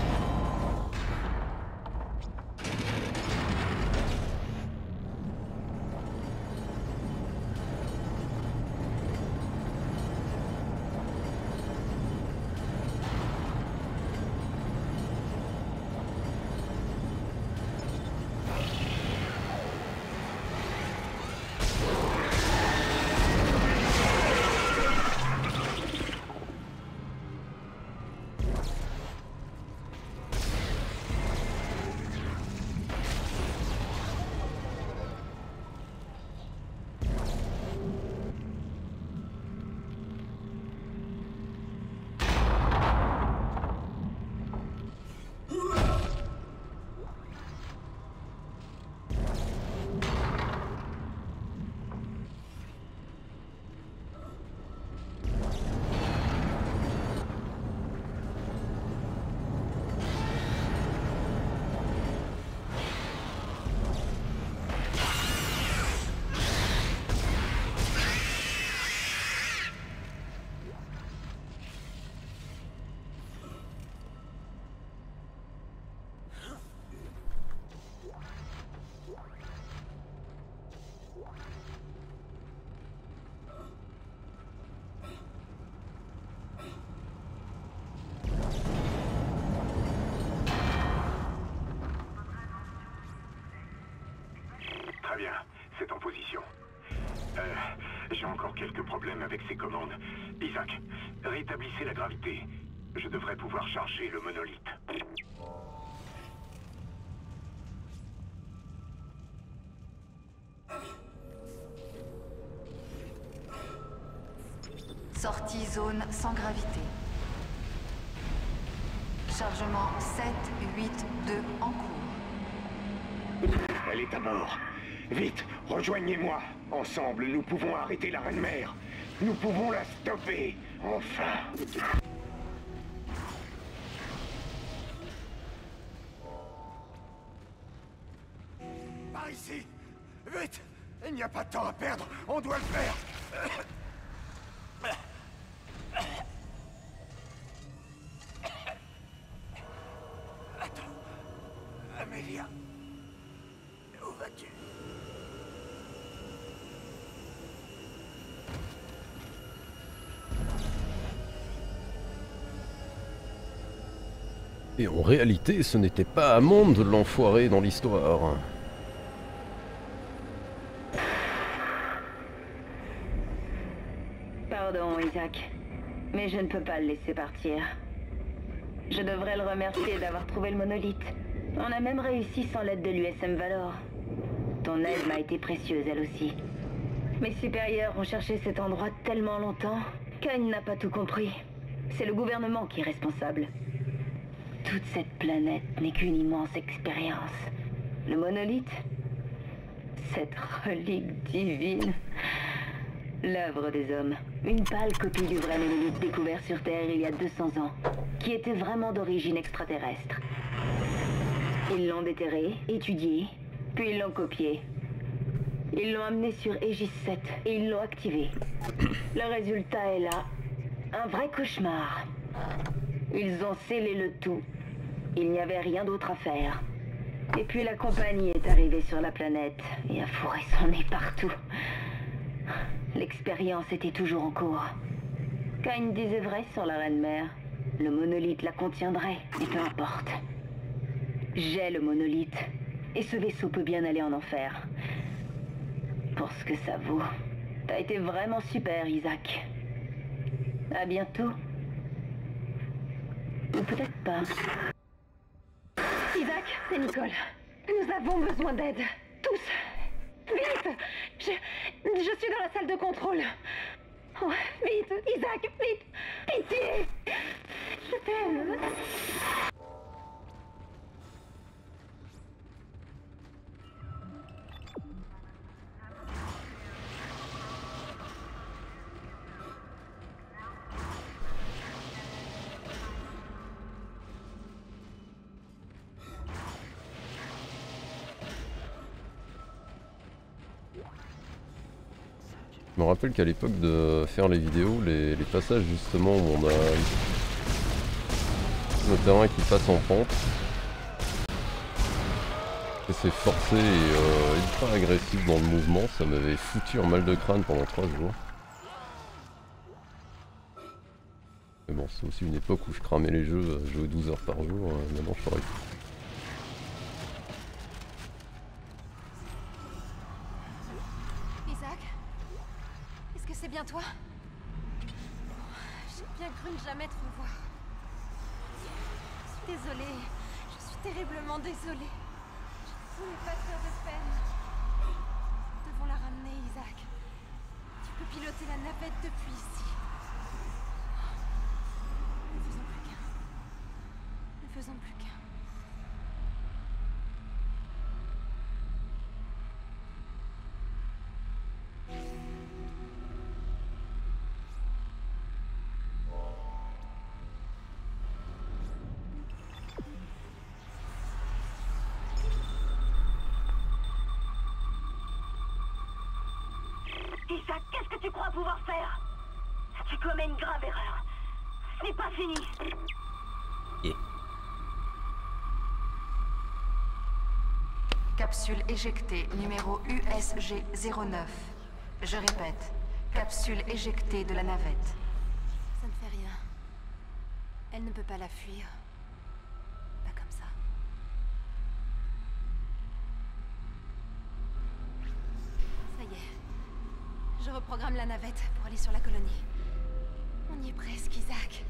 Très bien, c'est en position. Euh, j'ai encore quelques problèmes avec ces commandes. Isaac, rétablissez la gravité. Je devrais pouvoir charger le monolithe.
Sortie zone sans gravité. Chargement sept huit deux en cours.
Elle est à bord. Vite, rejoignez-moi. Ensemble, nous pouvons arrêter la Reine-Mère. Nous pouvons la stopper. Enfin. ici! Vite! Il n'y a pas de temps à perdre! On doit le faire! Attends... Amélia... Où vas-tu?
Et en réalité, ce n'était pas Hammond l'enfoiré dans l'histoire.
Pardon, Isaac, mais je ne peux pas le laisser partir. Je devrais le remercier d'avoir trouvé le monolithe. On a même réussi sans l'aide de l'U S M Valor. Ton aide m'a été précieuse, elle aussi. Mes supérieurs ont cherché cet endroit tellement longtemps qu'Ain n'a pas tout compris. C'est le gouvernement qui est responsable. Toute cette planète n'est qu'une immense expérience. Le monolithe, cette relique divine, l'œuvre des hommes. Une pâle copie du vrai monolithe découvert sur Terre il y a deux cents ans, qui était vraiment d'origine extraterrestre. Ils l'ont déterré, étudié, puis ils l'ont copié. Ils l'ont amené sur Aegis sept et ils l'ont activé. Le résultat est là. Un vrai cauchemar. Ils ont scellé le tout. Il n'y avait rien d'autre à faire. Et puis la compagnie est arrivée sur la planète et a fourré son nez partout. L'expérience était toujours en cours. Kain disait vrai sur la Reine-Mère. Le monolithe la contiendrait, et peu importe. J'ai le monolithe, et ce vaisseau peut bien aller en enfer. Pour ce que ça vaut. T'as été vraiment super, Isaac. À bientôt. Ou peut-être pas.
Isaac, c'est Nicole. Nous avons besoin d'aide. Tous. Vite. Je... Je suis dans la salle de contrôle. Oh, vite, Isaac, vite. Pitié. Je t'aime.
Je me rappelle qu'à l'époque de faire les vidéos, les, les passages justement où on a le terrain qui passe en pente, et c'est forcé et euh, ultra agressif dans le mouvement, ça m'avait foutu un mal de crâne pendant trois jours. Mais bon, c'est aussi une époque où je cramais les jeux, je jouais douze heures par jour, euh, maintenant je ferais plus.
C'est bien toi? J'ai bien cru ne jamais te revoir. Je suis désolée. Je suis terriblement désolée. Je ne voulais pas te faire de peine. Nous devons la ramener, Isaac. Tu peux piloter la navette depuis ici. Ne faisons plus qu'un. Ne faisons plus qu'un.
Isaac, qu'est-ce que tu crois pouvoir faire? Tu commets une grave erreur. Ce n'est pas fini.
Yeah.
Capsule éjectée numéro U S G zéro neuf. Je répète, capsule éjectée de la navette.
Ça ne fait rien. Elle ne peut pas la fuir. Pas comme ça. Ça y est. Je reprogramme la navette pour aller sur la colonie. On y est presque, Isaac.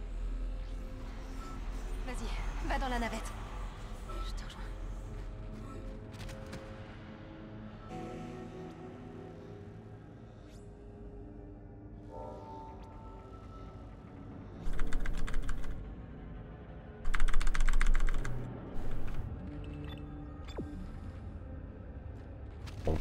Vas-y, va dans la navette. Je te rejoins.
Bon.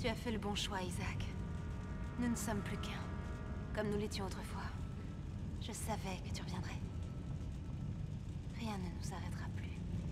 Tu as fait le bon choix, Isaac. Nous ne sommes plus qu'un, comme nous l'étions autrefois. Je savais que tu reviendrais. Rien ne nous arrêtera plus.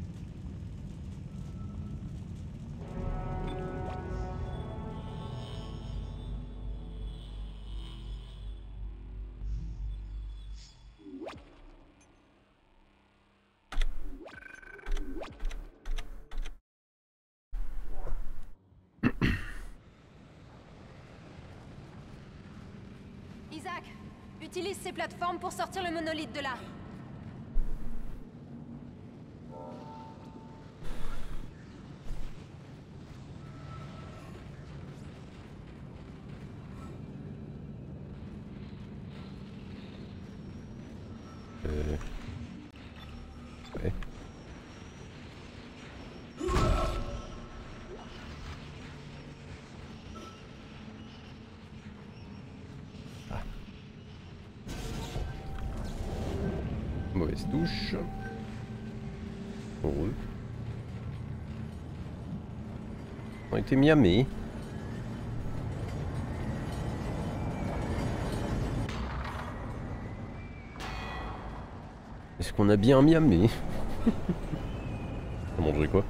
Isaac, utilise ces plateformes pour sortir le monolithe de là.
Euh... Ouais. Mauvaise touche. Heureux. On a été miamés. Est-ce qu'on a bien miamé? On mangerait quoi?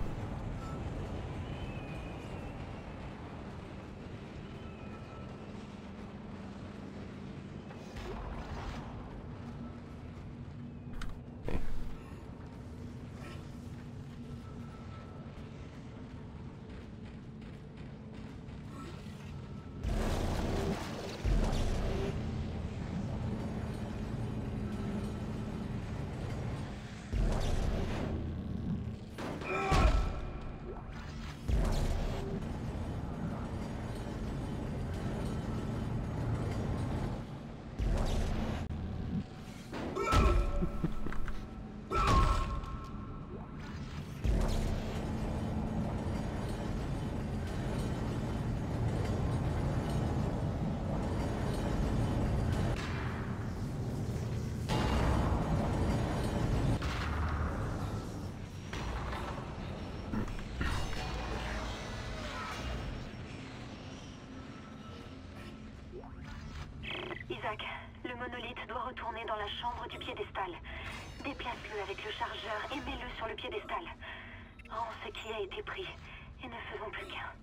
Isaac, le monolithe doit retourner dans la chambre du piédestal. Déplace-le avec le chargeur et mets-le sur le piédestal. Rends ce qui a été pris et ne faisons plus qu'un.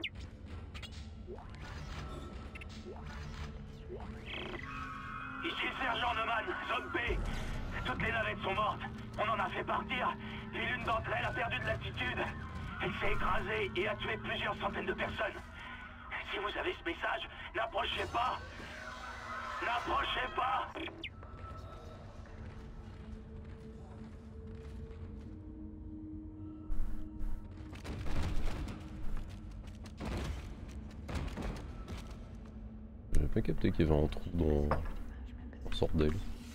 Ici le sergent Neumann, zone B. Toutes les navettes sont mortes. On en a fait partir et l'une d'entre elles a perdu de l'altitude. Elle s'est écrasée et a tué plusieurs centaines de personnes. Si vous avez ce message, n'approchez pas. N'approchez pas.
J'avais pas capté qu'il y avait un trou dans... en sorte d'aile.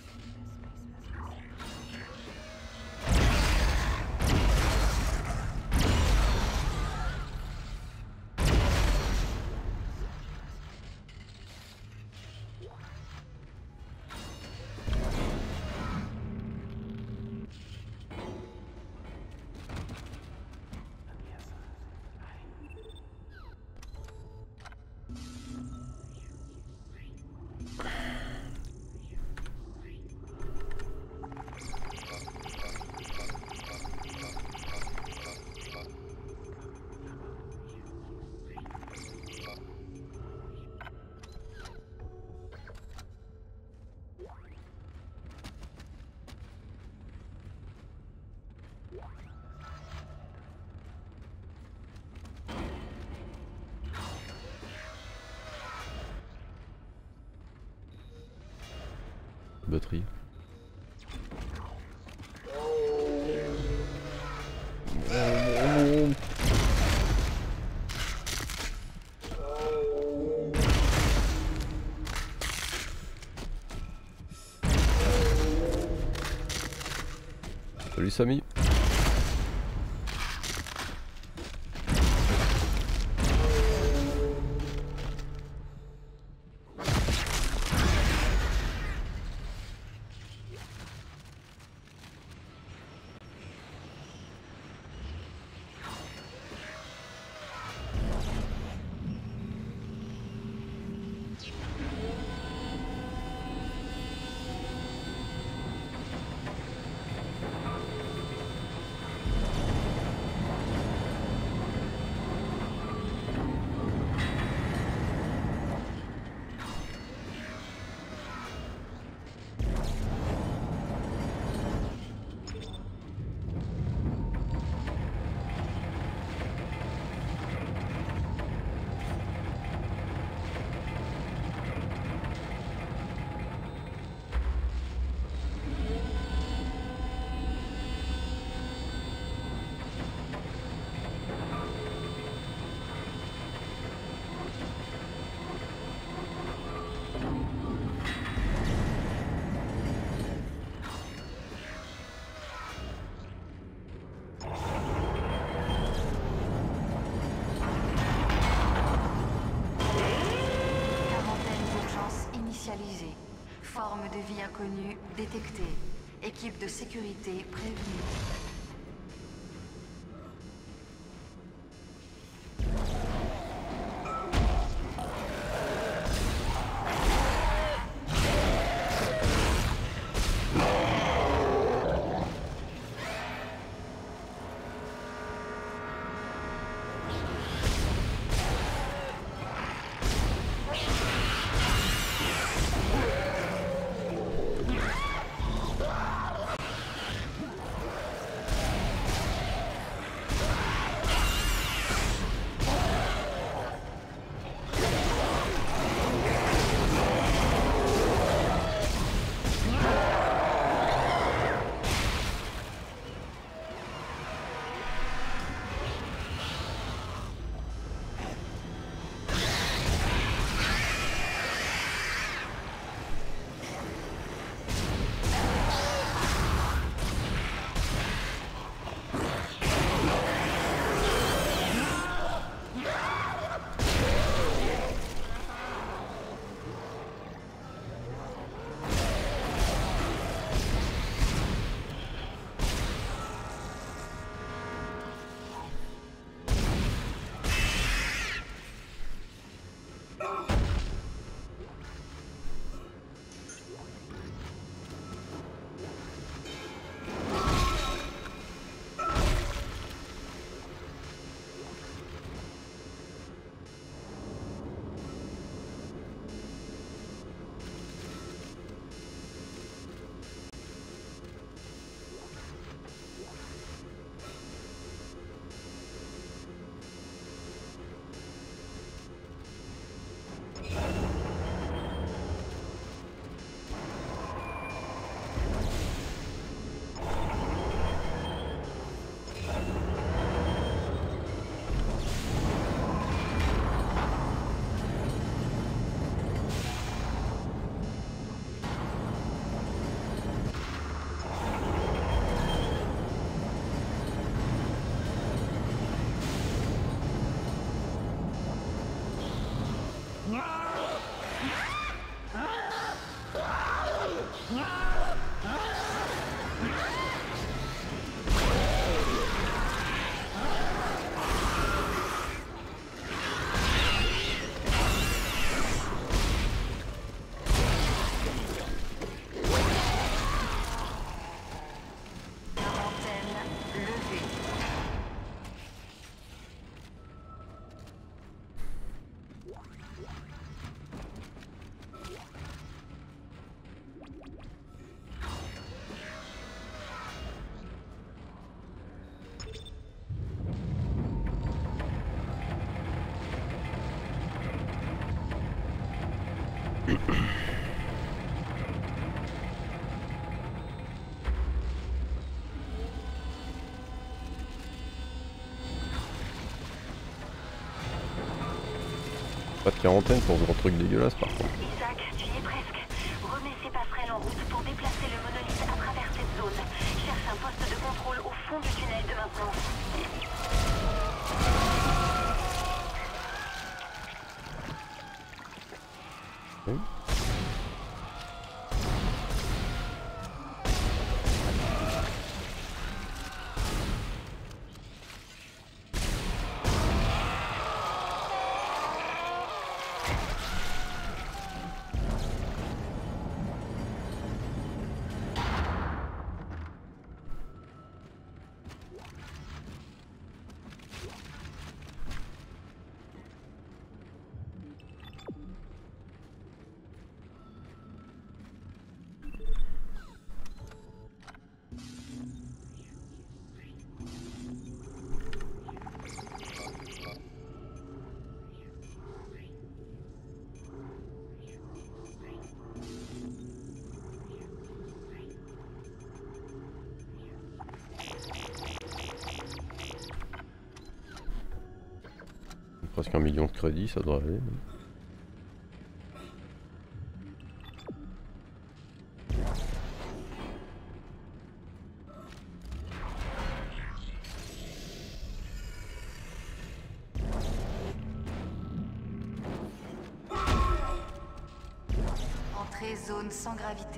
Batterie. Salut Samy.
localisé. Forme de vie inconnue détectée. Équipe de sécurité prévenue.
Pas de quarantaine pour ce gros truc dégueulasse par contre.
Isaac, tu y es presque. Remets ces passerelles en route pour déplacer le monolithe à travers cette zone. Cherche un poste de contrôle au fond du tunnel de maintenance.
Oui. Presque un million de crédits, ça devrait aller.
Entrée Entrée zone sans gravité.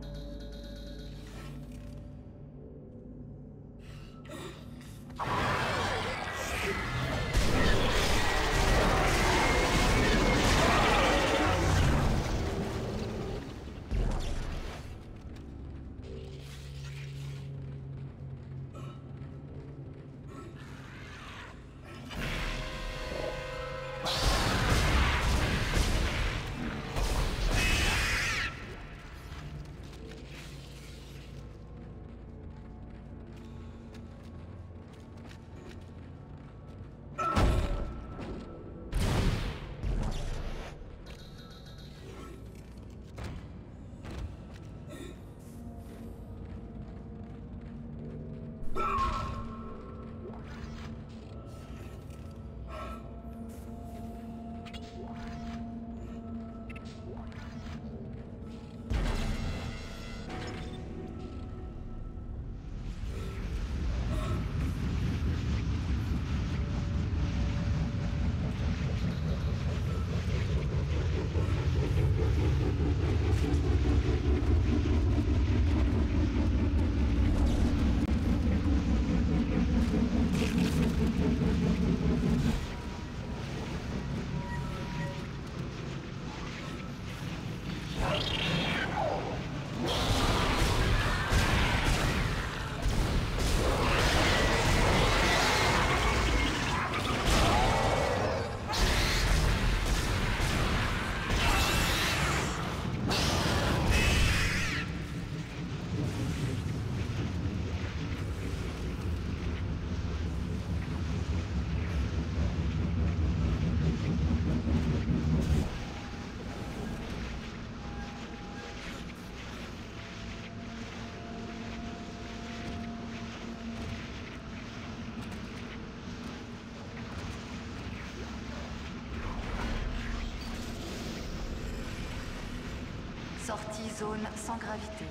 Sortie zone sans gravité.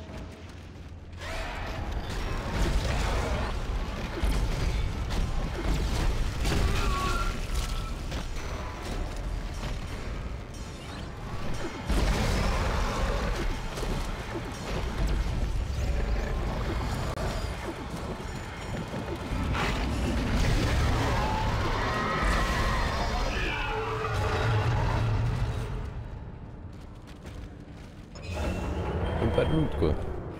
Pas de loot quoi.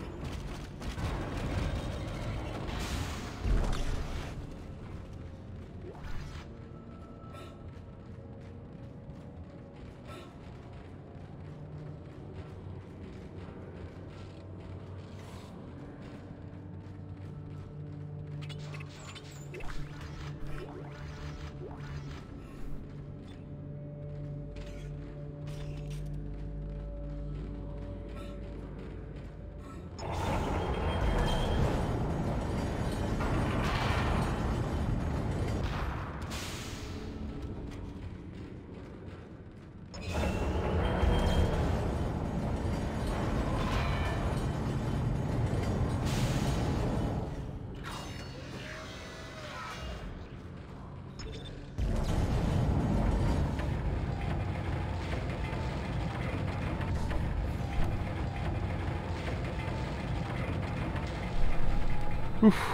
Ouf.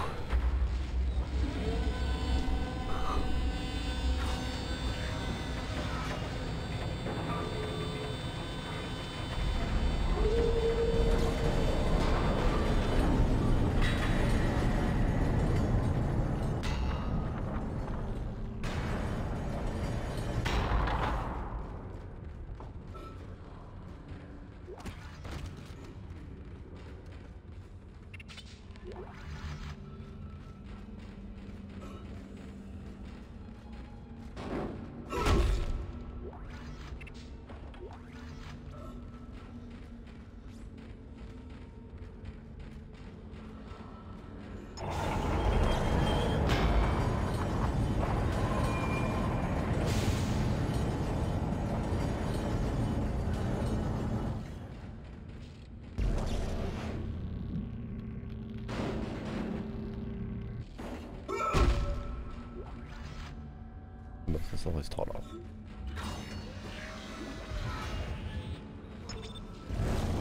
Bah ça, ça restera là.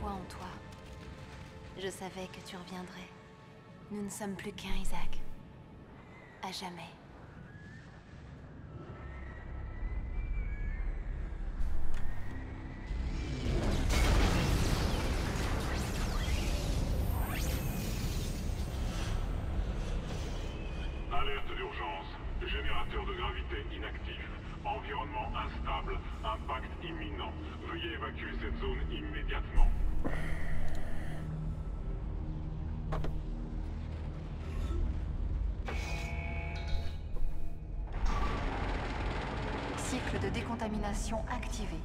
foi en toi. Je savais que tu reviendrais. Nous ne sommes plus qu'un, Isaac. À jamais.
Alerte d'urgence. Générateur de gravité inactif. Environnement instable. Impact imminent. Veuillez évacuer cette zone immédiatement.
Cycle de décontamination activé.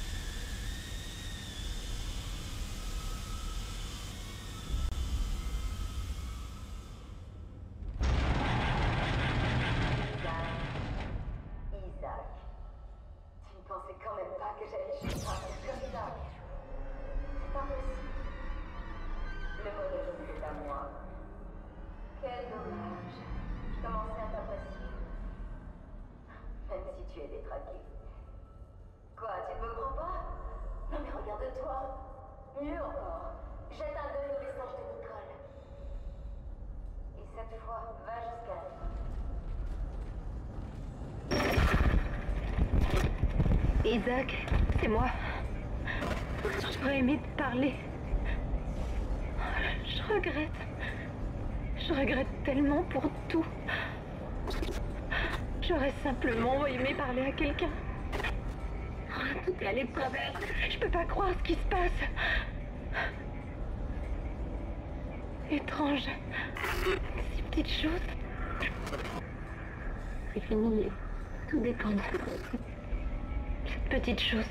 Isaac, c'est moi. J'aurais aimé te parler. Je regrette. Je regrette tellement pour tout. J'aurais simplement aimé parler à quelqu'un. Tout est allé de travers. Je peux pas croire ce qui se passe. Étrange. Ces petites choses. C'est fini. Tout dépend de cette petite chose.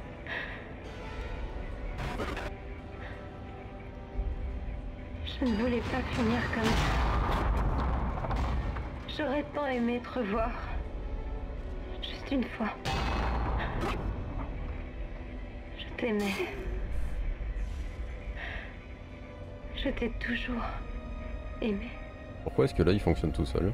Je ne voulais pas finir comme ça. J'aurais tant aimé te revoir. Juste une fois. Je t'aimais. Je t'ai toujours aimé.
Pourquoi est-ce que là il fonctionne tout seul?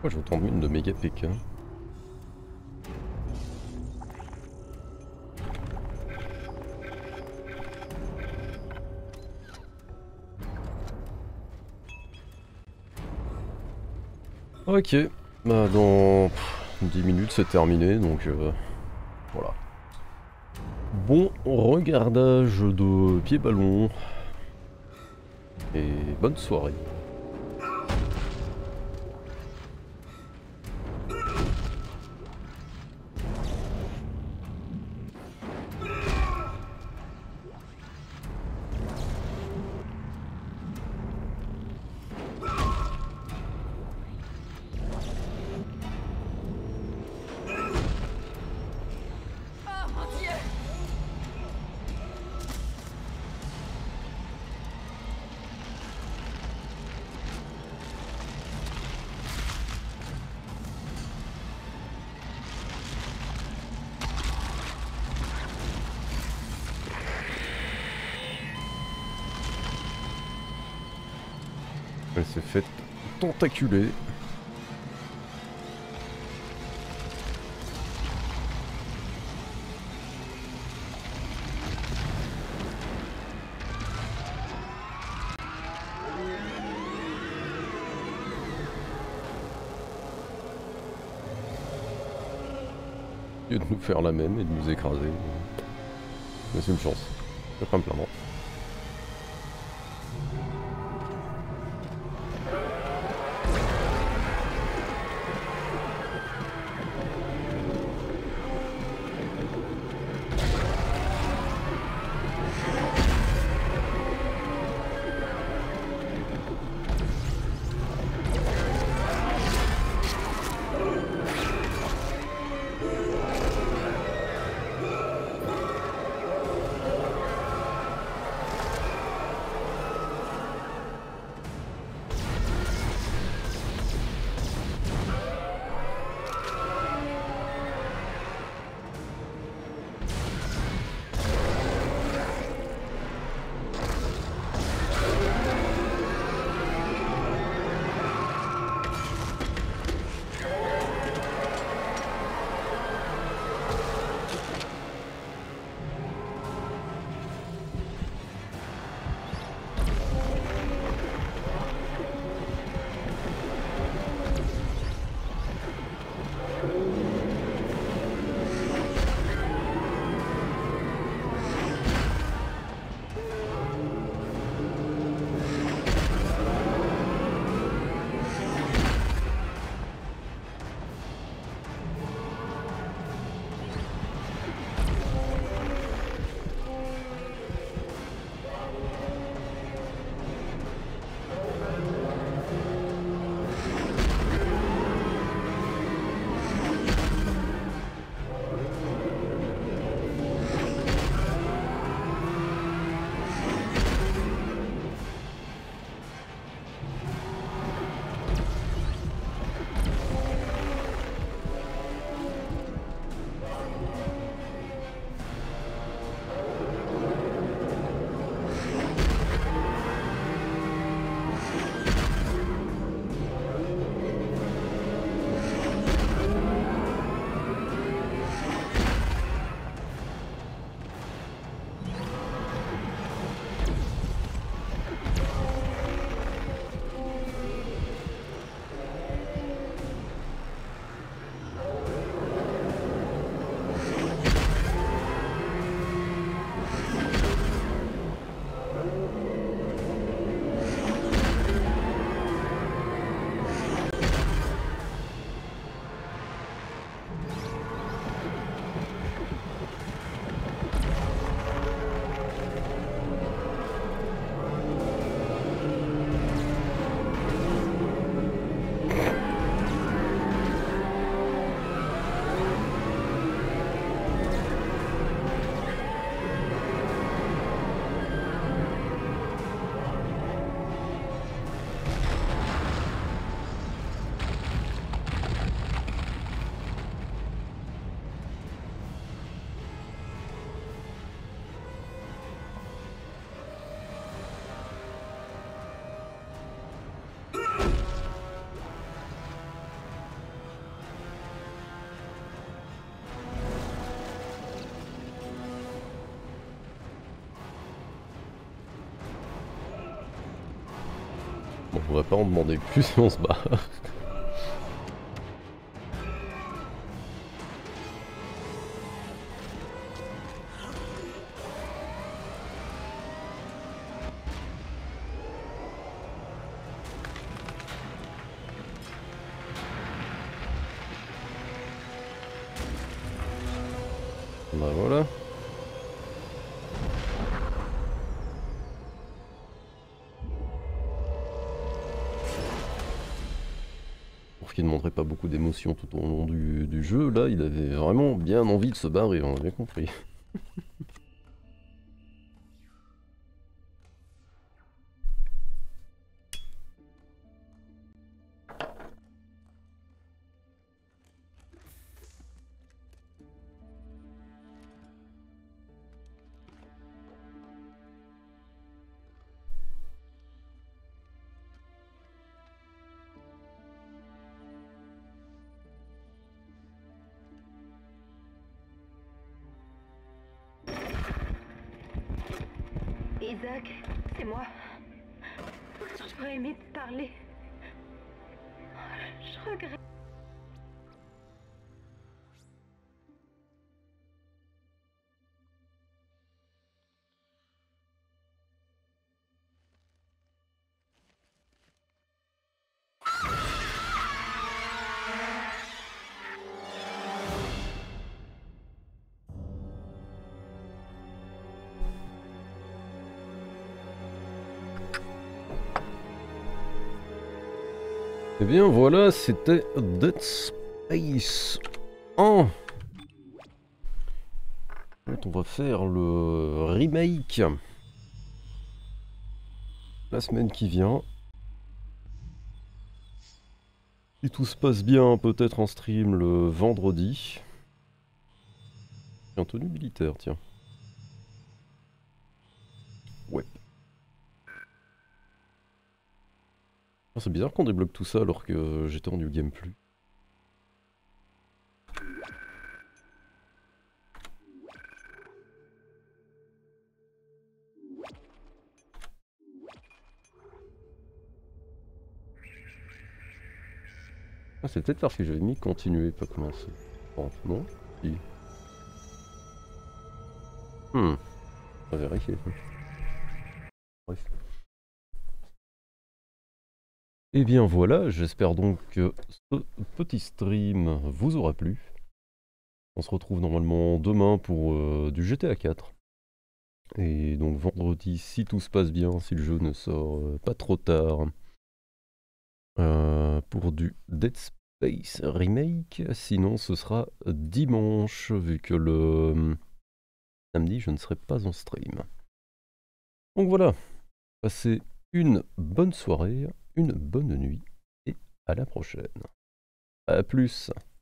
Pourquoi j'ai autant de mine de méga P K? Ok, bah dans dix minutes c'est terminé, donc euh, voilà. Bon regardage de pied ballon et bonne soirée. Elle s'est faite tentaculer. Au lieu de nous faire la même et de nous écraser. Mais c'est une chance. Je vais pas me plaindre. On va pas en demander plus si on se barre. Bah voilà. Pour qu'il ne montrait pas beaucoup d'émotions tout au long du, du jeu, là il avait vraiment bien envie de se barrer, on a bien compris.
Isaac, c'est moi. J'aurais aimé te parler. Je regrette.
Eh bien voilà, c'était Dead Space un. On va faire le remake la semaine qui vient. Si tout se passe bien, peut-être en stream le vendredi. En tenue militaire, tiens. Ouais. C'est bizarre qu'on débloque tout ça alors que j'étais en New Game Plus. Ah, c'est peut-être parce que j'avais mis continuer, pas commencer. Oh, non? Si. Hmm. On va vérifier. Bref. Et bien voilà, j'espère donc que ce petit stream vous aura plu. On se retrouve normalement demain pour euh, du G T A quatre. Et donc vendredi, si tout se passe bien, si le jeu ne sort euh, pas trop tard, euh, pour du Dead Space Remake. Sinon ce sera dimanche, vu que le samedi je ne serai pas en stream. Donc voilà, passez une bonne soirée, une bonne nuit, et à la prochaine. A plus.